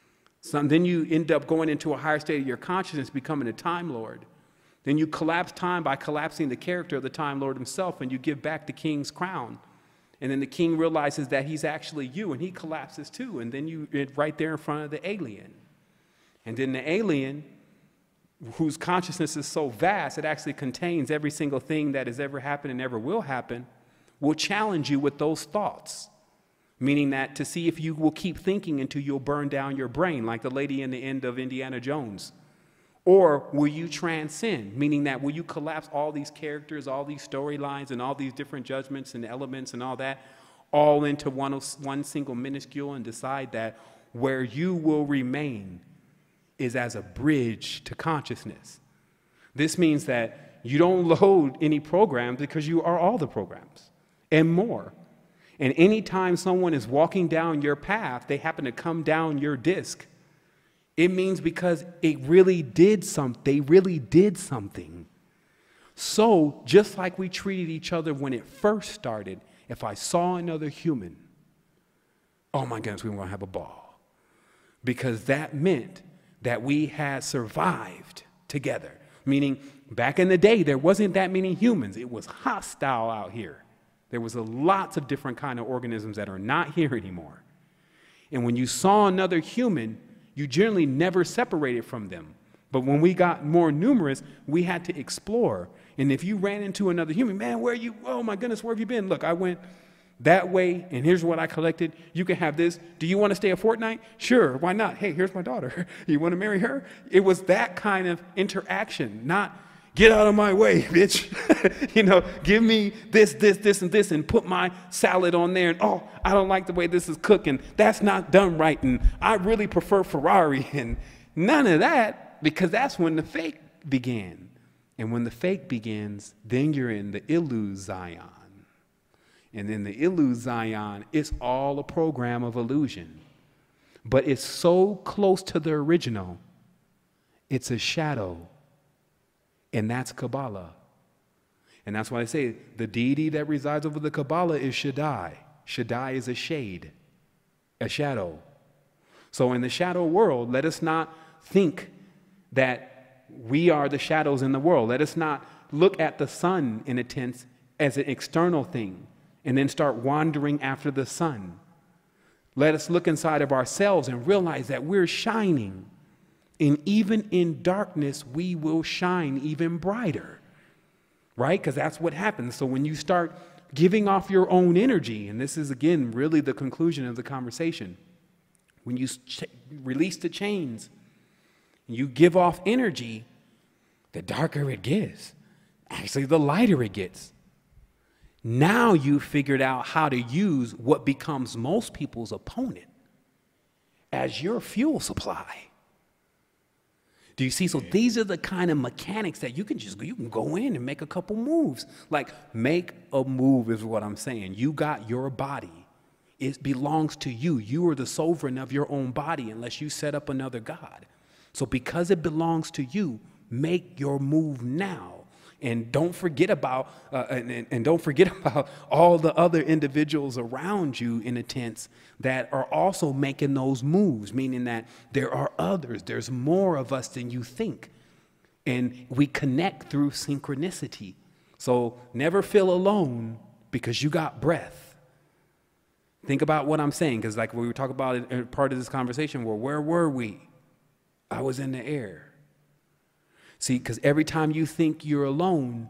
S3: So then you end up going into a higher state of your consciousness, becoming a Time Lord. Then you collapse time by collapsing the character of the Time Lord himself, and you give back the king's crown. And then the king realizes that he's actually you, and he collapses too. And then you're right there in front of the alien. And then the alien, whose consciousness is so vast, it actually contains every single thing that has ever happened and ever will happen, will challenge you with those thoughts. Meaning that to see if you will keep thinking until you'll burn down your brain, like the lady in the end of Indiana Jones. Or will you transcend? Meaning that will you collapse all these characters, all these storylines, and all these different judgments and elements and all that? all into one single minuscule and decide that where you will remain is as a bridge to consciousness. This means that you don't load any programs because you are all the programs and more. And anytime someone is walking down your path, they happen to come down your disc, it means because it really did something. They really did something. So just like we treated each other when it first started, if I saw another human, oh my goodness, we were going to have a ball. Because that meant that we had survived together. Meaning, back in the day, there wasn't that many humans. It was hostile out here. There was lots of different kind of organisms that are not here anymore. And when you saw another human, you generally never separated from them. But when we got more numerous, we had to explore. And if you ran into another human, man, where are you? Oh my goodness, where have you been? Look, I went that way, and here's what I collected. You can have this. Do you want to stay a fortnight? Sure, why not? Hey, here's my daughter. You want to marry her? It was that kind of interaction, not get out of my way, bitch. Give me this, and this, and put my salad on there. And, oh, I don't like the way this is cooked, and that's not done right, and I really prefer Ferrari. And none of that, because that's when the fake began. And when the fake begins, then you're in the illusion. And in the illusion, it's all a program of illusion. But it's so close to the original, it's a shadow. And that's Kabbalah. And that's why I say the deity that resides over the Kabbalah is Shaddai. Shaddai is a shade, a shadow. So in the shadow world, let us not think that we are the shadows in the world. Let us not look at the sun, in a sense, as an external thing and then start wandering after the sun. Let us look inside of ourselves and realize that we're shining. And even in darkness, we will shine even brighter, right? Because that's what happens. So when you start giving off your own energy, and this is, again, really the conclusion of the conversation, when you release the chains, you give off energy, the darker it gets. Actually, the lighter it gets. Now you figured out how to use what becomes most people's opponent as your fuel supply. Do you see? So these are the kind of mechanics that you can go in and make a couple moves. Like, make a move is what I'm saying. You got your body. It belongs to you. You are the sovereign of your own body unless you set up another God. So because it belongs to you, make your move now. And don't forget about all the other individuals around you, in a sense, that are also making those moves, meaning that there are others. There's more of us than you think. And we connect through synchronicity. So never feel alone because you got breath. Think about what I'm saying, because like we were talking about in part of this conversation, where were we? I was in the air. See, because every time you think you're alone,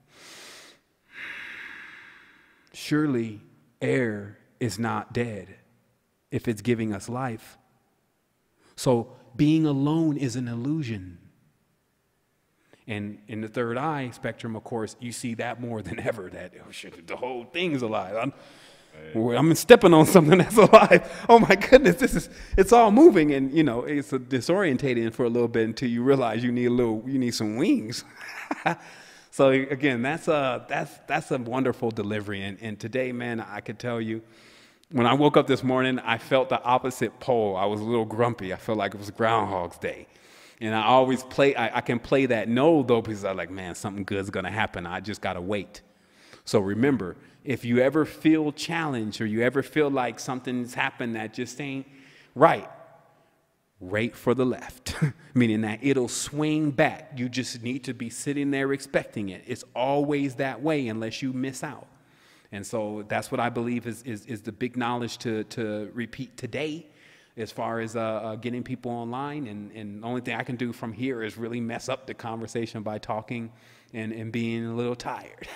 S3: surely air is not dead if it's giving us life. So being alone is an illusion. And in the third eye spectrum, of course, you see that more than ever, that oh shit, the whole thing's alive. I'm stepping on something that's alive. Oh my goodness, it's all moving, and it's disorientating for a little bit until you realize you need some wings. So again, that's a wonderful delivery. And today, man, I could tell you, when I woke up this morning, I felt the opposite pole. I was a little grumpy. I felt like it was Groundhog's Day. And I always I can play that no, though, because I'm like, man, something good's gonna happen. I just gotta wait. So remember, if you ever feel challenged or you ever feel like something's happened that just ain't right, wait for the left, meaning that it'll swing back. You just need to be sitting there expecting it. It's always that way unless you miss out. And so that's what I believe is the big knowledge to repeat today as far as getting people online. And the only thing I can do from here is really mess up the conversation by talking and being a little tired.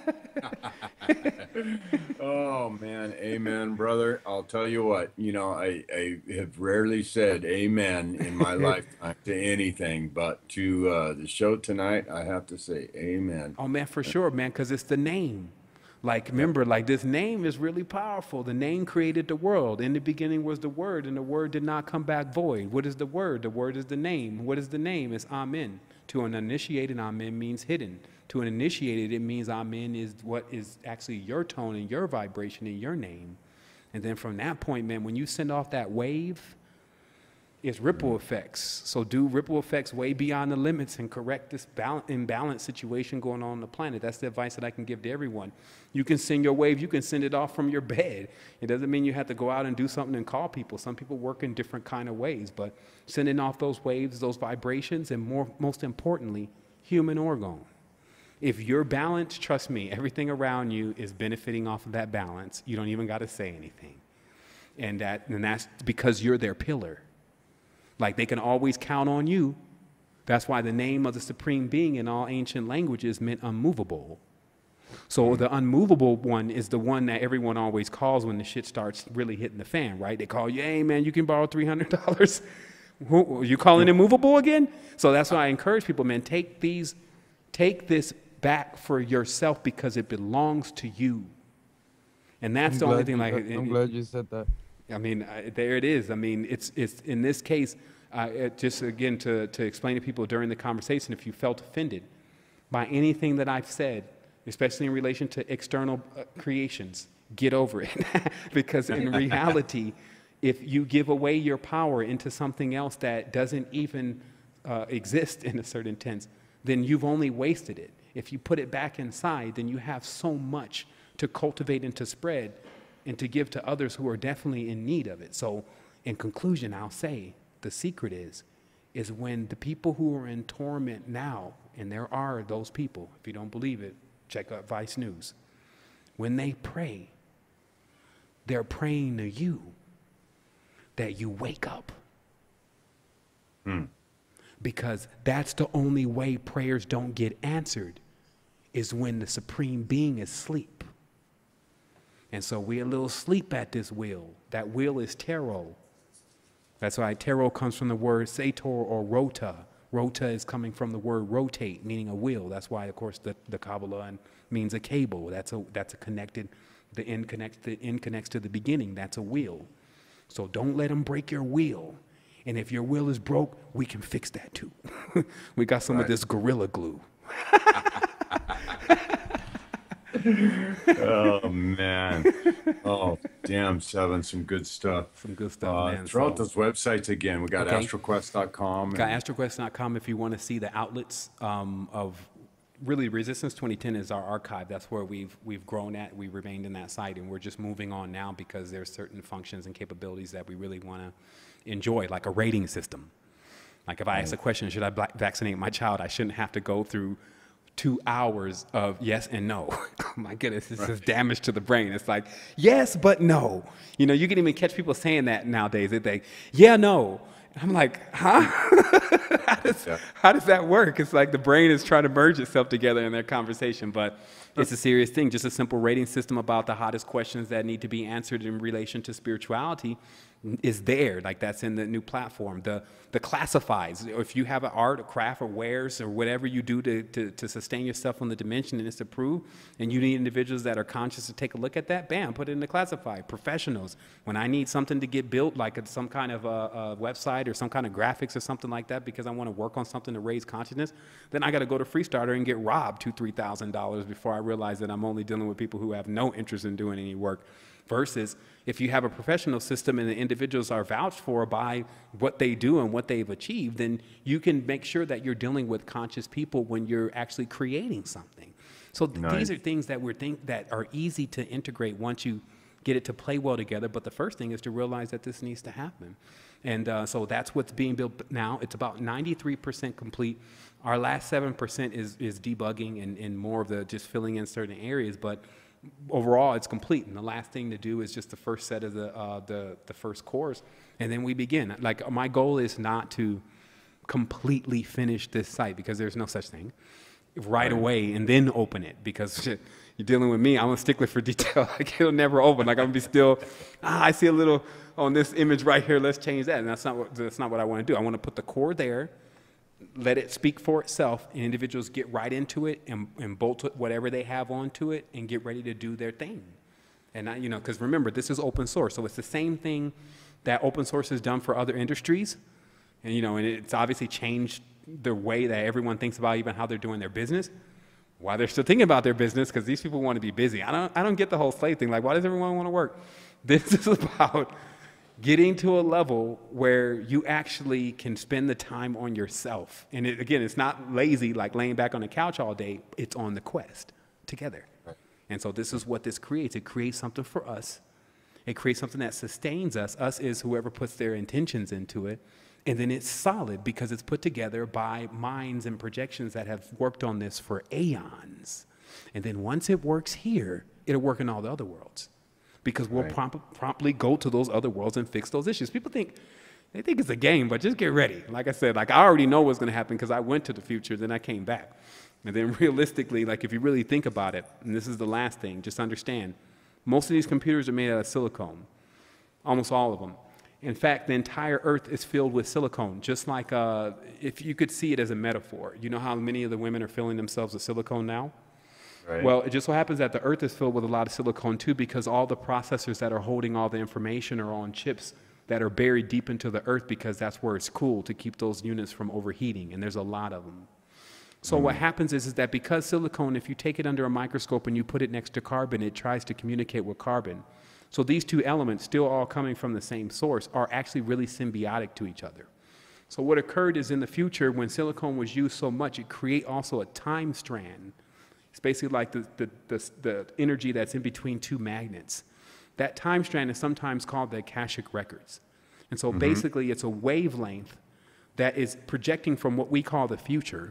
S4: Oh man, amen, brother. I'll tell you what, I have rarely said amen in my lifetime to anything, but to the show tonight, I have to say amen.
S3: Oh man, for sure, man, because it's the name. Like, remember, like this name is really powerful. The name created the world. In the beginning was the Word, and the Word did not come back void. What is the Word? The Word is the name. What is the name? It's Amen. To an uninitiated, Amen means hidden. To an initiated, it means Amen is what is actually your tone and your vibration in your name. And then from that point, man, when you send off that wave, it's ripple effects. So do ripple effects way beyond the limits and correct this imbalance situation going on the planet. That's the advice that I can give to everyone. You can send your wave. You can send it off from your bed. It doesn't mean you have to go out and do something and call people. Some people work in different kind of ways. But sending off those waves, those vibrations, and most importantly, human orgone. If you're balanced, trust me, everything around you is benefiting off of that balance. You don't even got to say anything. And that's because you're their pillar. Like, they can always count on you. That's why the name of the Supreme Being in all ancient languages meant unmovable. So the unmovable one is the one that everyone always calls when the shit starts really hitting the fan, right? They call you, hey, man, you can borrow $300. You calling immovable again? So that's why I encourage people, man, take this back for yourself because it belongs to you. And that's the only thing. Like,
S2: I'm glad you said that.
S3: I mean, there it is. I mean, it's in this case, just again to explain to people during the conversation, if you felt offended by anything that I've said, especially in relation to external creations, get over it. Because in reality, if you give away your power into something else that doesn't even exist in a certain sense, then you've only wasted it. If you put it back inside, then you have so much to cultivate and to spread and to give to others who are definitely in need of it. So in conclusion, I'll say the secret is when the people who are in torment now, and there are those people, if you don't believe it, check out Vice News. When they pray, they're praying to you that you wake up. Because that's the only way prayers don't get answered, is when the Supreme Being is asleep. And so we're a little asleep at this wheel. That wheel is tarot. That's why tarot comes from the word sator or rota. Rota is coming from the word rotate, meaning a wheel. That's why, of course, the Kabbalah means a cable. That's a connected, the end connects to the beginning. That's a wheel. So don't let them break your wheel. And if your wheel is broke, we can fix that too. We got some of this Gorilla Glue.
S4: Oh, man. Oh, damn, Sevan, some good stuff.
S3: Some good stuff, man.
S4: Throw out those websites again. We got astroquest.com.
S3: Got astroquest.com if you want to see the outlets of really Resistance 2010 is our archive. That's where we've grown at. We've remained in that site, and we're just moving on now because there's certain functions and capabilities that we really want to enjoy, like a rating system. Like if I ask a question, should I vaccinate my child? I shouldn't have to go through 2 hours of yes and no. Oh my goodness, this is damage to the brain. It's like, yes, but no. You know, you can even catch people saying that nowadays. They think, yeah, no. And I'm like, huh? How does that work? It's like the brain is trying to merge itself together in their conversation, but it's a serious thing. Just a simple rating system about the hottest questions that need to be answered in relation to spirituality is there. Like that's in the new platform. The classifies. If you have an art, a craft, or wares, or whatever you do to sustain yourself on the dimension and it's approved, and you need individuals that are conscious to take a look at that, bam, put it in the classify. Professionals. When I need something to get built, like some kind of a website or some kind of graphics or something like that, because I want to work on something to raise consciousness, then I got to go to Freestarter and get robbed $2,000-$3,000 before I realize that I'm only dealing with people who have no interest in doing any work. Versus if you have a professional system and the individuals are vouched for by what they do and what they've achieved, then you can make sure that you're dealing with conscious people when you're actually creating something. So these are things that that are easy to integrate once you get it to play well together. But the first thing is to realize that this needs to happen. And so that's what's being built now. It's about 93% complete. Our last 7% is debugging and more of the just filling in certain areas. But overall, it's complete. And the last thing to do is just the first set of the first course. And then we begin. Like my goal is not to completely finish this site because there's no such thing right away and then open it because shit, you're dealing with me. I'm a stickler for detail. Like it'll never open. Like I'm gonna be still, I see a little on this image right here. Let's change that. And that's not what I want to do. I want to put the core there let it speak for itself, and individuals get right into it and bolt whatever they have onto it and get ready to do their thing. And I, because remember, this is open source, so it's the same thing that open source has done for other industries, and and it's obviously changed the way that everyone thinks about even how they're doing their business. Why they're still thinking about their business, because these people want to be busy. I don't get the whole slave thing. Like, why does everyone want to work? This is about getting to a level where you actually can spend the time on yourself. And again, it's not lazy, like laying back on the couch all day. It's on the quest together. Right. And so this is what this creates. It creates something for us. It creates something that sustains us. Us is whoever puts their intentions into it. And then it's solid because it's put together by minds and projections that have worked on this for aeons. And then once it works here, it'll work in all the other worlds. Because we'll promptly go to those other worlds and fix those issues. People think it's a game, but just get ready. Like I said, like I already know what's going to happen because I went to the future, then I came back. And then realistically, like if you really think about it, and this is the last thing, just understand, most of these computers are made out of silicone, almost all of them. In fact, the entire Earth is filled with silicone, just like if you could see it as a metaphor. You know how many of the women are filling themselves with silicone now? Right. Well, it just so happens that the Earth is filled with a lot of silicone too, because all the processors that are holding all the information are on chips that are buried deep into the Earth, because that's where it's cool to keep those units from overheating, and there's a lot of them. So what happens is that because silicone, if you take it under a microscope and you put it next to carbon, it tries to communicate with carbon. So these two elements, still all coming from the same source, are actually really symbiotic to each other. So what occurred is in the future, when silicone was used so much, it created also a time strand. It's basically like the energy that's in between two magnets. That time strand is sometimes called the Akashic records. And so basically it's a wavelength that is projecting from what we call the future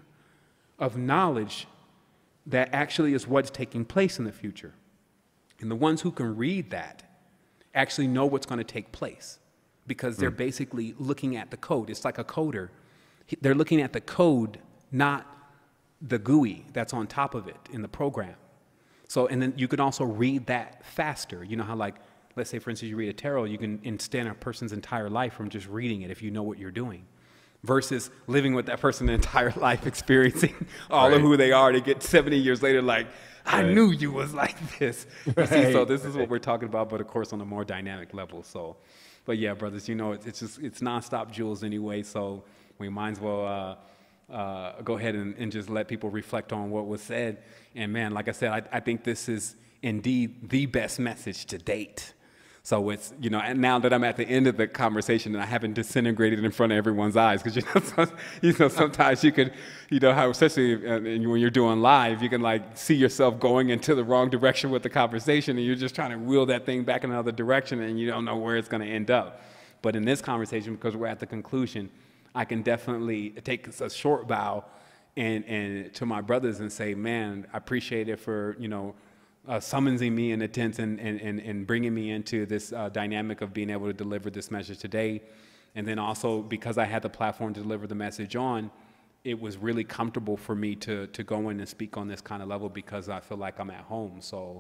S3: of knowledge that actually is what's taking place in the future. And the ones who can read that actually know what's going to take place, because they're basically looking at the code. It's like a coder. They're looking at the code, not the GUI that's on top of it in the program. So, and then you can also read that faster. You know how, like, let's say, for instance, you read a tarot, you can extend a person's entire life from just reading it if you know what you're doing, versus living with that person the entire life, experiencing all of who they are, to get 70 years later, like, I knew you was like this. You see, so this is what we're talking about, but of course on a more dynamic level. So, but yeah, brothers, it's nonstop jewels anyway, so we might as well go ahead and just let people reflect on what was said. And man, like I said, I think this is indeed the best message to date. So it's, and now that I'm at the end of the conversation and I haven't disintegrated in front of everyone's eyes, because sometimes you could, how, especially when you're doing live, you can like see yourself going into the wrong direction with the conversation, and you're just trying to wheel that thing back in another direction, and you don't know where it's going to end up. But in this conversation, because we're at the conclusion, I can definitely take a short bow and to my brothers and say, man, I appreciate it for, summoning me in a tent and bringing me into this dynamic of being able to deliver this message today. And then also, because I had the platform to deliver the message on, it was really comfortable for me to go in and speak on this kind of level, because I feel like I'm at home. So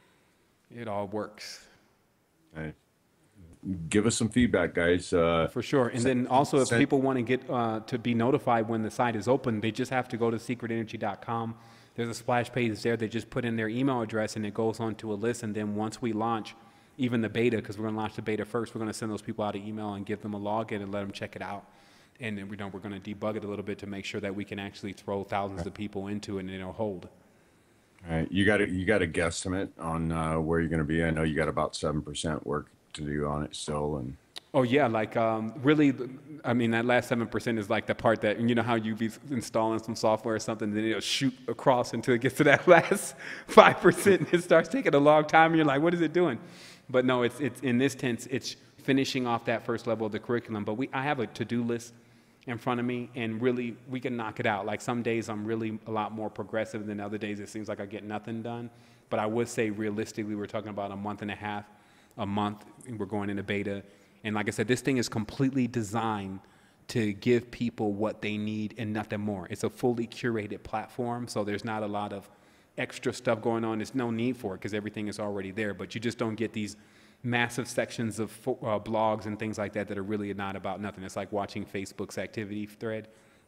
S3: it all works.
S4: Right. Give us some feedback, guys.
S3: For sure. And then also, if people want to get to be notified when the site is open, they just have to go to secretenergy.com. There's a splash page there. They just put in their email address and it goes onto a list. And then once we launch even the beta, because we're going to launch the beta first, we're going to send those people out an email and give them a login and let them check it out. And then we're going to debug it a little bit to make sure that we can actually throw thousands of people into it and it'll hold.
S4: All right. You got a guesstimate on where you're going to be? I know you got about 7% work to do on it still. And
S3: oh yeah, like really, I mean, that last 7% is like the part that, you know how you be installing some software or something, then it'll shoot across until it gets to that last 5%, and it starts taking a long time, and you're like, what is it doing? But no, it's in this sense, it's finishing off that first level of the curriculum. But I have a to-do list in front of me, and really, we can knock it out. Like some days I'm really a lot more progressive than other days it seems like I get nothing done. But I would say realistically, we're talking about a month and a half, a month, and we're going into beta. And like I said, this thing is completely designed to give people what they need and nothing more. It's a fully curated platform, so there's not a lot of extra stuff going on. There's no need for it because everything is already there, but you just don't get these massive sections of blogs and things like that that are really not about nothing. It's like watching Facebook's activity thread.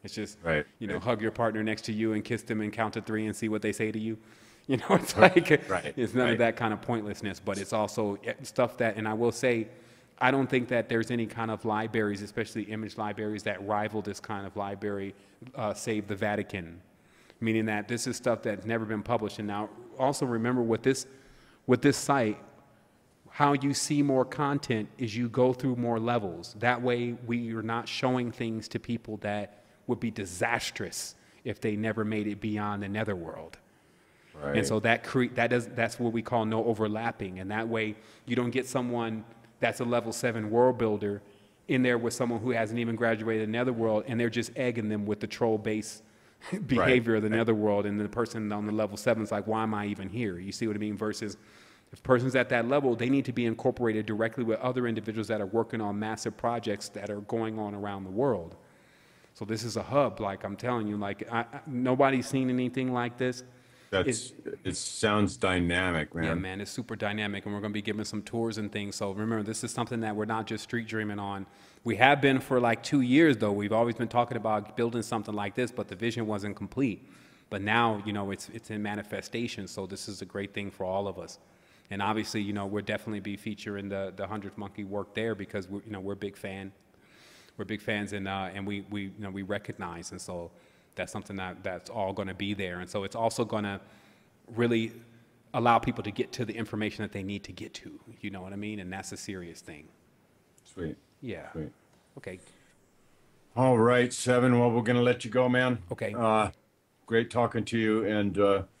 S3: It's just,
S4: Right.
S3: hug your partner next to you and kiss them and count to 3 and see what they say to you. It's like, it's none of that kind of pointlessness, but it's also stuff that, and I will say, I don't think that there's any kind of libraries, especially image libraries, that rival this kind of library, save the Vatican, meaning that this is stuff that's never been published. And now also remember with this site, how you see more content is you go through more levels. That way we are not showing things to people that would be disastrous if they never made it beyond the netherworld. Right. And so that's what we call no overlapping. And that way you don't get someone that's a level 7 world builder in there with someone who hasn't even graduated the netherworld, and they're just egging them with the troll-based behavior of the netherworld, and the person on the level 7 is like, why am I even here? You see what I mean? Versus if a person's at that level, they need to be incorporated directly with other individuals that are working on massive projects that are going on around the world. So this is a hub, like I'm telling you, like nobody's seen anything like this.
S4: It sounds dynamic, man.
S3: Yeah, man, it's super dynamic, and we're going to be giving some tours and things. So remember, this is something that we're not just street dreaming on. We have been for like 2 years, though. We've always been talking about building something like this, but the vision wasn't complete. But now, it's in manifestation. So this is a great thing for all of us. And obviously, we'll definitely be featuring the 100th Monkey work there because we're big fan. We're big fans, and we recognize, and so that's something that's all going to be there. And so it's also going to really allow people to get to the information that they need to get to. You know what I mean? And that's a serious thing.
S4: Sweet.
S3: Yeah.
S4: Sweet.
S3: Okay.
S4: All right, Sevan. Well, we're going to let you go, man.
S3: Okay.
S4: Great talking to you. And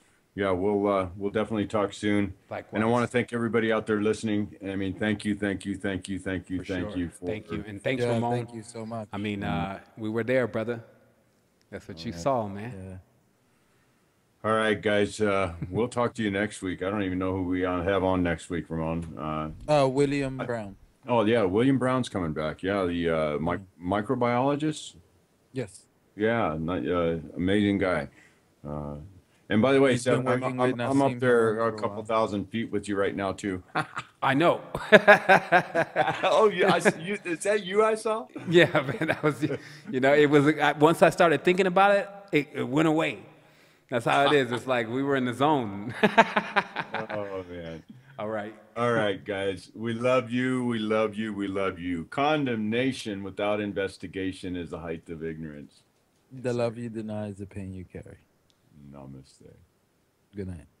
S4: we'll definitely talk soon.
S3: Likewise.
S4: And I want to thank everybody out there listening. I mean, thank you.
S3: Thank you. And thanks, Ramon.
S2: Thank you so much.
S3: I mean, we were there, brother. That's what you saw, man.
S2: Yeah.
S4: All right, guys. We'll talk to you next week. I don't even know who we have on next week, Ramon.
S2: William Brown.
S4: Oh, yeah. William Brown's coming back. Yeah, the microbiologist.
S2: Yes.
S4: Yeah, amazing guy. And by the way, Seth, I'm up there a couple thousand feet with you right now, too.
S3: I know.
S4: Oh, yeah. Is that you I saw?
S3: Yeah, man. That was, it was, once I started thinking about it, it went away. That's how it is. It's like we were in the zone.
S4: Oh, man.
S3: All right.
S4: All right, guys. We love you. We love you. We love you. Condemnation without investigation is the height of ignorance.
S2: The love you deny is the pain you carry.
S4: Namaste.
S2: Good night.